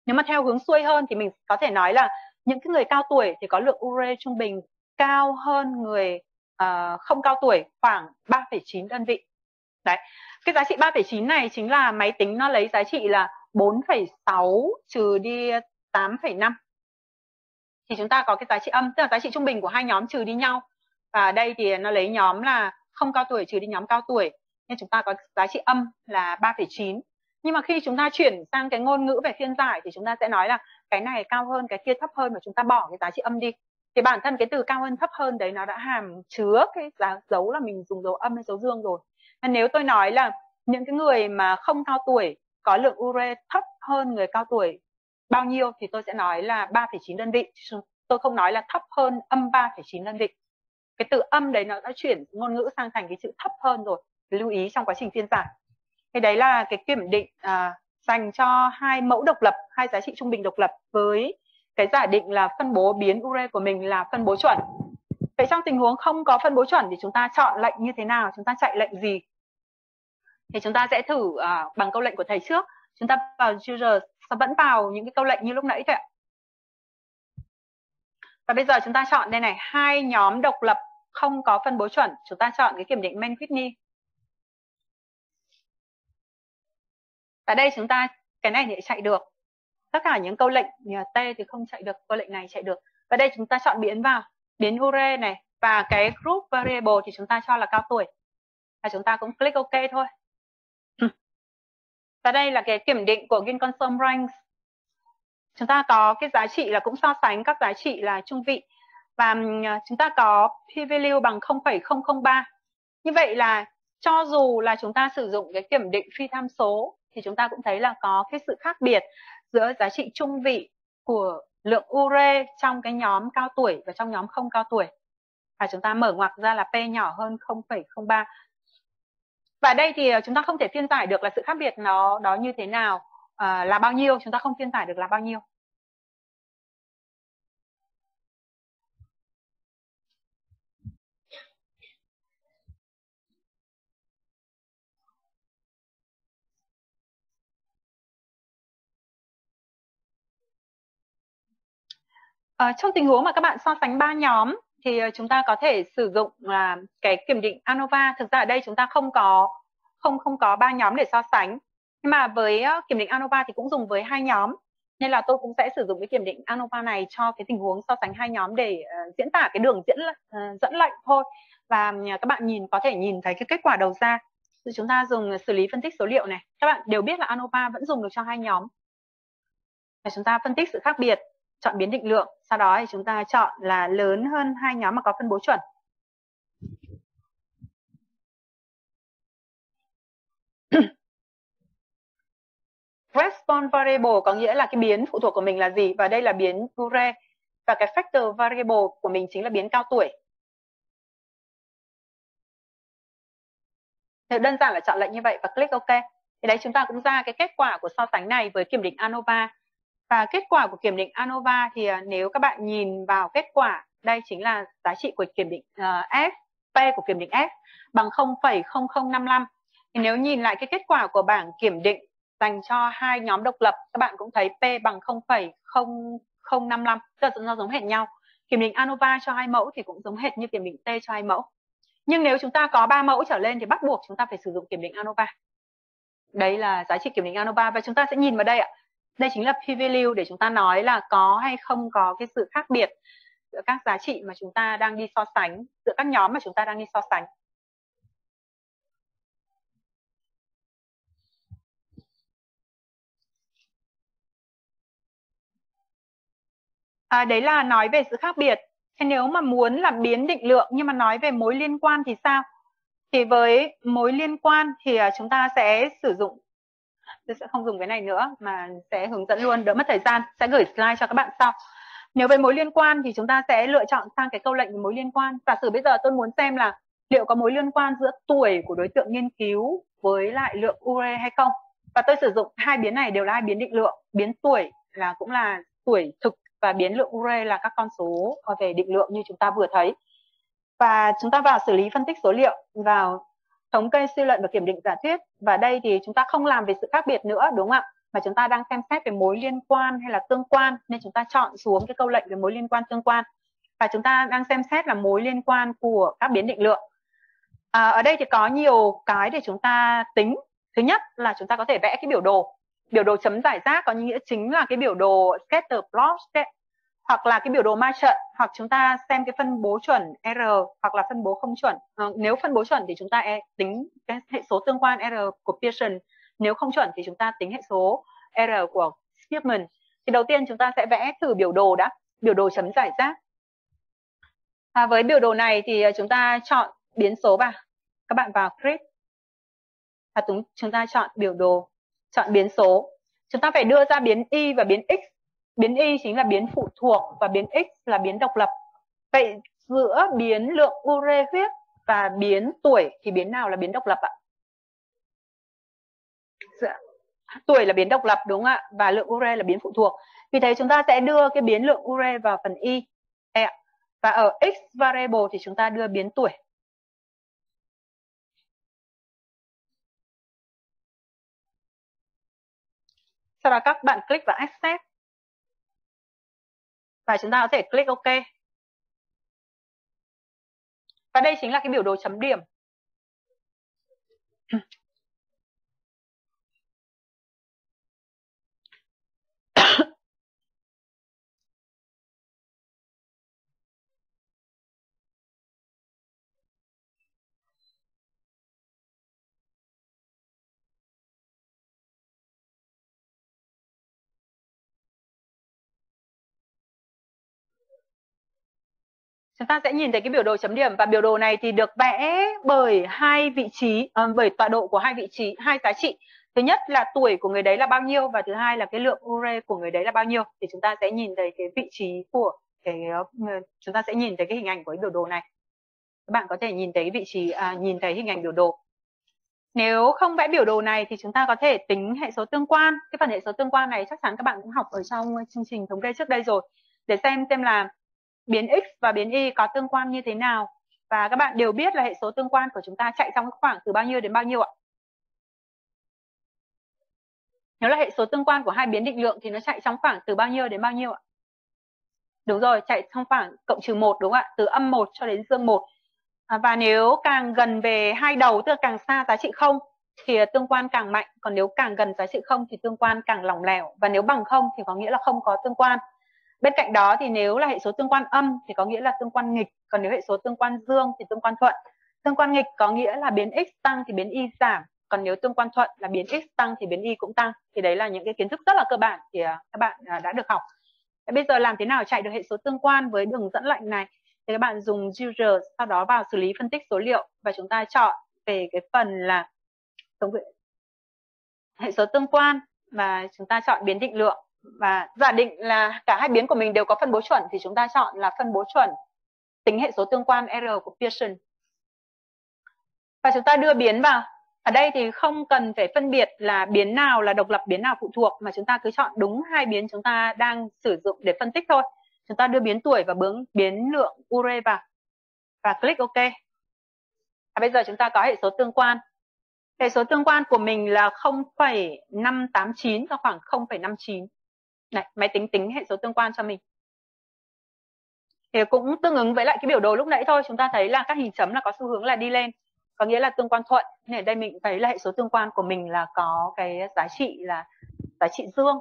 Nếu mà theo hướng xuôi hơn thì mình có thể nói là những cái người cao tuổi thì có lượng ure trung bình cao hơn người uh, không cao tuổi khoảng ba phẩy chín đơn vị. Đấy, cái giá trị ba phẩy chín này chính là máy tính nó lấy giá trị là bốn phẩy sáu trừ đi tám phẩy năm. Thì chúng ta có cái giá trị âm, tức là giá trị trung bình của hai nhóm trừ đi nhau. Và đây thì nó lấy nhóm là không cao tuổi trừ đi nhóm cao tuổi. Nên chúng ta có giá trị âm là ba phẩy chín. Nhưng mà khi chúng ta chuyển sang cái ngôn ngữ về phiên giải thì chúng ta sẽ nói là cái này cao hơn, cái kia thấp hơn, và chúng ta bỏ cái giá trị âm đi. Thì bản thân cái từ cao hơn thấp hơn đấy nó đã hàm chứa cái giá dấu là mình dùng dấu âm hay dấu dương rồi. Nên nếu tôi nói là những cái người mà không cao tuổi có lượng ure thấp hơn người cao tuổi bao nhiêu thì tôi sẽ nói là ba phẩy chín đơn vị. Tôi không nói là thấp hơn âm ba phẩy chín đơn vị. Cái từ âm đấy nó đã chuyển ngôn ngữ sang thành cái chữ thấp hơn rồi. Lưu ý trong quá trình phiên giải. Thì đấy là cái kiểm định à, dành cho hai mẫu độc lập, hai giá trị trung bình độc lập với cái giả định là phân bố biến ure của mình là phân bố chuẩn. Vậy trong tình huống không có phân bố chuẩn thì chúng ta chọn lệnh như thế nào? Chúng ta chạy lệnh gì? Thì chúng ta sẽ thử uh, bằng câu lệnh của thầy trước. Chúng ta vào user vẫn vào những cái câu lệnh như lúc nãy thôi ạ. Và bây giờ chúng ta chọn đây này, hai nhóm độc lập không có phân bố chuẩn. Chúng ta chọn cái kiểm định Mann-Whitney. Và đây chúng ta, cái này thì chạy được. Tất cả những câu lệnh T thì không chạy được, câu lệnh này chạy được. Và đây chúng ta chọn biến vào, biến ure này. Và cái group variable thì chúng ta cho là cao tuổi. Và chúng ta cũng click OK thôi. Và đây là cái kiểm định của Gin-Consum Ranks. Chúng ta có cái giá trị là cũng so sánh các giá trị là trung vị. Và chúng ta có p-value bằng không phẩy không không ba. Như vậy là cho dù là chúng ta sử dụng cái kiểm định phi tham số thì chúng ta cũng thấy là có cái sự khác biệt giữa giá trị trung vị của lượng ure trong cái nhóm cao tuổi và trong nhóm không cao tuổi. Và chúng ta mở ngoặc ra là P nhỏ hơn không phẩy không ba. Và đây thì chúng ta không thể phiên giải được là sự khác biệt nó đó như thế nào, à, là bao nhiêu, chúng ta không phiên giải được là bao nhiêu. À, trong tình huống mà các bạn so sánh ba nhóm thì chúng ta có thể sử dụng là cái kiểm định ANOVA. Thực ra ở đây chúng ta không có không không có ba nhóm để so sánh. Nhưng mà với kiểm định ANOVA thì cũng dùng với hai nhóm. Nên là tôi cũng sẽ sử dụng cái kiểm định ANOVA này cho cái tình huống so sánh hai nhóm để uh, diễn tả cái đường diễn uh, dẫn lệnh thôi. Và uh, các bạn nhìn có thể nhìn thấy cái kết quả đầu ra. Thì chúng ta dùng xử lý phân tích số liệu này. Các bạn đều biết là ANOVA vẫn dùng được cho hai nhóm. Và chúng ta phân tích sự khác biệt, chọn biến định lượng, sau đó thì chúng ta chọn là lớn hơn hai nhóm mà có phân bố chuẩn. Response variable có nghĩa là cái biến phụ thuộc của mình là gì, và đây là biến ure, và cái factor variable của mình chính là biến cao tuổi. Thì đơn giản là chọn lệnh như vậy và click OK. Thì đấy chúng ta cũng ra cái kết quả của so sánh này với kiểm định ANOVA. Và kết quả của kiểm định ANOVA thì nếu các bạn nhìn vào kết quả, đây chính là giá trị của kiểm định uh, F, P của kiểm định F bằng không phẩy không không năm lăm. Thì nếu nhìn lại cái kết quả của bảng kiểm định dành cho hai nhóm độc lập, các bạn cũng thấy P bằng không phẩy không không năm lăm, tức là nó giống hệt nhau. Kiểm định ANOVA cho hai mẫu thì cũng giống hệt như kiểm định T cho hai mẫu. Nhưng nếu chúng ta có ba mẫu trở lên thì bắt buộc chúng ta phải sử dụng kiểm định ANOVA. Đấy là giá trị kiểm định ANOVA, và chúng ta sẽ nhìn vào đây ạ. Đây chính là p-value để chúng ta nói là có hay không có cái sự khác biệt giữa các giá trị mà chúng ta đang đi so sánh, giữa các nhóm mà chúng ta đang đi so sánh. À, đấy là nói về sự khác biệt. Thế nếu mà muốn là biến định lượng nhưng mà nói về mối liên quan thì sao? Thì với mối liên quan thì chúng ta sẽ sử dụng, tôi sẽ không dùng cái này nữa mà sẽ hướng dẫn luôn, đỡ mất thời gian, sẽ gửi slide cho các bạn sau. Nếu với mối liên quan thì chúng ta sẽ lựa chọn sang cái câu lệnh của mối liên quan. Giả sử bây giờ tôi muốn xem là liệu có mối liên quan giữa tuổi của đối tượng nghiên cứu với lại lượng ure hay không. Và tôi sử dụng hai biến này đều là hai biến định lượng. Biến tuổi là cũng là tuổi thực và biến lượng ure là các con số về định lượng như chúng ta vừa thấy. Và chúng ta vào xử lý phân tích số liệu, vào thống kê suy luận và kiểm định giả thuyết. Và đây thì chúng ta không làm về sự khác biệt nữa, đúng không ạ? mà chúng ta đang xem xét về mối liên quan hay là tương quan, nên chúng ta chọn xuống cái câu lệnh về mối liên quan tương quan. Và chúng ta đang xem xét là mối liên quan của các biến định lượng. À, ở đây thì có nhiều cái để chúng ta tính. Thứ nhất là chúng ta có thể vẽ cái biểu đồ. Biểu đồ chấm giải rác có nghĩa chính là cái biểu đồ scatter plot đấy. Hoặc là cái biểu đồ ma trận, hoặc chúng ta xem cái phân bố chuẩn R hoặc là phân bố không chuẩn. À, nếu phân bố chuẩn thì chúng ta tính cái hệ số tương quan R của Pearson. Nếu không chuẩn thì chúng ta tính hệ số R của Spearman. Thì đầu tiên chúng ta sẽ vẽ thử biểu đồ đã, biểu đồ chấm giải rác. À, với biểu đồ này thì chúng ta chọn biến số vào. Các bạn vào grid và chúng ta chọn biểu đồ, chọn biến số. Chúng ta phải đưa ra biến y và biến x. Biến y chính là biến phụ thuộc và biến x là biến độc lập. Vậy giữa biến lượng ure huyết và biến tuổi thì biến nào là biến độc lập ạ? Tuổi là biến độc lập đúng không ạ? Và lượng ure là biến phụ thuộc. Vì thế chúng ta sẽ đưa cái biến lượng ure vào phần y. Đây ạ. Và ở x variable thì chúng ta đưa biến tuổi. Sau đó các bạn click vào Accept. Và chúng ta có thể click OK. Và đây chính là cái biểu đồ chấm điểm. Chúng ta sẽ nhìn thấy cái biểu đồ chấm điểm, và biểu đồ này thì được vẽ bởi hai vị trí, uh, bởi tọa độ của hai vị trí, hai giá trị. Thứ nhất là tuổi của người đấy là bao nhiêu, và thứ hai là cái lượng ure của người đấy là bao nhiêu. Thì chúng ta sẽ nhìn thấy cái vị trí của cái, uh, chúng ta sẽ nhìn thấy cái hình ảnh của cái biểu đồ này. Các bạn có thể nhìn thấy vị trí, à, nhìn thấy hình ảnh biểu đồ. Nếu không vẽ biểu đồ này thì chúng ta có thể tính hệ số tương quan. Cái phần hệ số tương quan này chắc chắn các bạn cũng học ở trong chương trình thống kê trước đây rồi, để xem xem là biến x và biến y có tương quan như thế nào. Và các bạn đều biết là hệ số tương quan của chúng ta chạy trong khoảng từ bao nhiêu đến bao nhiêu ạ? Nếu là hệ số tương quan của hai biến định lượng thì nó chạy trong khoảng từ bao nhiêu đến bao nhiêu ạ? Đúng rồi, chạy trong khoảng cộng trừ một đúng không ạ? Từ âm một cho đến dương một. À, và nếu càng gần về hai đầu, tức là càng xa giá trị không, thì tương quan càng mạnh. Còn nếu càng gần giá trị không thì tương quan càng lỏng lẻo. Và nếu bằng không thì có nghĩa là không có tương quan. Bên cạnh đó thì nếu là hệ số tương quan âm thì có nghĩa là tương quan nghịch. Còn nếu hệ số tương quan dương thì tương quan thuận. Tương quan nghịch có nghĩa là biến x tăng thì biến y giảm. Còn nếu tương quan thuận là biến x tăng thì biến y cũng tăng. Thì đấy là những cái kiến thức rất là cơ bản thì các bạn đã được học. Bây giờ làm thế nào chạy được hệ số tương quan với đường dẫn lệnh này? Thì các bạn dùng user, sau đó vào xử lý phân tích số liệu, và chúng ta chọn về cái phần là hệ số tương quan, và chúng ta chọn biến định lượng. Và giả định là cả hai biến của mình đều có phân bố chuẩn thì chúng ta chọn là phân bố chuẩn tính hệ số tương quan R của Pearson. Và chúng ta đưa biến vào. Ở đây thì không cần phải phân biệt là biến nào là độc lập, biến nào phụ thuộc, mà chúng ta cứ chọn đúng hai biến chúng ta đang sử dụng để phân tích thôi. Chúng ta đưa biến tuổi và biến, biến lượng ure vào và click OK. Và bây giờ chúng ta có hệ số tương quan. Hệ số tương quan của mình là không phẩy năm tám chín cho khoảng không phẩy năm chín. Này, máy tính tính hệ số tương quan cho mình. Thì cũng tương ứng với lại cái biểu đồ lúc nãy thôi. Chúng ta thấy là các hình chấm là có xu hướng là đi lên, có nghĩa là tương quan thuận. Nên ở đây mình thấy là hệ số tương quan của mình là có cái giá trị là giá trị dương.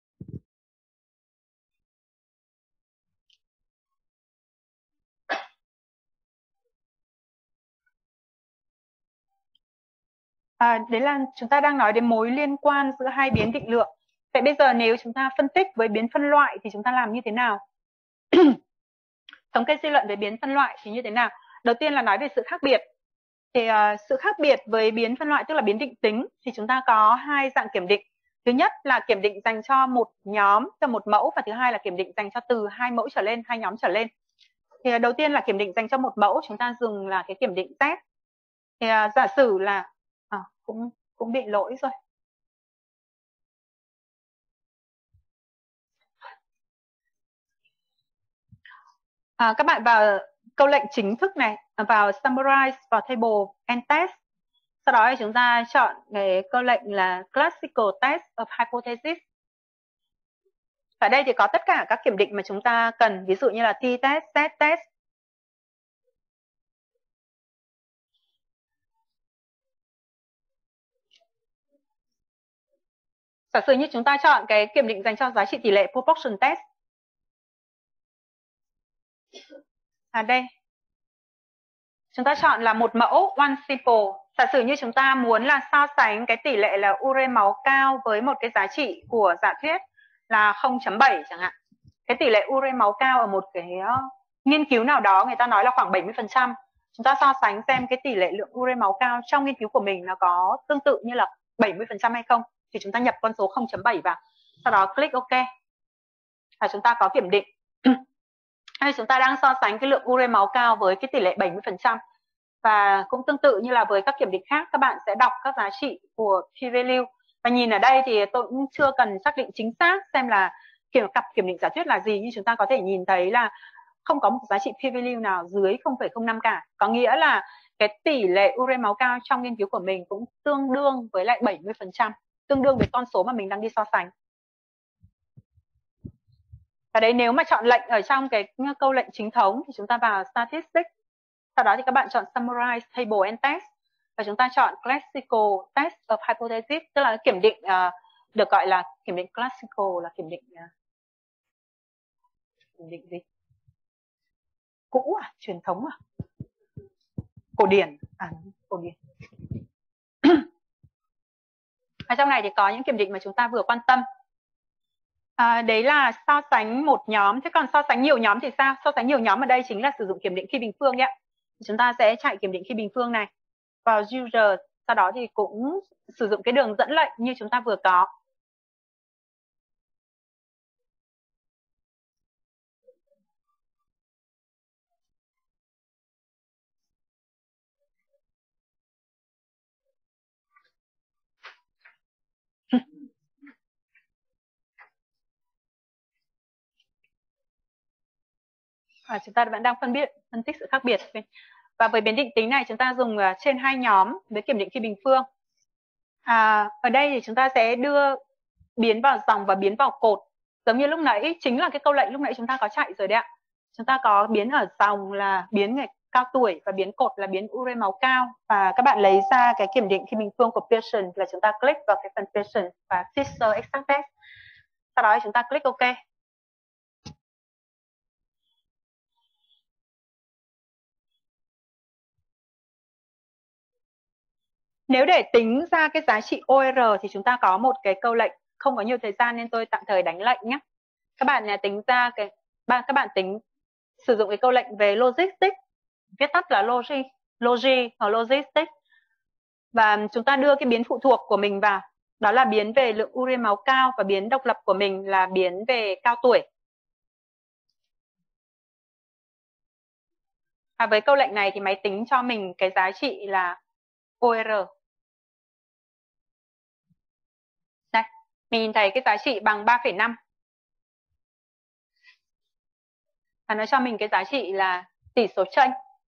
À, đấy là chúng ta đang nói đến mối liên quan giữa hai biến định lượng. Vậy bây giờ nếu chúng ta phân tích với biến phân loại thì chúng ta làm như thế nào? Thống kê suy luận về biến phân loại thì như thế nào? Đầu tiên là nói về sự khác biệt. Thì uh, sự khác biệt với biến phân loại tức là biến định tính thì chúng ta có hai dạng kiểm định. Thứ nhất là kiểm định dành cho một nhóm, cho một mẫu, và thứ hai là kiểm định dành cho từ hai mẫu trở lên, hai nhóm trở lên. Thì uh, đầu tiên là kiểm định dành cho một mẫu, chúng ta dùng là cái kiểm định Z. Thì uh, giả sử là à, cũng cũng bị lỗi rồi. À, các bạn vào câu lệnh chính thức này, vào summarize, vào table and test. Sau đó thì chúng ta chọn cái câu lệnh là Classical Test of Hypothesis. Ở đây thì có tất cả các kiểm định mà chúng ta cần, ví dụ như là t-test, set-test. Giả sử như chúng ta chọn cái kiểm định dành cho giá trị tỷ lệ proportion test. À đây. Chúng ta chọn là một mẫu one sample. Giả sử như chúng ta muốn là so sánh cái tỷ lệ là ure máu cao với một cái giá trị của giả thuyết là không chấm bảy chẳng hạn. Cái tỷ lệ ure máu cao ở một cái uh, nghiên cứu nào đó người ta nói là khoảng bảy mươi phần trăm. Chúng ta so sánh xem cái tỷ lệ lượng ure máu cao trong nghiên cứu của mình nó có tương tự như là bảy mươi phần trăm hay không. Thì chúng ta nhập con số không chấm bảy vào. Sau đó click OK. Và chúng ta có kiểm định. Hay chúng ta đang so sánh cái lượng ure máu cao với cái tỷ lệ bảy mươi phần trăm. Và cũng tương tự như là với các kiểm định khác, các bạn sẽ đọc các giá trị của p-value. Và nhìn ở đây thì tôi cũng chưa cần xác định chính xác xem là kiểu cặp kiểm định giả thuyết là gì, nhưng chúng ta có thể nhìn thấy là không có một giá trị p-value nào dưới không phẩy không năm cả. Có nghĩa là cái tỷ lệ ure máu cao trong nghiên cứu của mình cũng tương đương với lại bảy mươi phần trăm, tương đương với con số mà mình đang đi so sánh. Và đấy, nếu mà chọn lệnh ở trong cái câu lệnh chính thống thì chúng ta vào Statistics. Sau đó thì các bạn chọn Summarize Table and Test. Và chúng ta chọn Classical Test of Hypothesis, tức là kiểm định uh, được gọi là kiểm định classical, là kiểm định uh, kiểm định gì? Cũ à? Truyền thống à? Cổ điển. À, cổ điển. Ở trong này thì có những kiểm định mà chúng ta vừa quan tâm. À, đấy là so sánh một nhóm. Thế còn so sánh nhiều nhóm thì sao? So sánh nhiều nhóm ở đây chính là sử dụng kiểm định khi bình phương nhé. Chúng ta sẽ chạy kiểm định khi bình phương này vào user, sau đó thì cũng sử dụng cái đường dẫn lệnh như chúng ta vừa có. À, chúng ta vẫn đang phân biệt phân tích sự khác biệt. Và với biến định tính này chúng ta dùng trên hai nhóm với kiểm định khi bình phương. À, ở đây thì chúng ta sẽ đưa biến vào dòng và biến vào cột. Giống như lúc nãy, chính là cái câu lệnh lúc nãy chúng ta có chạy rồi đấy ạ. Chúng ta có biến ở dòng là biến người cao tuổi và biến cột là biến ure máu cao. Và các bạn lấy ra cái kiểm định khi bình phương của Pearson là chúng ta click vào cái phần Pearson và Fisher Exact Test. Sau đó chúng ta click OK. Nếu để tính ra cái giá trị o rờ thì chúng ta có một cái câu lệnh, không có nhiều thời gian nên tôi tạm thời đánh lệnh nhé. Các bạn tính ra cái các bạn tính sử dụng cái câu lệnh về logistics, viết tắt là logi, logi hoặc logistics. Và chúng ta đưa cái biến phụ thuộc của mình vào, đó là biến về lượng ure máu cao, và biến độc lập của mình là biến về cao tuổi. À, với câu lệnh này thì máy tính cho mình cái giá trị là o rờ. Đây, mình nhìn thấy cái giá trị bằng ba phẩy năm. Và nó cho mình cái giá trị là tỷ số chênh.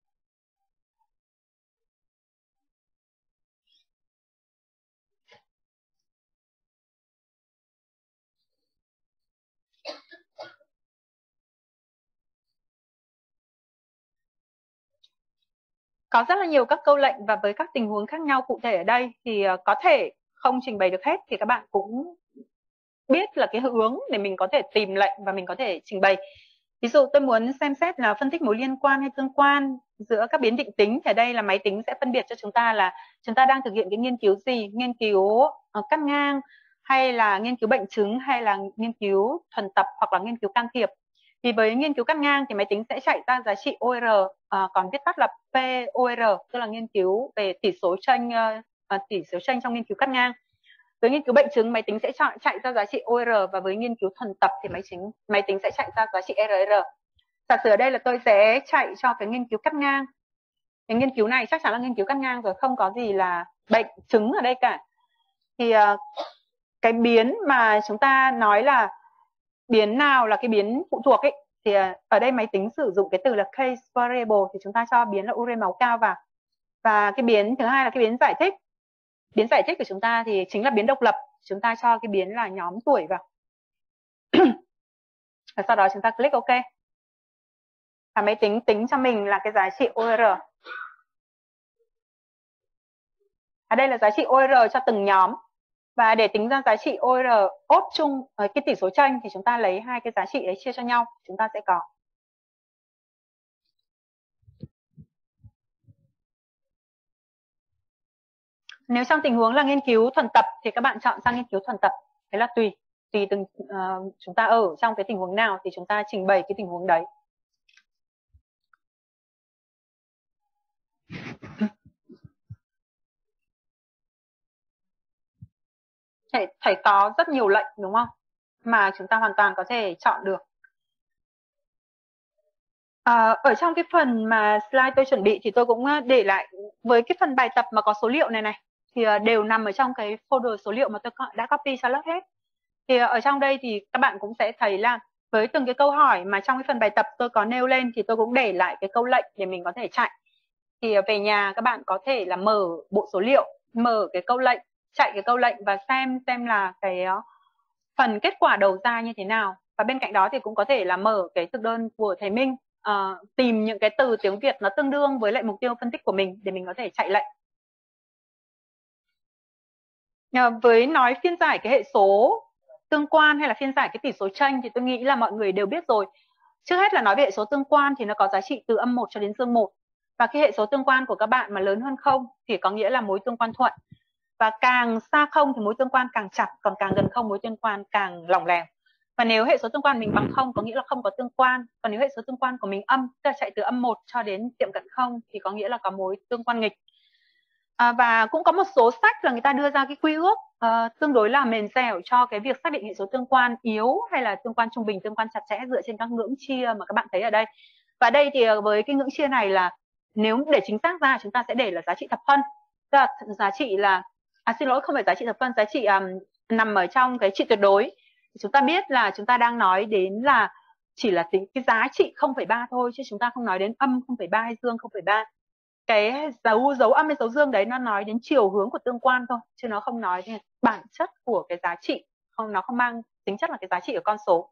Có rất là nhiều các câu lệnh và với các tình huống khác nhau cụ thể ở đây thì có thể không trình bày được hết, thì các bạn cũng biết là cái hướng để mình có thể tìm lệnh và mình có thể trình bày. Ví dụ tôi muốn xem xét là phân tích mối liên quan hay tương quan giữa các biến định tính, thì ở đây là máy tính sẽ phân biệt cho chúng ta là chúng ta đang thực hiện cái nghiên cứu gì, nghiên cứu cắt ngang hay là nghiên cứu bệnh chứng hay là nghiên cứu thuần tập hoặc là nghiên cứu can thiệp. Thì với nghiên cứu cắt ngang thì máy tính sẽ chạy ra giá trị o rờ, à, còn viết tắt là pê o rờ, tức là nghiên cứu về tỷ số chênh uh, tỷ số chênh trong nghiên cứu cắt ngang. Với nghiên cứu bệnh chứng, máy tính sẽ chọn chạy ra giá trị o rờ, và với nghiên cứu thuần tập thì máy tính máy tính sẽ chạy ra giá trị rờ rờ. Giả sử ở đây là tôi sẽ chạy cho cái nghiên cứu cắt ngang. Cái nghiên cứu này chắc chắn là nghiên cứu cắt ngang rồi, không có gì là bệnh chứng ở đây cả. Thì uh, cái biến mà chúng ta nói là biến nào là cái biến phụ thuộc ấy, thì ở đây máy tính sử dụng cái từ là case variable, thì chúng ta cho biến là ure máu cao vào. Và cái biến thứ hai là cái biến giải thích, biến giải thích của chúng ta thì chính là biến độc lập. Chúng ta cho cái biến là nhóm tuổi vào. Và sau đó chúng ta click OK. Và máy tính tính cho mình là cái giá trị o rờ. Ở đây là giá trị o rờ cho từng nhóm. Và để tính ra giá trị o rờ ốt chung cái tỷ số chênh thì chúng ta lấy hai cái giá trị đấy chia cho nhau, chúng ta sẽ có. Nếu trong tình huống là nghiên cứu thuần tập thì các bạn chọn sang nghiên cứu thuần tập. Thế là tùy, tùy từng uh, chúng ta ở trong cái tình huống nào thì chúng ta trình bày cái tình huống đấy. Thầy, thầy có rất nhiều lệnh đúng không? Mà chúng ta hoàn toàn có thể chọn được. À, ở trong cái phần mà slide tôi chuẩn bị thì tôi cũng để lại với cái phần bài tập mà có số liệu này này thì đều nằm ở trong cái folder số liệu mà tôi đã copy cho lớp hết. Thì ở trong đây thì các bạn cũng sẽ thấy là với từng cái câu hỏi mà trong cái phần bài tập tôi có nêu lên thì tôi cũng để lại cái câu lệnh để mình có thể chạy. Thì về nhà các bạn có thể là mở bộ số liệu, mở cái câu lệnh, chạy cái câu lệnh và xem xem là cái phần kết quả đầu ra như thế nào. Và bên cạnh đó thì cũng có thể là mở cái thực đơn của thầy Minh, uh, tìm những cái từ tiếng Việt nó tương đương với lại mục tiêu phân tích của mình để mình có thể chạy lệnh. Uh, với nói phiên giải cái hệ số tương quan hay là phiên giải cái tỷ số chênh thì tôi nghĩ là mọi người đều biết rồi. Trước hết là nói về hệ số tương quan thì nó có giá trị từ âm một cho đến dương một. Và khi hệ số tương quan của các bạn mà lớn hơn không thì có nghĩa là mối tương quan thuận. Và càng xa không thì mối tương quan càng chặt, còn càng gần không mối tương quan càng lỏng lẻo. Và nếu hệ số tương quan mình bằng không có nghĩa là không có tương quan. Còn nếu hệ số tương quan của mình âm, tức là chạy từ âm một cho đến tiệm cận không thì có nghĩa là có mối tương quan nghịch. À, và cũng có một số sách là người ta đưa ra cái quy ước uh, tương đối là mềm dẻo cho cái việc xác định hệ số tương quan yếu hay là tương quan trung bình, tương quan chặt chẽ dựa trên các ngưỡng chia mà các bạn thấy ở đây. Và đây thì với cái ngưỡng chia này là nếu để chính xác ra chúng ta sẽ để là giá trị thập phân. Tức là giá trị là, à xin lỗi không phải giá trị thập phân, giá trị um, nằm ở trong cái trị tuyệt đối. Chúng ta biết là chúng ta đang nói đến là chỉ là tính cái giá trị không phẩy ba thôi chứ chúng ta không nói đến âm không phẩy ba hay dương không phẩy ba. Cái dấu dấu âm hay dấu dương đấy nó nói đến chiều hướng của tương quan thôi chứ nó không nói đến bản chất của cái giá trị, không, nó không mang tính chất là cái giá trị của con số.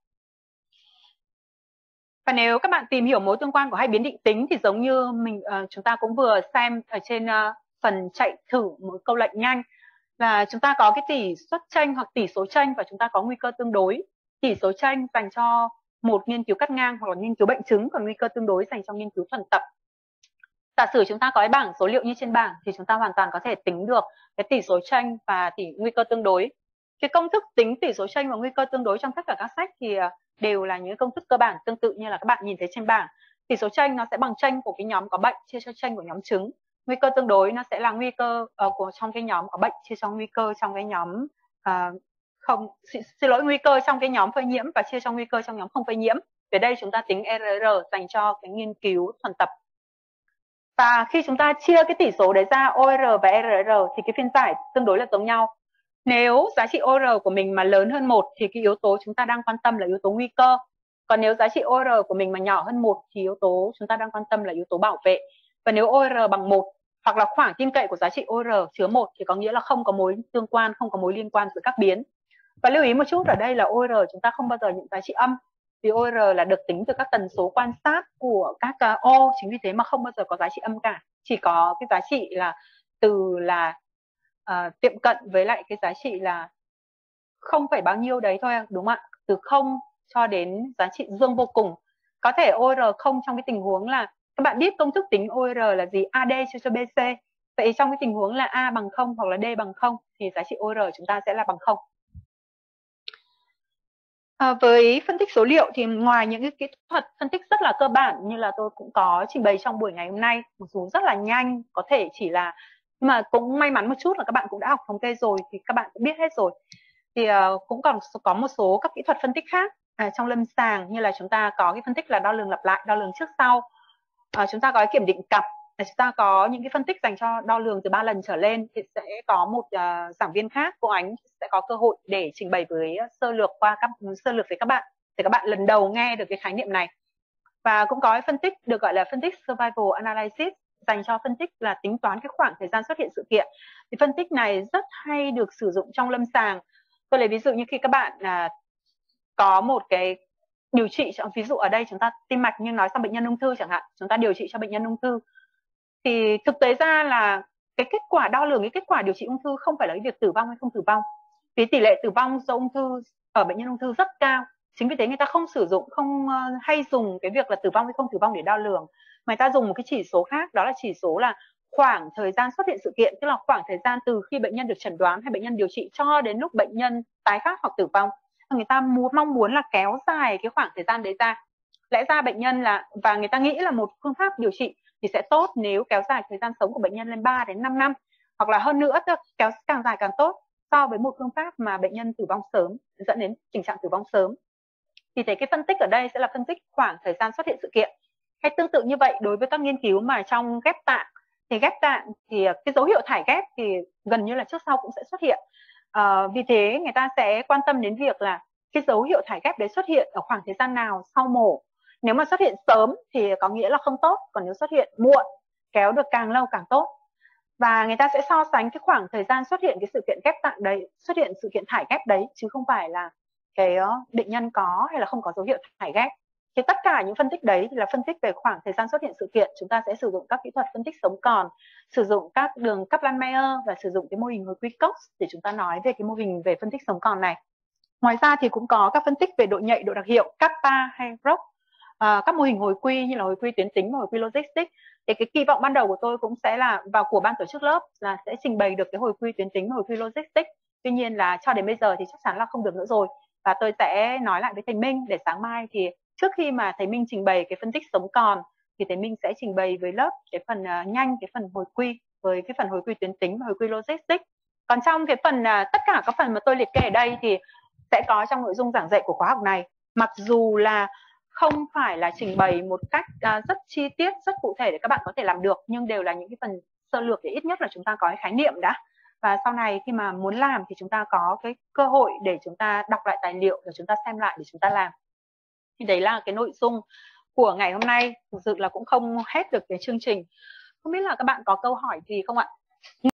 Và nếu các bạn tìm hiểu mối tương quan của hai biến định tính thì giống như mình uh, chúng ta cũng vừa xem ở trên uh, phần chạy thử một câu lệnh nhanh là chúng ta có cái tỷ suất chênh hoặc tỷ số chênh và chúng ta có nguy cơ tương đối. Tỷ số chênh dành cho một nghiên cứu cắt ngang hoặc là nghiên cứu bệnh chứng, còn nguy cơ tương đối dành cho nghiên cứu thuần tập. Giả sử chúng ta có cái bảng số liệu như trên bảng thì chúng ta hoàn toàn có thể tính được cái tỷ số chênh và tỷ nguy cơ tương đối. Cái công thức tính tỷ số chênh và nguy cơ tương đối trong tất cả các sách thì đều là những công thức cơ bản tương tự như là các bạn nhìn thấy trên bảng. Tỷ số chênh nó sẽ bằng chênh của cái nhóm có bệnh chia cho chênh của nhóm chứng. Nguy cơ tương đối nó sẽ là nguy cơ uh, của trong cái nhóm có bệnh chia cho nguy cơ trong cái nhóm uh, không xin, xin lỗi nguy cơ trong cái nhóm phơi nhiễm và chia cho nguy cơ trong nhóm không phơi nhiễm. Về đây chúng ta tính R R dành cho cái nghiên cứu thuần tập. Và khi chúng ta chia cái tỷ số đấy ra o rờ và R R thì cái phiên giải tương đối là giống nhau. Nếu giá trị o rờ của mình mà lớn hơn một thì cái yếu tố chúng ta đang quan tâm là yếu tố nguy cơ. Còn nếu giá trị o rờ của mình mà nhỏ hơn một thì yếu tố chúng ta đang quan tâm là yếu tố bảo vệ. Và nếu o rờ bằng một hoặc là khoảng tin cậy của giá trị o rờ chứa một thì có nghĩa là không có mối tương quan, không có mối liên quan giữa các biến. Và lưu ý một chút ở đây là o rờ chúng ta không bao giờ nhận giá trị âm. Vì o rờ là được tính từ các tần số quan sát của các O, chính vì thế mà không bao giờ có giá trị âm cả. Chỉ có cái giá trị là từ là uh, tiệm cận với lại cái giá trị là không phải bao nhiêu đấy thôi, đúng không ạ? Từ không cho đến giá trị dương vô cùng. Có thể o rờ không trong cái tình huống là các bạn biết công thức tính o rờ là gì? a đê chia cho bê xê. Vậy trong cái tình huống là A bằng không hoặc là D bằng không thì giá trị o rờ chúng ta sẽ là bằng không. À, với phân tích số liệu thì ngoài những cái kỹ thuật phân tích rất là cơ bản như là tôi cũng có trình bày trong buổi ngày hôm nay, mặc dù rất là nhanh, có thể chỉ là, nhưng mà cũng may mắn một chút là các bạn cũng đã học thống kê rồi thì các bạn cũng biết hết rồi. Thì uh, cũng còn có một số các kỹ thuật phân tích khác uh, trong lâm sàng, như là chúng ta có cái phân tích là đo lường lặp lại, đo lường trước sau. Uh, chúng ta có cái kiểm định cặp, là chúng ta có những cái phân tích dành cho đo lường từ ba lần trở lên thì sẽ có một uh, giảng viên khác, cô Ánh sẽ có cơ hội để trình bày với uh, sơ lược qua các sơ lược với các bạn để các bạn lần đầu nghe được cái khái niệm này. Và cũng có phân tích được gọi là phân tích survival analysis, dành cho phân tích là tính toán cái khoảng thời gian xuất hiện sự kiện. Thì phân tích này rất hay được sử dụng trong lâm sàng. Tôi lấy ví dụ như khi các bạn là có một cái điều trị, ví dụ ở đây chúng ta tim mạch nhưng nói sang bệnh nhân ung thư chẳng hạn, chúng ta điều trị cho bệnh nhân ung thư, thì thực tế ra là cái kết quả đo lường cái kết quả điều trị ung thư không phải là cái việc tử vong hay không tử vong, vì tỷ lệ tử vong do ung thư ở bệnh nhân ung thư rất cao. Chính vì thế người ta không sử dụng, không hay dùng cái việc là tử vong hay không tử vong để đo lường, mà người ta dùng một cái chỉ số khác, đó là chỉ số là khoảng thời gian xuất hiện sự kiện, tức là khoảng thời gian từ khi bệnh nhân được chẩn đoán hay bệnh nhân điều trị cho đến lúc bệnh nhân tái phát hoặc tử vong. Người ta muốn, mong muốn là kéo dài cái khoảng thời gian đấy ra. Lẽ ra bệnh nhân là, và người ta nghĩ là một phương pháp điều trị thì sẽ tốt nếu kéo dài thời gian sống của bệnh nhân lên ba đến năm năm, hoặc là hơn nữa, kéo càng dài càng tốt so với một phương pháp mà bệnh nhân tử vong sớm, dẫn đến tình trạng tử vong sớm. Thì thế cái phân tích ở đây sẽ là phân tích khoảng thời gian xuất hiện sự kiện. Hay tương tự như vậy đối với các nghiên cứu mà trong ghép tạng, thì ghép tạng thì cái dấu hiệu thải ghép thì gần như là trước sau cũng sẽ xuất hiện. À, vì thế người ta sẽ quan tâm đến việc là cái dấu hiệu thải ghép đấy xuất hiện ở khoảng thời gian nào sau mổ. Nếu mà xuất hiện sớm thì có nghĩa là không tốt, còn nếu xuất hiện muộn, kéo được càng lâu càng tốt. Và người ta sẽ so sánh cái khoảng thời gian xuất hiện cái sự kiện ghép tạng đấy, xuất hiện sự kiện thải ghép đấy, chứ không phải là cái bệnh nhân có hay là không có dấu hiệu thải ghép. Thì tất cả những phân tích đấy thì là phân tích về khoảng thời gian xuất hiện sự kiện. Chúng ta sẽ sử dụng các kỹ thuật phân tích sống còn, sử dụng các đường Kaplan-Meier và sử dụng cái mô hình hồi quy Cox để chúng ta nói về cái mô hình về phân tích sống còn này. Ngoài ra thì cũng có các phân tích về độ nhạy, độ đặc hiệu, Kappa hay Rock, à, các mô hình hồi quy như là hồi quy tuyến tính và hồi quy logistic. Thì cái kỳ vọng ban đầu của tôi cũng sẽ là vào của ban tổ chức lớp là sẽ trình bày được cái hồi quy tuyến tính và hồi quy logistic. Tuy nhiên là cho đến bây giờ thì chắc chắn là không được nữa rồi. Và tôi sẽ nói lại với thầy Minh để sáng mai thì trước khi mà thầy Minh trình bày cái phân tích sống còn thì thầy Minh sẽ trình bày với lớp cái phần uh, nhanh, cái phần hồi quy với cái phần hồi quy tuyến tính và hồi quy logistic. Còn trong cái phần uh, tất cả các phần mà tôi liệt kê ở đây thì sẽ có trong nội dung giảng dạy của khóa học này, mặc dù là không phải là trình bày một cách uh, rất chi tiết, rất cụ thể để các bạn có thể làm được, nhưng đều là những cái phần sơ lược để ít nhất là chúng ta có cái khái niệm đã. Và sau này khi mà muốn làm thì chúng ta có cái cơ hội để chúng ta đọc lại tài liệu, để chúng ta xem lại để chúng ta làm. Thì đấy là cái nội dung của ngày hôm nay. Thực sự là cũng không hết được cái chương trình. Không biết là các bạn có câu hỏi gì không ạ?